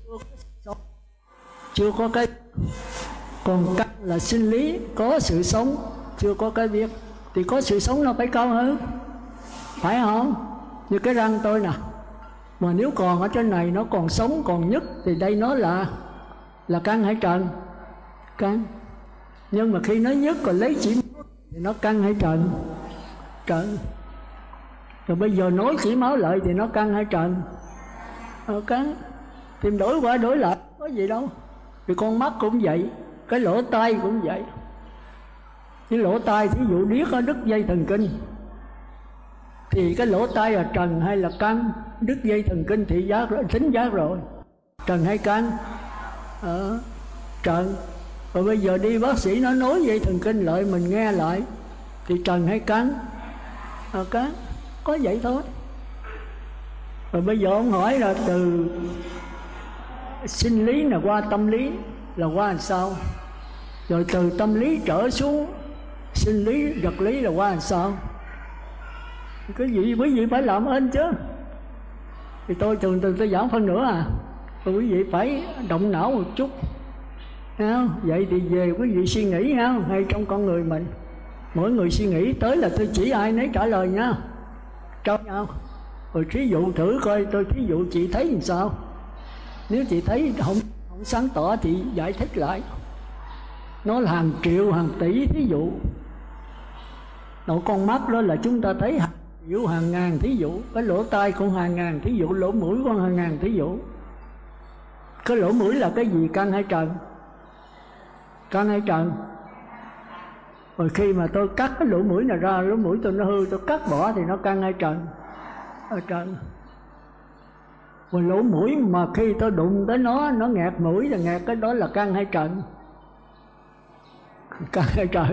chưa có cái, còn căn là sinh lý, có sự sống, chưa có cái biết. Thì có sự sống nó phải cao hơn, phải không? Như cái răng tôi nè, mà nếu còn ở trên này nó còn sống, còn nhức, thì đây nó là căn hay trần? Căn. Nhưng mà khi nó nhức còn lấy chỉ thì nó căn hay trần? Trần. Rồi bây giờ nối chỉ máu lại thì nó căn hay trần? Căn. Thì đổi qua đổi lại có gì đâu. Thì con mắt cũng vậy, cái lỗ tai cũng vậy. Cái lỗ tai thí dụ điếc ở đứt dây thần kinh, thì cái lỗ tai là trần hay là căn? Đứt dây thần kinh thị giác rồi, thính giác rồi, trần hay căn? Trần. Rồi bây giờ đi bác sĩ nó nối dây thần kinh lại, mình nghe lại, thì trần hay căn? Căn. Có vậy thôi. Rồi bây giờ ông hỏi là từ sinh lý là qua tâm lý là qua làm sao? Rồi từ tâm lý trở xuống sinh lý, vật lý là qua làm sao? Cái gì quý vị phải làm ơn chứ. Thì tôi thường tôi giảng phân nữa rồi quý vị phải động não một chút, không? Vậy thì về quý vị suy nghĩ, không? Hay trong con người mình, mỗi người suy nghĩ tới là tôi chỉ ai nấy trả lời nha, cho nhau. Rồi thí dụ thử coi, tôi thí dụ chị thấy làm sao? Nếu chị thấy không sáng tỏ thì giải thích lại. Nó là hàng triệu, hàng tỷ thí dụ. Nội con mắt đó là chúng ta thấy hàng triệu, hàng ngàn thí dụ. Cái lỗ tai cũng hàng ngàn thí dụ, lỗ mũi cũng hàng ngàn thí dụ. Cái lỗ mũi là cái gì, căn hay trần? Căn hay trần? Rồi khi mà tôi cắt cái lỗ mũi này ra, lỗ mũi tôi nó hư, tôi cắt bỏ thì nó căn hay trần? Trần. Rồi lỗ mũi mà khi tôi đụng tới nó nghẹt mũi là nghẹt, cái đó là căn hay trần? Căn hay trần?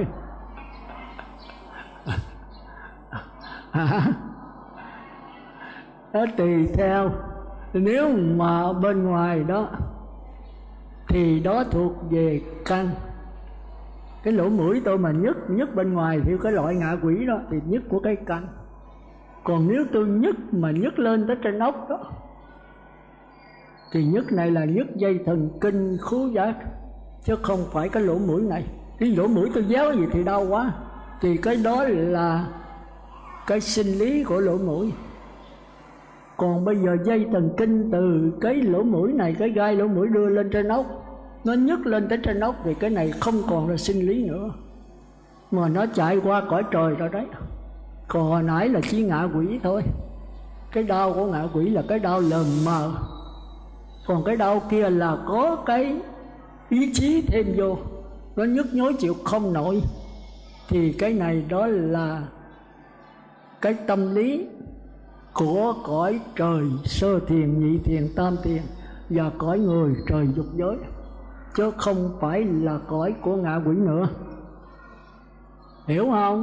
Đó tùy theo. Nếu mà bên ngoài đó thì đó thuộc về căn. Cái lỗ mũi tôi mà nhức bên ngoài theo cái loại ngạ quỷ đó thì nhức của cái căn. Còn nếu tôi nhức mà nhức lên tới trên ốc đó thì nhức này là nhức dây thần kinh khứu giác, chứ không phải cái lỗ mũi này. Cái lỗ mũi tôi déo gì thì đau quá, thì cái đó là cái sinh lý của lỗ mũi. Còn bây giờ dây thần kinh từ cái lỗ mũi này, cái gai lỗ mũi đưa lên trên ốc, nó nhức lên tới trên ốc thì cái này không còn là sinh lý nữa, mà nó chạy qua cõi trời rồi đấy. Còn hồi nãy là chỉ ngạ quỷ thôi. Cái đau của ngạ quỷ là cái đau lờ mờ, còn cái đau kia là có cái ý chí thêm vô, nó nhức nhối chịu không nổi. Thì cái này đó là cái tâm lý của cõi trời sơ thiền, nhị thiền, tam thiền và cõi người trời dục giới, chứ không phải là cõi của ngạ quỷ nữa. Hiểu không?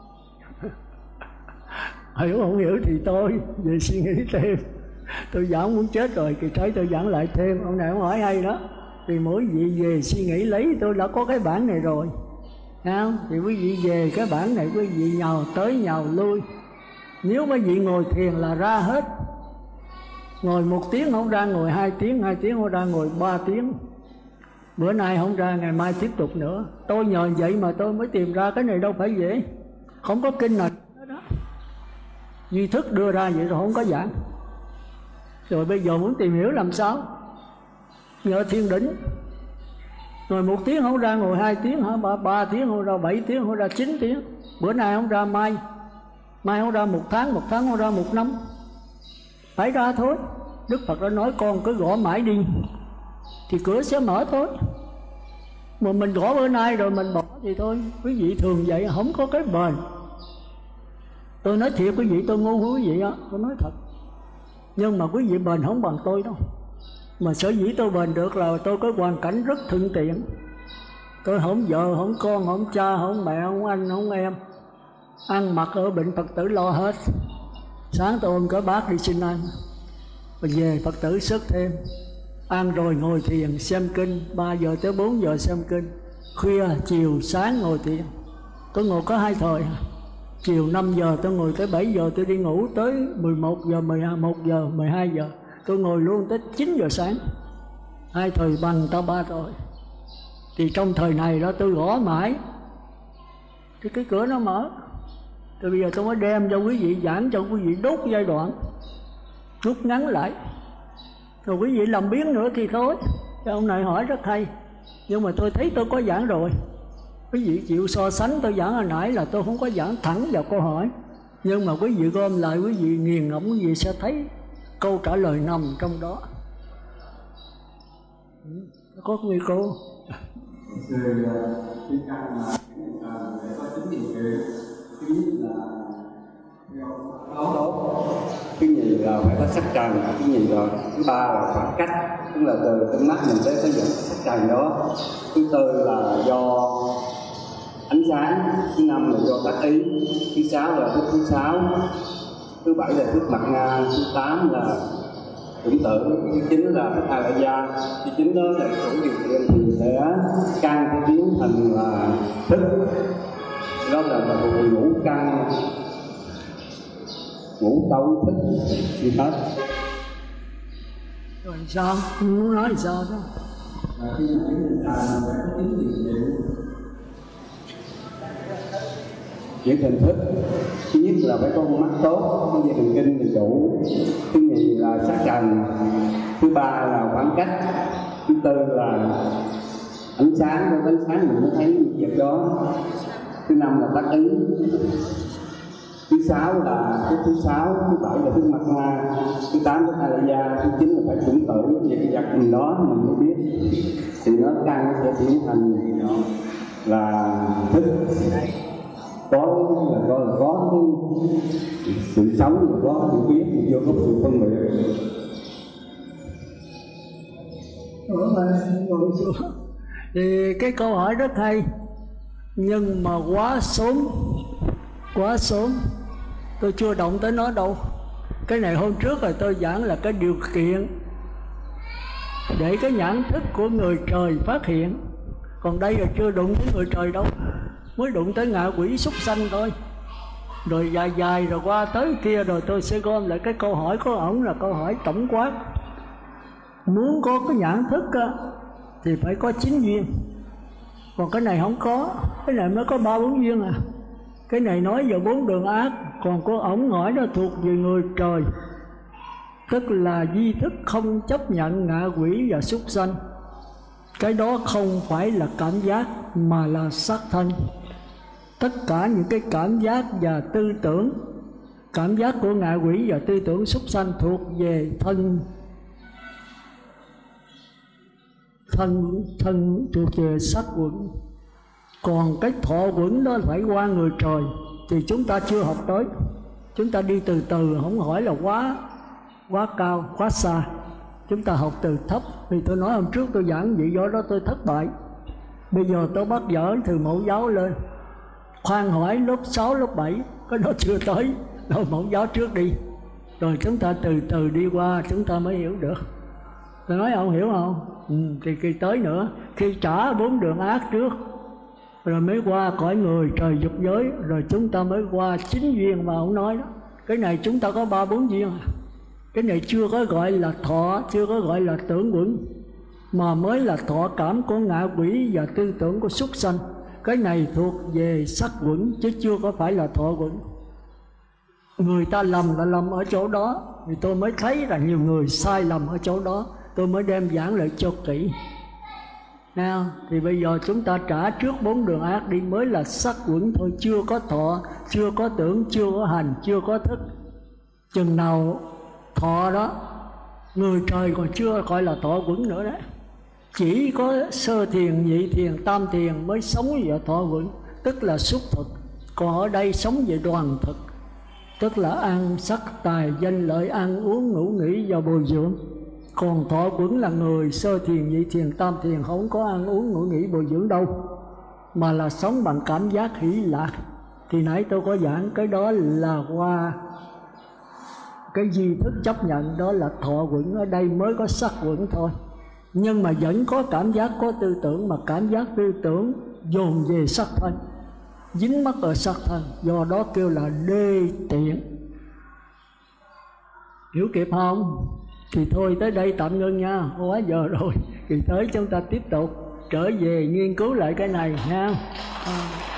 Hiểu không hiểu thì tôi về suy nghĩ thêm. Tôi giảng muốn chết rồi, kỳ tới tôi giảng lại thêm. Ông này ông hỏi hay đó. Thì mỗi vị về suy nghĩ lấy, tôi đã có cái bản này rồi, không? Thì quý vị về cái bản này, quý vị nhào tới nhào lui. Nếu quý vị ngồi thiền là ra hết. Ngồi 1 tiếng không ra, ngồi 2 tiếng, 2 tiếng không ra, ngồi 3 tiếng. Bữa nay không ra, ngày mai tiếp tục nữa. Tôi nhờ vậy mà tôi mới tìm ra cái này đâu phải dễ. Không có kinh nào đó. Duy thức đưa ra vậy rồi không có giảng. Rồi bây giờ muốn tìm hiểu làm sao? Nhờ thiên đỉnh. Ngồi 1 tiếng không ra, ngồi 2 tiếng hả, 3 tiếng không ra, 7 tiếng không ra, 9 tiếng. Bữa nay không ra, mai không ra 1 tháng, 1 tháng không ra 1 năm. Phải ra thôi. Đức Phật đã nói con cứ gõ mãi đi thì cửa sẽ mở thôi. Mà mình gõ bữa nay rồi mình bỏ thì thôi. Quý vị thường vậy, không có cái bền. Tôi nói thiệt quý vị, tôi ngu quý vị á, tôi nói thật. Nhưng mà quý vị bền không bằng tôi đâu. Mà sở dĩ tôi bền được là tôi có hoàn cảnh rất thuận tiện. Tôi không vợ, không con, không cha, không mẹ, không anh, không em. Ăn mặc ở bệnh Phật tử lo hết. Sáng tôi ôm cái bát đi xin ăn, rồi về Phật tử sức thêm. Ăn rồi ngồi thiền xem kinh, 3 giờ tới 4 giờ xem kinh. Khuya, chiều, sáng ngồi thiền. Tôi ngồi có 2 thời. Chiều 5 giờ tôi ngồi tới 7 giờ tôi đi ngủ, tới 11 giờ, 11 giờ, 12 giờ. Tôi ngồi luôn tới 9 giờ sáng. 2 thời bằng ta 3 thời. Thì trong thời này đó tôi gõ mãi thì cái cửa nó mở. Thì bây giờ tôi mới đem cho quý vị, giảng cho quý vị đốt giai đoạn, rút ngắn lại. Rồi quý vị làm biến nữa thì thôi. Cái ông này hỏi rất hay, nhưng mà tôi thấy tôi có giảng rồi. Quý vị chịu so sánh tôi giảng hồi nãy là tôi không có giảng thẳng vào câu hỏi. Nhưng mà quý vị gom lại, quý vị nghiền ngẫm, quý vị sẽ thấy câu trả lời nằm trong đó. Có người cô người đi căn mà để có 9 điều kiện. Thứ nhất là tốt, thứ nhì là phải có sắc trần, thứ nhì rồi, thứ ba là khoảng cách, tức là từ tận mắt mình tới cái sắc trần đó. Thứ tư là do ánh sáng, thứ năm là do tác ý, thứ sáu là thức thứ sáu, thứ bảy là thức mặt nga, thứ 8 là tưởng tượng, thứ 9 là thức a la gia. Thứ 9 đó là đủ điều kiện thì sẽ căn cái biến thành là thức. Đó là thuộc ngũ căn, ngũ tấu thức như hết. Rồi sao? Muốn nói sao đó? Khi mà chúng ta phải có 9 điều kiện chuyển thành thức. Thứ nhất là phải có con mắt tốt, có dây thần kinh đầy đủ. Thứ nhì là sắc trần. Thứ ba là khoảng cách. Thứ tư là ánh sáng, có ánh sáng mình mới thấy việc đó. Thứ năm là tác ý. Thứ sáu là cái thứ sáu, thứ bảy là thứ mặt hoa, thứ 8 là a la gia, thứ 9 là phải tưởng tượng về cái vật mình đó mình mới biết. Thì nó căn sẽ biến thành là thức. Có là có cái sự sống, là có sự biết, thì vô có sự phân biệt. Thì cái câu hỏi rất hay, nhưng mà quá sớm, tôi chưa động tới nó đâu. Cái này hôm trước rồi tôi giảng là cái điều kiện để cái nhãn thức của người trời phát hiện. Còn đây là chưa đụng tới người trời đâu, mới đụng tới ngạ quỷ súc sanh thôi. Rồi dài rồi qua tới kia, rồi tôi sẽ gom lại cái câu hỏi của ổng là câu hỏi tổng quát. Muốn có cái nhãn thức á, thì phải có 9 duyên. Còn cái này không có, cái này mới có 3-4 duyên à. Cái này nói về 4 đường ác, còn của ổng hỏi nó thuộc về người trời, tức là duy thức không chấp nhận ngạ quỷ và súc sanh. Cái đó không phải là cảm giác mà là sắc thân. Tất cả những cái cảm giác và tư tưởng, cảm giác của ngạ quỷ và tư tưởng súc sanh thuộc về thân thuộc về sắc quẩn. Còn cái thọ quẩn đó phải qua người trời thì chúng ta chưa học tới. Chúng ta đi từ từ, không hỏi là quá cao, quá xa. Chúng ta học từ thấp. Vì tôi nói hôm trước tôi giảng vậy, do đó tôi thất bại. Bây giờ tôi bắt dở từ mẫu giáo lên. Khoan hỏi lớp 6, lớp 7, cái đó chưa tới. Rồi mẫu giáo trước đi, rồi chúng ta từ từ đi qua, chúng ta mới hiểu được. Tôi nói ông hiểu không? Thì khi tới nữa, khi trả 4 đường ác trước, rồi mới qua cõi người trời dục giới, rồi chúng ta mới qua 9 duyên mà ông nói đó. Cái này chúng ta có 3-4 duyên à. Cái này chưa có gọi là thọ, chưa có gọi là tưởng quẩn, mà mới là thọ cảm của ngạ quỷ và tư tưởng của súc sanh. Cái này thuộc về sắc quẩn chứ chưa có phải là thọ quẩn. Người ta lầm là lầm ở chỗ đó, thì tôi mới thấy là nhiều người sai lầm ở chỗ đó. Tôi mới đem giảng lại cho kỹ. Nào, thì bây giờ chúng ta trả trước 4 đường ác đi, mới là sắc quẩn thôi, chưa có thọ, chưa có tưởng, chưa có hành, chưa có thức. Chừng nào thọ đó, người trời còn chưa gọi là thọ quẩn nữa đấy. Chỉ có sơ thiền, nhị thiền, tam thiền mới sống về thọ quẩn, tức là xúc thực. Còn ở đây sống về đoàn thực, tức là ăn sắc tài danh lợi, ăn uống ngủ nghỉ và bồi dưỡng. Còn thọ quẩn là người sơ thiền, nhị thiền, tam thiền không có ăn uống ngủ nghỉ bồi dưỡng đâu, mà là sống bằng cảm giác hỷ lạc. Thì nãy tôi có giảng cái đó là qua cái duy thức chấp nhận, đó là thọ quẩn. Ở đây mới có sắc quẩn thôi, nhưng mà vẫn có cảm giác, có tư tưởng, mà cảm giác tư tưởng dồn về sắc thân, dính mắc ở sắc thân, do đó kêu là đê tiện. Hiểu kịp không? Thì thôi tới đây tạm ngưng nha, quá giờ rồi. Thì tới chúng ta tiếp tục trở về nghiên cứu lại cái này nha.